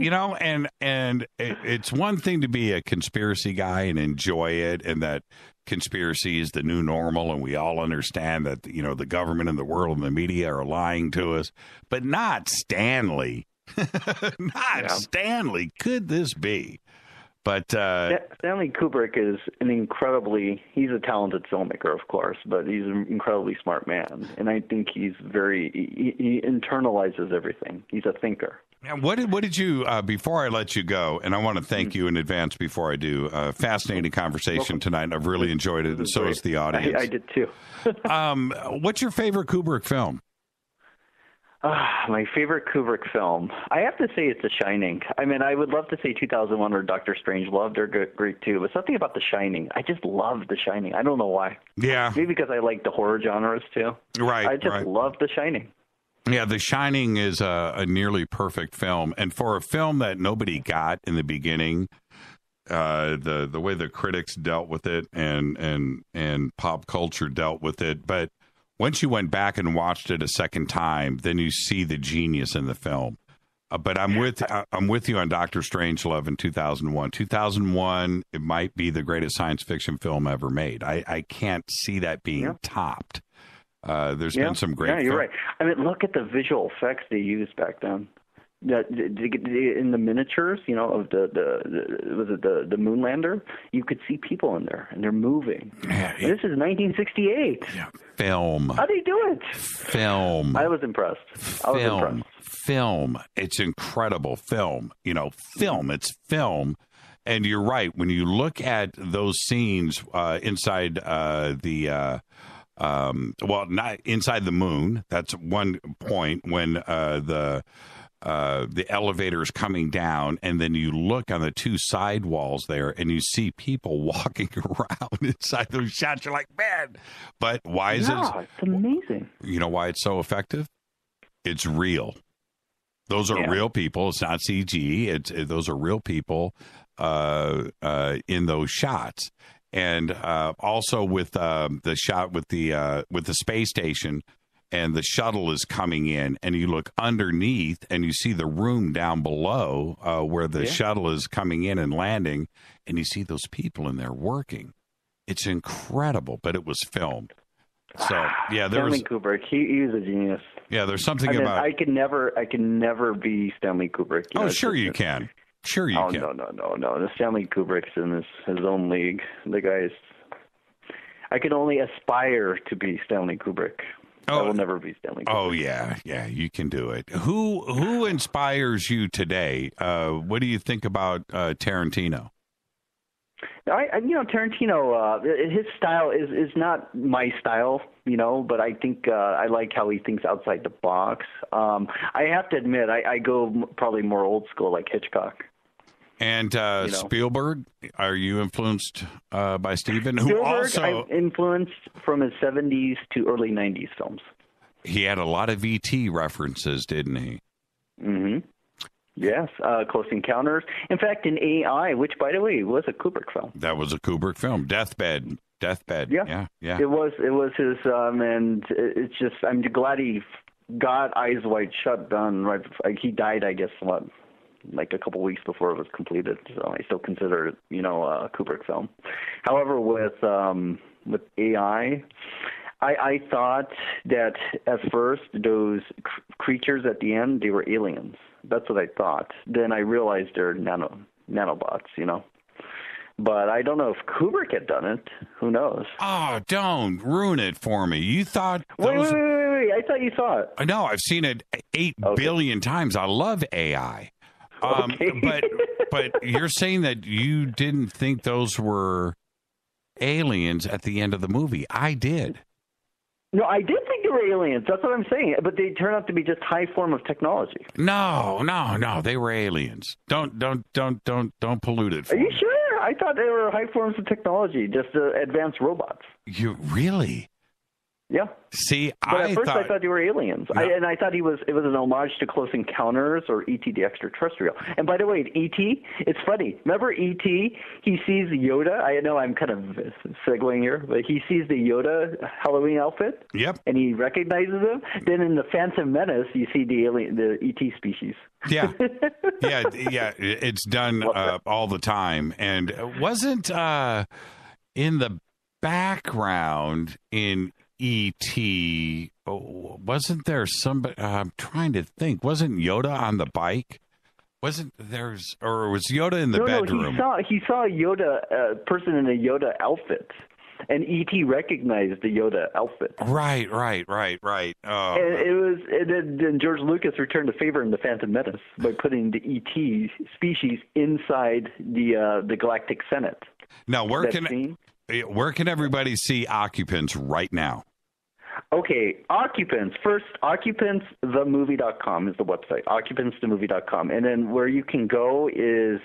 it's one thing to be a conspiracy guy and enjoy it, and that conspiracy is the new normal, and we all understand that the government and the world and the media are lying to us, but not Stanley. Stanley. Could this be? But Stanley Kubrick is he's a talented filmmaker, of course, but he's an incredibly smart man. And I think he internalizes everything. He's a thinker. Now, what did you, before I let you go, and I want to thank you in advance before I do, fascinating conversation tonight. I've really enjoyed it, and so has the audience. I did too. What's your favorite Kubrick film? My favorite Kubrick film, I have to say it's The Shining. I mean, I would love to say 2001 or Dr. Strangelove. They're great too, but something about The Shining. I just love The Shining. I don't know why. Yeah. Maybe because I like the horror genres too. Right. I just love The Shining. Yeah, The Shining is a nearly perfect film, and for a film that nobody got in the beginning, the way the critics dealt with it and pop culture dealt with it, but once you went back and watched it a second time, then you see the genius in the film. But I'm with you on Dr. Strangelove in 2001. 2001, it might be the greatest science fiction film ever made. I can't see that being topped. There's been some great. Yeah, you're right. I mean, look at the visual effects they used back then. In the miniatures, of the moon lander, you could see people in there, and they're moving. This is 1968. Yeah. Film. How do you do it? Film. I was impressed. Film. It's incredible. Film. Film. It's film. And you're right. When you look at those scenes inside not inside the moon. That's one point when the elevator is coming down, and then you look on the two side walls there, and you see people walking around inside those shots. You're like, man, but why is it? It's amazing. You know why it's so effective? It's real. Those are real people. It's not CG. Those are real people in those shots. And also with the shot with the space station, and the shuttle is coming in, and you look underneath, and you see the room down below where the shuttle is coming in and landing, and you see those people in there working. It's incredible, but it was filmed. So Stanley Kubrick, he was a genius. Yeah, there's something about. I can never be Stanley Kubrick. Sure you can. Sure you can. No. The Stanley Kubrick's in his own league. The guy's. I can only aspire to be Stanley Kubrick. I will never be Stanley Kubrick. Oh yeah, you can do it. Who inspires you today? What do you think about Tarantino? Tarantino, his style is not my style, but I think I like how he thinks outside the box. I have to admit, I go probably more old school, like Hitchcock. And Spielberg, are you influenced by Steven? Spielberg, I'm influenced from his 70s to early 90s films. He had a lot of E.T. references, didn't he? Mm-hmm. Yes, Close Encounters. In fact, in AI, which, by the way, was a Kubrick film. That was a Kubrick film. Deathbed. Yeah. It was his, and it's just, I'm glad he got Eyes Wide Shut done. Right, he died, I guess, like a couple weeks before it was completed. So I still consider it, a Kubrick film. However, with AI, I thought that at first those creatures at the end, they were aliens. That's what I thought. Then I realized they're nanobots, But I don't know if Kubrick had done it. Who knows? Oh, don't ruin it for me. You thought those... Wait. I thought you saw it. No, I've seen it 8 billion times. I love AI. But you're saying that you didn't think those were aliens at the end of the movie. I did. No, I did think they were aliens. That's what I'm saying. But they turn out to be just high form of technology. No. They were aliens. Don't pollute it. Are you sure? I thought they were high forms of technology, just advanced robots. You really? Yeah. See, but at first I thought they were aliens. No. I thought it was an homage to Close Encounters or E.T. the Extraterrestrial. And by the way, E.T., it's funny. Remember E.T.? He sees Yoda. I know I'm kind of segueing here, but he sees the Yoda Halloween outfit. Yep. And he recognizes him. Then in the Phantom Menace, you see the E.T. species. Yeah. yeah. It's done all the time. And wasn't in the background in E.T., wasn't there somebody, I'm trying to think, wasn't Yoda on the bike? Was Yoda in the bedroom? No, he saw a Yoda person in a Yoda outfit, and E.T. recognized the Yoda outfit. Right. Oh. And then George Lucas returned the favor in the Phantom Menace by putting the E.T. species inside the Galactic Senate. Now, where can everybody see Occupants right now? Okay, Occupants. First, OccupantsTheMovie.com is the website, OccupantsTheMovie.com. And then where you can go is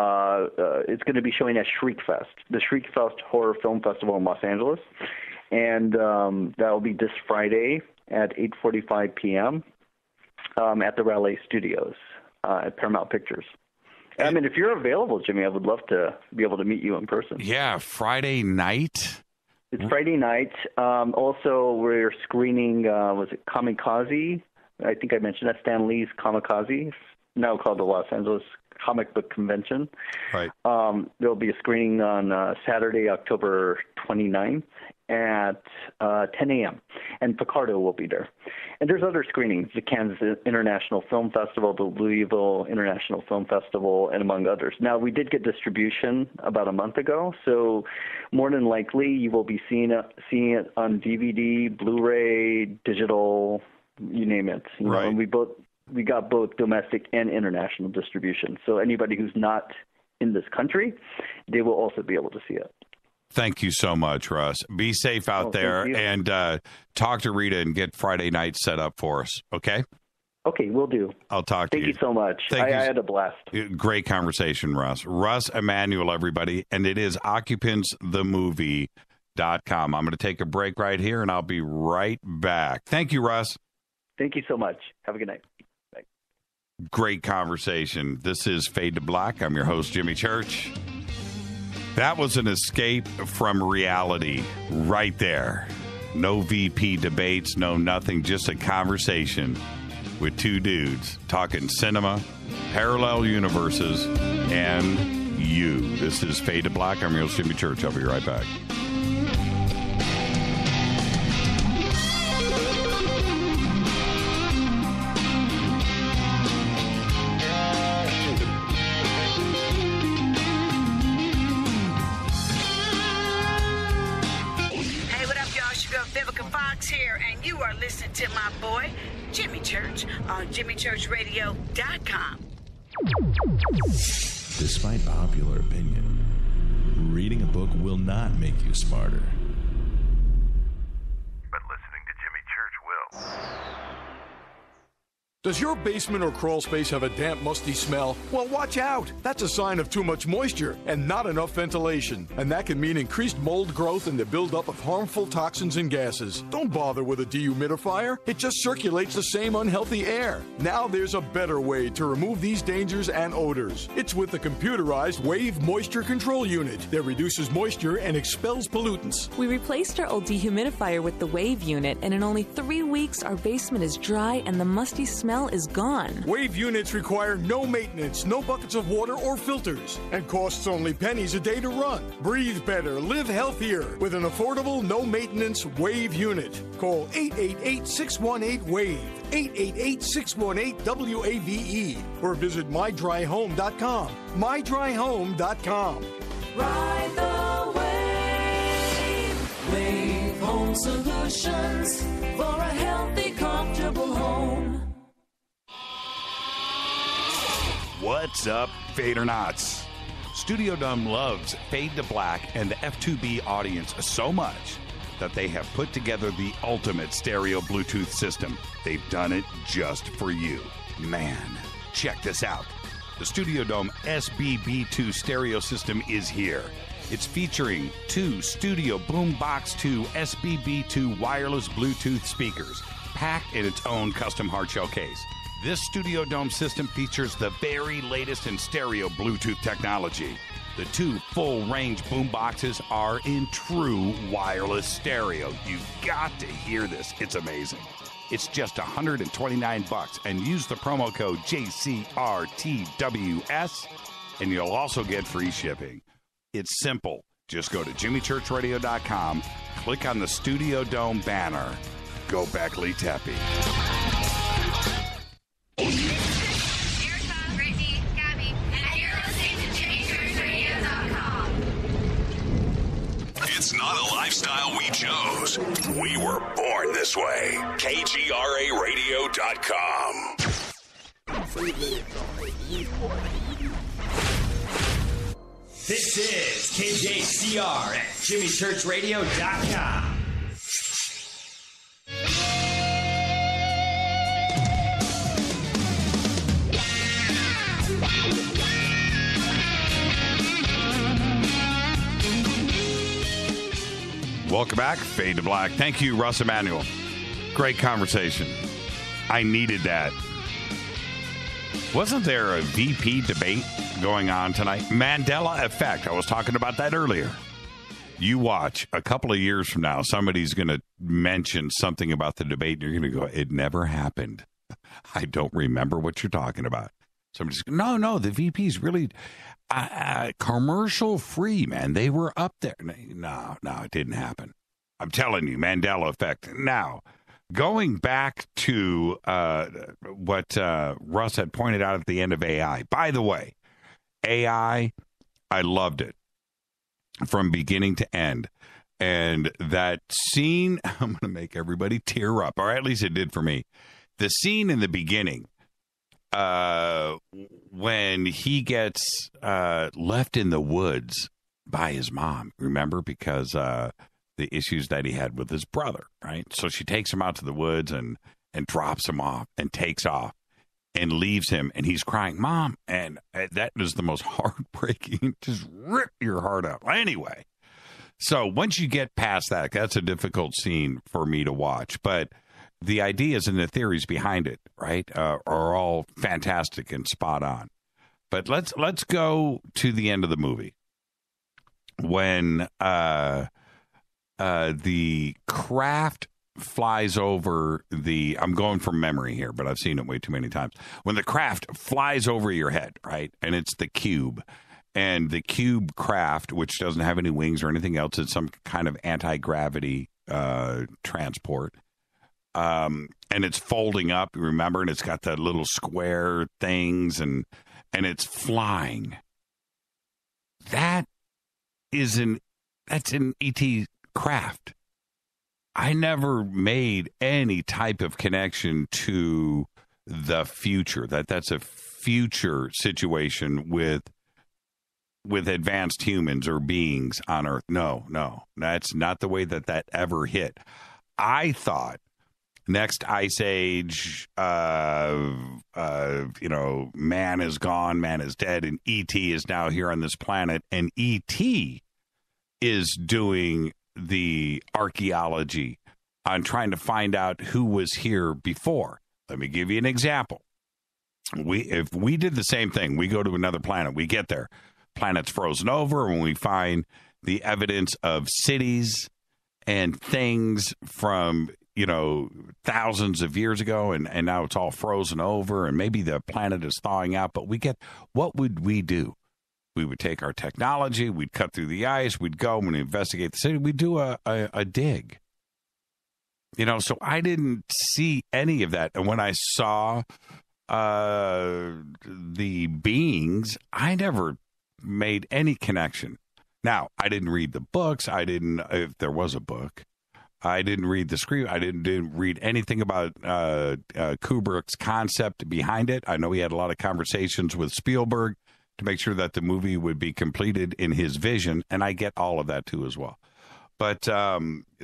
it's going to be showing at Shriekfest, the Shriekfest Horror Film Festival in Los Angeles. And that will be this Friday at 8:45 p.m. At the Raleigh Studios at Paramount Pictures. I mean, if you're available, Jimmy, I would love to be able to meet you in person. Yeah, Friday night. It's Friday night. Also, we're screening, was it Kamikaze? I think I mentioned that, Stan Lee's Kamikaze, now called the Los Angeles Comic Book Convention. Right. There'll be a screening on Saturday, October 29th at 10 a.m. And Picardo will be there. And there's other screenings, the Kansas International Film Festival, the Louisville International Film Festival, and among others. Now, we did get distribution about a month ago, so more than likely you will be seeing it on DVD, Blu-ray, digital, you name it. You know, and we got both domestic and international distribution. So anybody who's not in this country, they will also be able to see it. Thank you so much, Russ. Be safe out there, and talk to Rita and get Friday night set up for us, okay? Okay, will do. I'll talk to you. Thank you so much. I had a blast. Great conversation, Russ. Russ Emanuel, everybody, and it is OccupantsTheMovie.com. I'm going to take a break right here, and I'll be right back. Thank you, Russ. Thank you so much. Have a good night. Bye. Great conversation. This is Fade to Black. I'm your host, Jimmy Church. That was an escape from reality right there. No VP debates, no nothing, just a conversation with two dudes talking cinema, parallel universes, and you. This is Fade to Black. I'm your host, Jimmy Church. I'll be right back. Here, and you are listening to my boy Jimmy Church on JimmyChurchRadio.com. Despite popular opinion, reading a book will not make you smarter. But listening to Jimmy Church will. Does your basement or crawl space have a damp, musty smell? Well, watch out. That's a sign of too much moisture and not enough ventilation. And that can mean increased mold growth and the buildup of harmful toxins and gases. Don't bother with a dehumidifier. It just circulates the same unhealthy air. Now there's a better way to remove these dangers and odors. It's with the computerized Wave Moisture Control Unit that reduces moisture and expels pollutants. We replaced our old dehumidifier with the Wave unit, and in only 3 weeks, our basement is dry and the musty smell is gone. Wave units require no maintenance, no buckets of water or filters, and costs only pennies a day to run. Breathe better, live healthier with an affordable, no-maintenance Wave unit. Call 888-618-WAVE, 888-618-WAVE, or visit mydryhome.com. mydryhome.com. Ride the wave. Wave Home Solutions for a healthy, comfortable home. What's up, Fadernauts? Studio Dome loves Fade to Black and the F2B audience so much that they have put together the ultimate stereo Bluetooth system. They've done it just for you. Man, check this out. The Studio Dome SBB2 stereo system is here. It's featuring 2 Studio Boombox 2 SBB2 wireless Bluetooth speakers, packed in its own custom hardshell case. This Studio Dome system features the very latest in stereo Bluetooth technology. The 2 full-range boomboxes are in true wireless stereo. You've got to hear this. It's amazing. It's just $129, and use the promo code JCRTWS, and you'll also get free shipping. It's simple. Just go to jimmychurchradio.com, click on the Studio Dome banner. Go Beckley Tepe. It's not a lifestyle we chose. We were born this way. KGRARadio.com. This is KJCR at JimmyChurchRadio.com. Welcome back. Fade to Black. Thank you, Russ Emanuel. Great conversation. I needed that. Wasn't there a VP debate going on tonight? Mandela effect. I was talking about that earlier. You watch, a couple of years from now, somebody's going to mention something about the debate, and you're going to go, it never happened. I don't remember what you're talking about. Somebody's no, the VP's really commercial free, man. They were up there. No, it didn't happen. I'm telling you, Mandela effect. Now, going back to what Russ had pointed out at the end of AI. By the way, AI, I loved it from beginning to end. And that scene, I'm going to make everybody tear up, or at least it did for me. The scene in the beginning, when he gets left in the woods by his mom, remember, because the issues that he had with his brother, right? So she takes him out to the woods and drops him off and takes off and leaves him, and he's crying, Mom, and that is the most heartbreaking, just rip your heart out. Anyway, so once you get past that, that's a difficult scene for me to watch, but the ideas and the theories behind it, right, are all fantastic and spot on. But let's go to the end of the movie when the craft flies over the, I'm going from memory here, but I've seen it way too many times. When the craft flies over your head, right, and it's the cube, and the cube craft, which doesn't have any wings or anything else, it's some kind of anti-gravity transport. And it's folding up, remember, and it's got the little square things, and it's flying. That's an ET craft. I never made any type of connection to the future, that's a future situation with advanced humans or beings on Earth. No, that's not the way that ever hit. I thought next ice age, man is gone, man is dead, and ET is now here on this planet, and ET is doing the archaeology on trying to find out who was here before. Let me give you an example. If we did the same thing, we go to another planet, we get there, planet's frozen over, and we find the evidence of cities and things from thousands of years ago, and now it's all frozen over, and maybe the planet is thawing out, but what would we do? We would take our technology, we'd cut through the ice, we'd go and investigate the city, we'd do a dig. So I didn't see any of that. And when I saw the beings, I never made any connection. Now, I didn't read the books. If there was a book, I didn't read the script. I didn't read anything about Kubrick's concept behind it. I know he had a lot of conversations with Spielberg to make sure that the movie would be completed in his vision, and I get all of that too as well. But I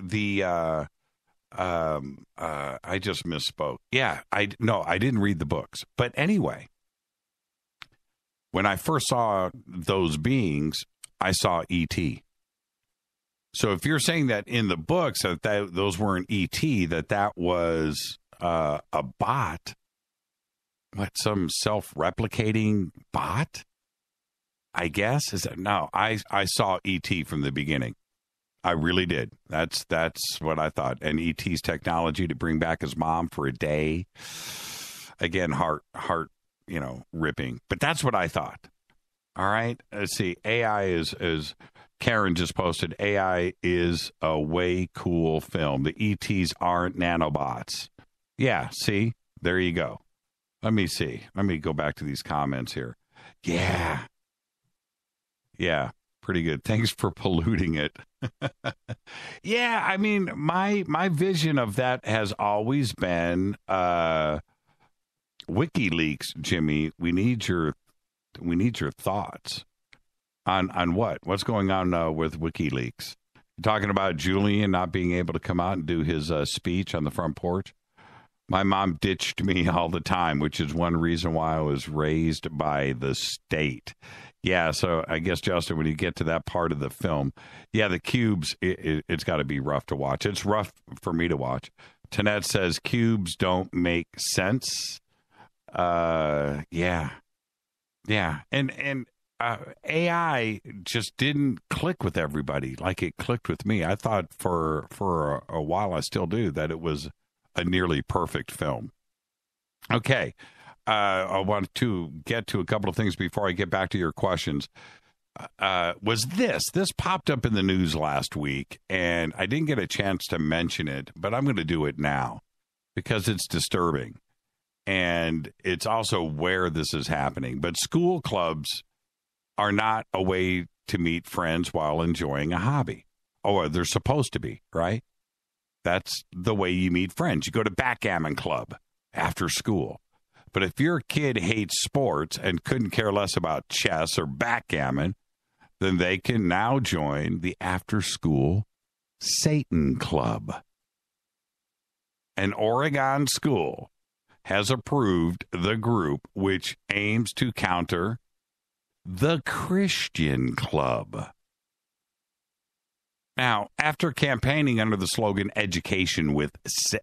just misspoke. Yeah, I didn't read the books. But anyway, when I first saw those beings, I saw E.T. So if you're saying that in the books that those weren't E.T., that was a bot, some self-replicating bot, I guess? Is that no? I saw E.T. from the beginning. I really did. That's what I thought. And E.T.'s technology to bring back his mom for a day. Again, heart, ripping. But that's what I thought. All right. Let's see. AI is Karen just posted. AI is a way cool film. The ETs aren't nanobots. Yeah. See, there you go. Let me see. Let me go back to these comments here. Yeah. Yeah. Pretty good. Thanks for polluting it. Yeah, I mean, my vision of that has always been WikiLeaks, Jimmy. We need your thoughts on what's going on with WikiLeaks. You're talking about Julian not being able to come out and do his speech on the front porch. My mom ditched me all the time, which is one reason why I was raised by the state. Yeah, so I guess, Justin, when you get to that part of the film, yeah, the cubes, it's got to be rough to watch. It's rough for me to watch. Tanette says cubes don't make sense. Yeah. And AI just didn't click with everybody like it clicked with me. I thought for a while, I still do, that it was a nearly perfect film. Okay. I want to get to a couple of things before I get back to your questions. This popped up in the news last week, and I didn't get a chance to mention it, but I'm going to do it now because it's disturbing. And it's also where this is happening. But school clubs are not a way to meet friends while enjoying a hobby. Oh, they're supposed to be, right? That's the way you meet friends. You go to backgammon club after school. But if your kid hates sports and couldn't care less about chess or backgammon, then they can now join the after-school Satan Club. An Oregon school has approved the group which aims to counter the Christian Club. Now, after campaigning under the slogan Educating with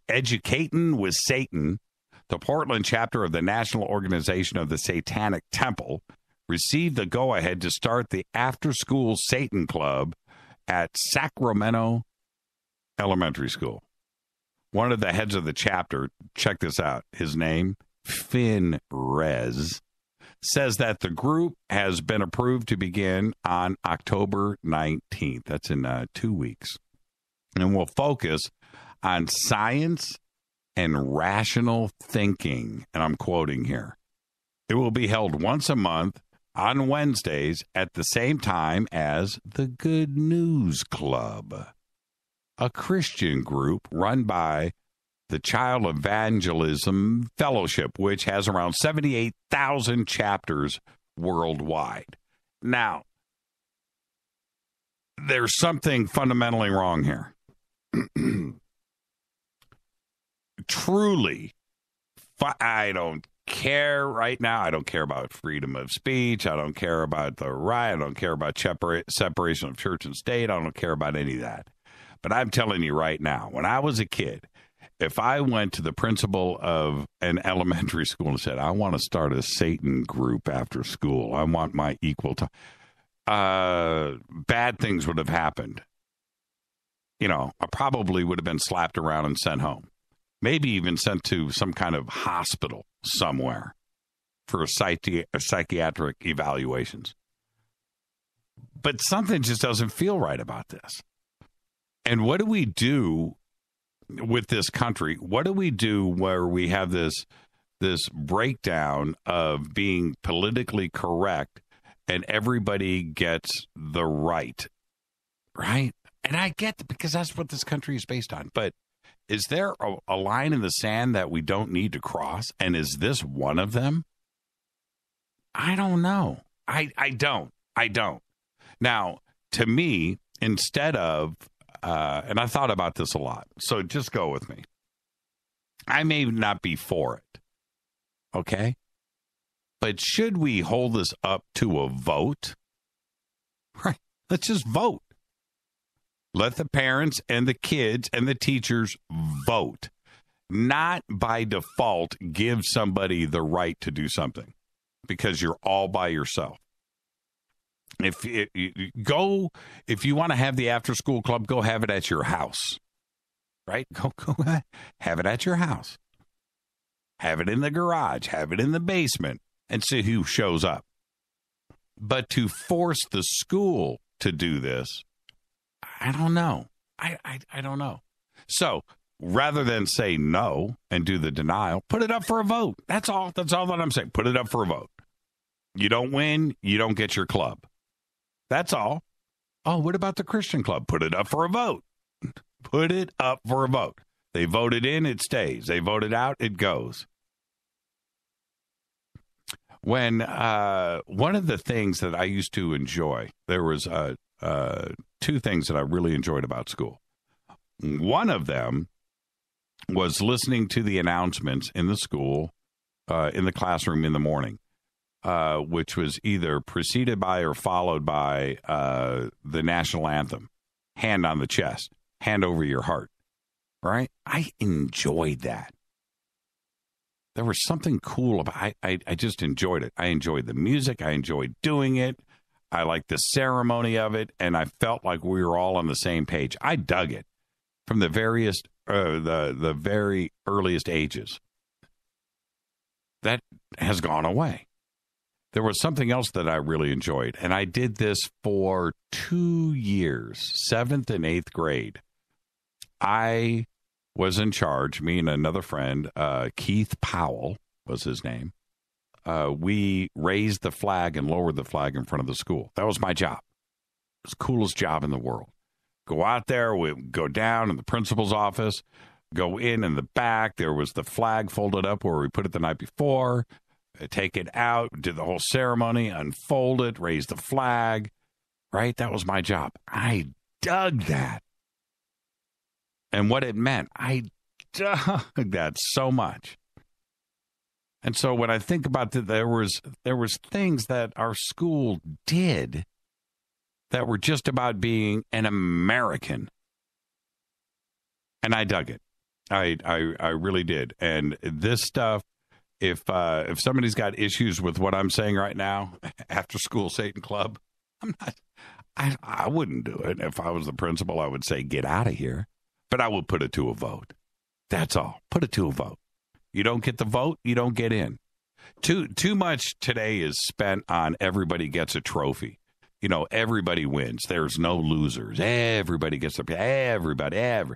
Satan, the Portland chapter of the National Organization of the Satanic Temple received the go-ahead to start the after-school Satan Club at Sacramento Elementary School. One of the heads of the chapter, check this out, his name, Finn Rez, says that the group has been approved to begin on October 19th. That's in 2 weeks. And will focus on science and rational thinking. And I'm quoting here. It will be held once a month on Wednesdays at the same time as the Good News Club, a Christian group run by the Child Evangelism Fellowship, which has around 78,000 chapters worldwide. Now, there's something fundamentally wrong here. Truly, I don't care right now. I don't care about freedom of speech. I don't care about the right. I don't care about separation of church and state. I don't care about any of that. But I'm telling you right now, when I was a kid, if I went to the principal of an elementary school and said, I want to start a Satan group after school, I want my equal time, bad things would have happened. You know, I probably would have been slapped around and sent home. Maybe even sent to some kind of hospital somewhere for psychiatric evaluations. But something just doesn't feel right about this. And what do we do with this country? What do we do where we have this breakdown of being politically correct and everybody gets the right? And I get that because that's what this country is based on. But is there a line in the sand that we don't need to cross? And is this one of them? I don't know. I don't. Now, to me, instead of and I thought about this a lot, so just go with me. I may not be for it, okay? But should we hold this up to a vote? Right, let's just vote. Let the parents and the kids and the teachers vote. Not by default give somebody the right to do something because you're all by yourself. If you want to have the after school club, go have it at your house. Right? Go have it at your house. Have it in the garage, have it in the basement, and see who shows up. But to force the school to do this, I don't know. I don't know. So rather than say no and do the denial, put it up for a vote. That's all that I'm saying. Put it up for a vote. You don't win, you don't get your club. That's all. Oh, what about the Christian club? Put it up for a vote. Put it up for a vote. They voted in, it stays. They voted out, it goes. When one of the things that I used to enjoy, there was two things that I really enjoyed about school. One of them was listening to the announcements in the school, in the classroom in the morning, which was either preceded by or followed by the national anthem, hand on the chest, hand over your heart, right? I enjoyed that. There was something cool about it. I just enjoyed it. I enjoyed the music. I enjoyed doing it. I liked the ceremony of it, and I felt like we were all on the same page. I dug it from the the very earliest ages. That has gone away. There was something else that I really enjoyed, and I did this for 2 years, 7th and 8th grade. I was in charge, me and another friend, Keith Powell was his name. We raised the flag and lowered the flag in front of the school. That was my job. It was the coolest job in the world. Go out there, we go down in the principal's office, go in the back. There was the flag folded up where we put it the night before. Take it out, did the whole ceremony, unfold it, raise the flag, right? That was my job. I dug that. And what it meant, I dug that so much. And so when I think about that, there was things that our school did that were just about being an American. And I dug it. I really did. And this stuff, if somebody's got issues with what I'm saying right now, after school Satan Club, I wouldn't do it. If I was the principal, I would say, get out of here. But I would put it to a vote. That's all. Put it to a vote. You don't get the vote, you don't get in. Too much today is spent on everybody gets a trophy. You know, everybody wins. There's no losers. Everybody gets everybody.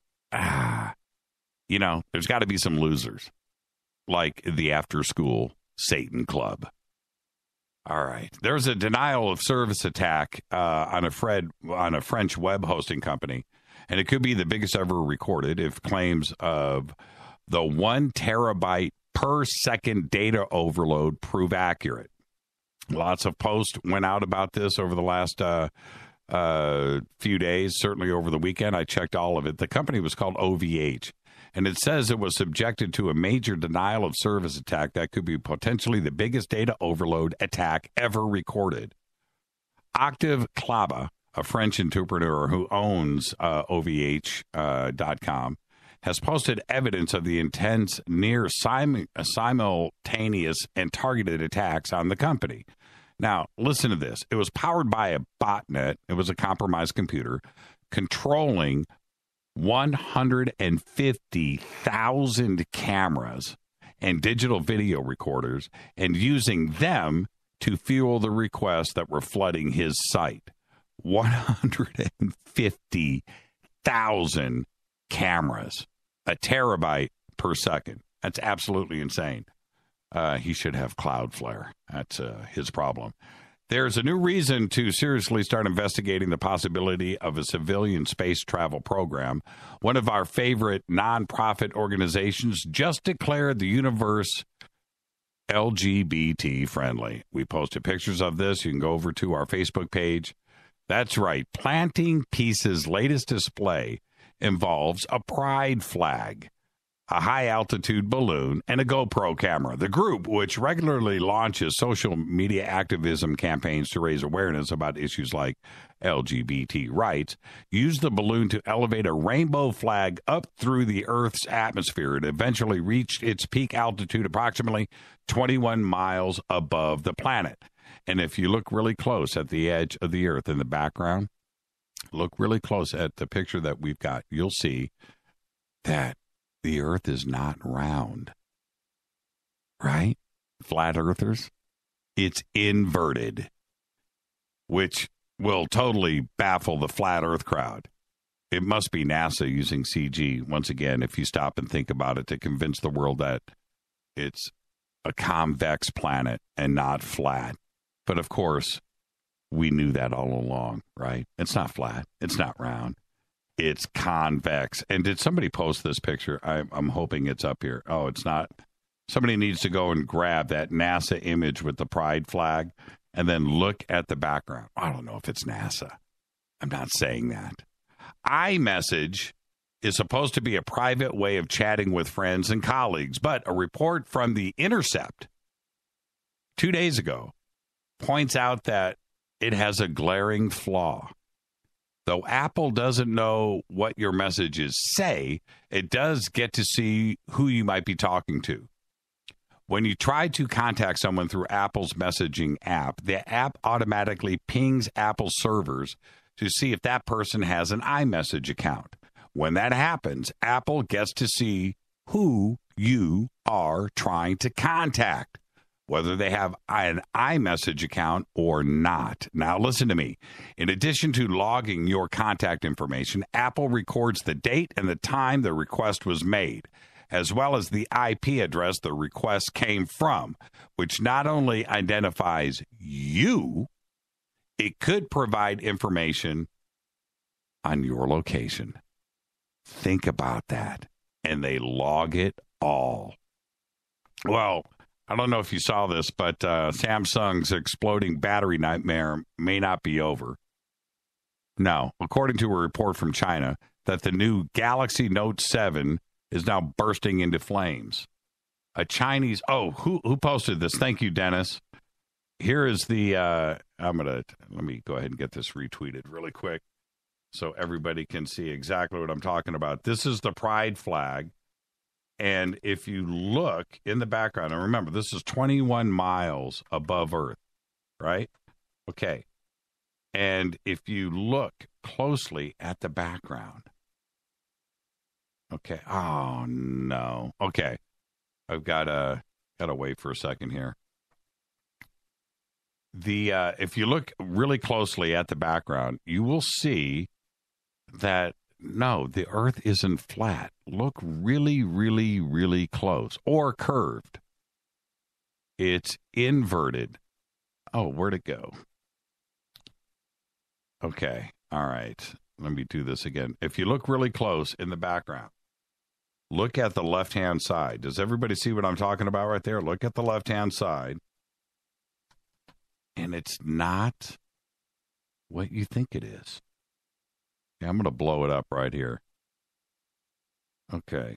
You know, there's got to be some losers. Like the after-school Satan Club. All right. There's a denial of service attack on a French web hosting company, and it could be the biggest ever recorded if claims of the 1 terabyte per second data overload prove accurate. Lots of posts went out about this over the last few days, certainly over the weekend. I checked all of it. The company was called OVH. And it says it was subjected to a major denial of service attack that could be potentially the biggest data overload attack ever recorded. Octave Klaba, a French entrepreneur who owns OVH.com, has posted evidence of the intense, near simultaneous and targeted attacks on the company. Now, listen to this. It was powered by a botnet. It was a compromised computer controlling 150,000 cameras and digital video recorders and using them to fuel the requests that were flooding his site. 150,000 cameras, a terabyte per second. That's absolutely insane. He should have Cloudflare. That's his problem. There's a new reason to seriously start investigating the possibility of a civilian space travel program. One of our favorite nonprofit organizations just declared the universe LGBT friendly. We posted pictures of this. You can go over to our Facebook page That's right. Planting Peace's latest display involves a pride flag, a high-altitude balloon, and a GoPro camera. The group, which regularly launches social media activism campaigns to raise awareness about issues like LGBT rights, used the balloon to elevate a rainbow flag up through the Earth's atmosphere. It eventually reached its peak altitude approximately 21 miles above the planet. And if you look really close at the edge of the Earth in the background, look really close at the picture that we've got, you'll see that the Earth is not round, right? Flat earthers, it's inverted, which will totally baffle the flat Earth crowd. It must be NASA using CG, once again, if you stop and think about it, to convince the world that it's a convex planet and not flat. But of course, we knew that all along, right? It's not flat. It's not round. It's convex. And did somebody post this picture? I'm hoping it's up here. Oh, it's not. Somebody needs to go and grab that NASA image with the pride flag and then look at the background. I don't know if it's NASA. I'm not saying that. iMessage is supposed to be a private way of chatting with friends and colleagues, but a report from The Intercept 2 days ago points out that it has a glaring flaw. Though Apple doesn't know what your messages say, it does get to see who you might be talking to. When you try to contact someone through Apple's messaging app, the app automatically pings Apple servers to see if that person has an iMessage account. When that happens, Apple gets to see who you are trying to contact, whether they have an iMessage account or not. Now, listen to me. In addition to logging your contact information, Apple records the date and the time the request was made, as well as the IP address the request came from, which not only identifies you, it could provide information on your location. Think about that. And they log it all. Well, I don't know if you saw this, but Samsung's exploding battery nightmare may not be over. No, according to a report from China, that the new Galaxy Note 7 is now bursting into flames. A Chinese, who posted this? Thank you, Dennis. Here is the, let me go ahead and get this retweeted really quick so everybody can see exactly what I'm talking about. This is the pride flag. And if you look in the background, and remember, this is 21 miles above Earth, right? Okay. And if you look closely at the background, okay. Oh, no. Okay. I've got to wait for a second here. If you look really closely at the background, you will see that no, the Earth isn't flat. Look really, really, really close. Or curved. It's inverted. Oh, where'd it go? Okay. All right. Let me do this again. If you look really close in the background, look at the left-hand side. Does everybody see what I'm talking about right there? Look at the left-hand side. And it's not what you think it is. I'm going to blow it up right here. Okay.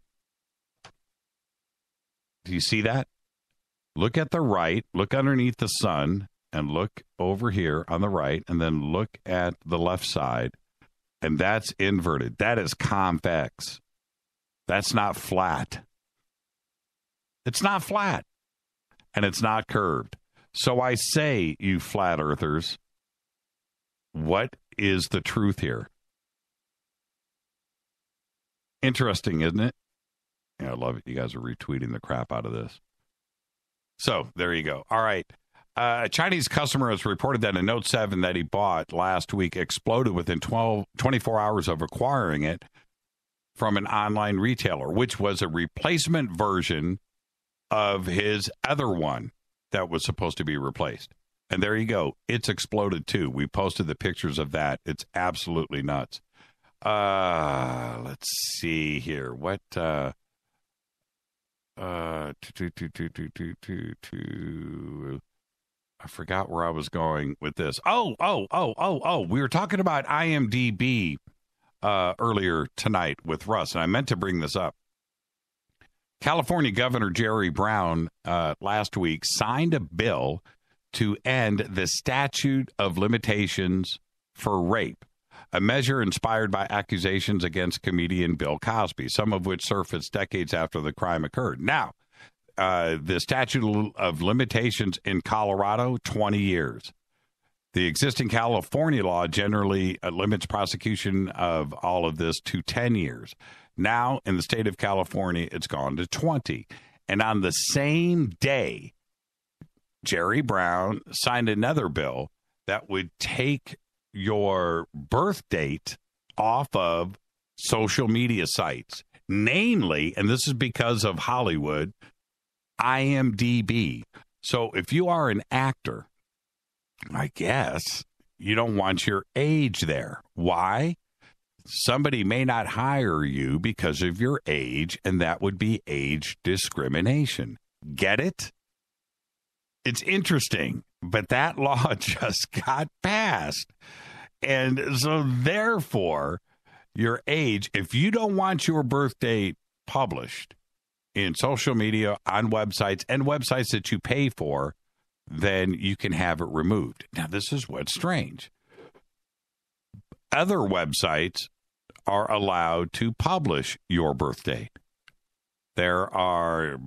Do you see that? Look at the right, look underneath the sun, and look over here on the right, and then look at the left side, and that's inverted. That is convex. That's not flat. It's not flat, and it's not curved. So I say, you flat earthers, what is the truth here? Interesting, isn't it? Yeah, I love it. You guys are retweeting the crap out of this. So there you go. All right. A Chinese customer has reported that a Note 7 that he bought last week exploded within 24 hours of acquiring it from an online retailer, which was a replacement version of his other one that was supposed to be replaced. And there you go. It's exploded too. We posted the pictures of that. It's absolutely nuts. Let's see here. What, I forgot where I was going with this. Oh. We were talking about IMDb earlier tonight with Russ, and I meant to bring this up. California Governor Jerry Brown last week signed a bill to end the statute of limitations for rape, a measure inspired by accusations against comedian Bill Cosby, some of which surfaced decades after the crime occurred. Now, the statute of limitations in Colorado, 20 years. The existing California law generally limits prosecution of all of this to 10 years. Now, in the state of California, it's gone to 20. And on the same day, Jerry Brown signed another bill that would take your birth date off of social media sites, namely, and this is because of Hollywood, IMDb. So if you are an actor, I guess you don't want your age there. Why? Somebody may not hire you because of your age, and that would be age discrimination. Get it? It's interesting, but that law just got passed. And so therefore, your age, if you don't want your birth date published in social media, on websites, and websites that you pay for, then you can have it removed. Now, this is what's strange. Other websites are allowed to publish your birth date. There are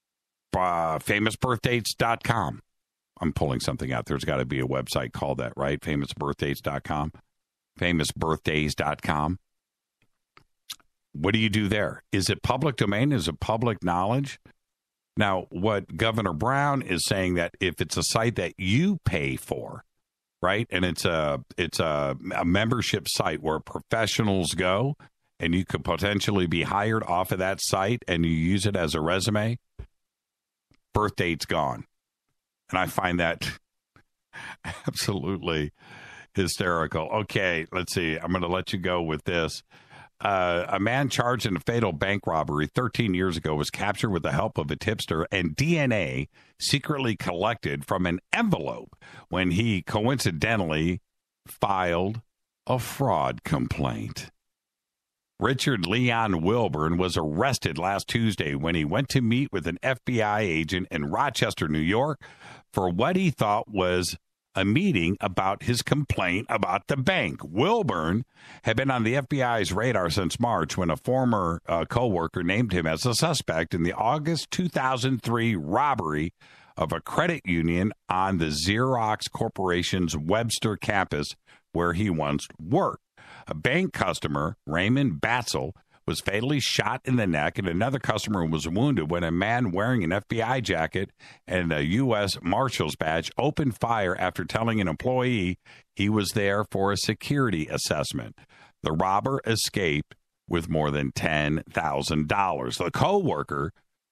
famousbirthdates.com. I'm pulling something out. There's got to be a website called that, right? Famousbirthdates.com. Famousbirthdays.com. What do you do there? Is it public domain? Is it public knowledge? Now, what Governor Brown is saying that if it's a site that you pay for, right, and it's a membership site where professionals go, and you could potentially be hired off of that site, and you use it as a resume, birth date's gone. And I find that absolutely hysterical. Okay, let's see. I'm going to let you go with this. A man charged in a fatal bank robbery 13 years ago was captured with the help of a tipster and DNA secretly collected from an envelope when he coincidentally filed a fraud complaint. Richard Leon Wilburn was arrested last Tuesday when he went to meet with an FBI agent in Rochester, New York, for what he thought was a meeting about his complaint about the bank. Wilburn had been on the FBI's radar since March when a former co-worker named him as a suspect in the August 2003 robbery of a credit union on the Xerox Corporation's Webster campus where he once worked. A bank customer, Raymond Batzel, was fatally shot in the neck, and another customer was wounded when a man wearing an FBI jacket and a U.S. Marshal's badge opened fire after telling an employee he was there for a security assessment. The robber escaped with more than $10,000. The co-worker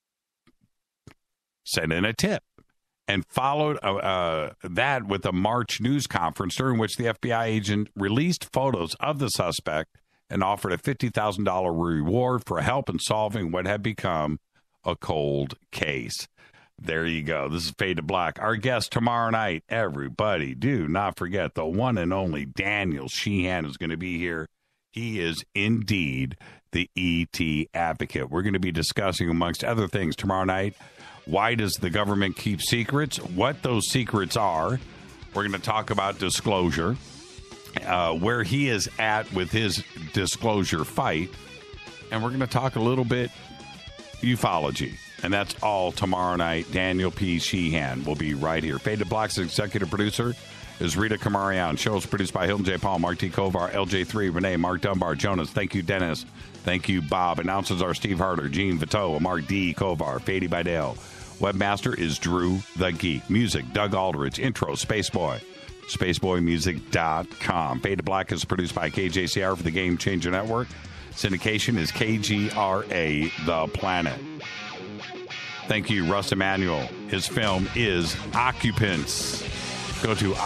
sent in a tip and followed that with a March news conference during which the FBI agent released photos of the suspect and offered a $50,000 reward for help in solving what had become a cold case. There you go. This is Fade to Black. Our guest tomorrow night, everybody, do not forget the one and only Daniel Sheehan is going to be here. He is indeed the ET advocate. We're going to be discussing, amongst other things, tomorrow night, why does the government keep secrets, what those secrets are. We're going to talk about disclosure. Where he is at with his disclosure fight. And we're going to talk a little bit ufology. And that's all tomorrow night. Daniel P. Sheehan will be right here. Fade to Black's executive producer is Rita Kamarian. Show is produced by Hilton J. Paul, Mark T. Kovar, LJ3, Renee, Mark Dunbar, Jonas. Thank you, Dennis. Thank you, Bob. Announcers are Steve Harder, Gene Vito, Mark D. Kovar, Fady Bidell. Webmaster is Drew the Geek. Music, Doug Aldrich. Intro, Spaceboy. SpaceboyMusic.com. Fade to Black is produced by KJCR for the Game Changer Network. Syndication is KGRA The Planet. Thank you, Russ Emanuel. His film is Occupants. Go to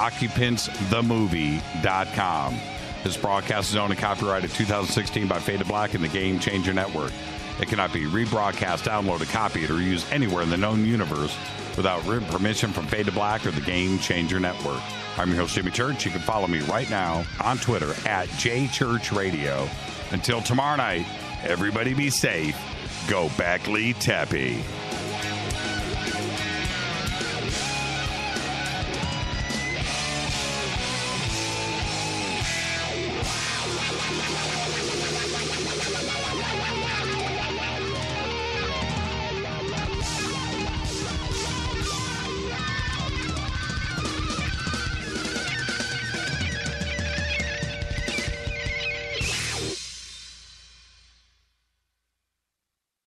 OccupantsTheMovie.com. This broadcast is owned and copyrighted 2016 by Fade to Black and the Game Changer Network. It cannot be rebroadcast, downloaded, copied, or used anywhere in the known universe without written permission from Fade to Black or the Game Changer Network. I'm your host, Jimmy Church. You can follow me right now on Twitter at JChurchRadio. Until tomorrow night, everybody be safe. Go Beckley Teppy.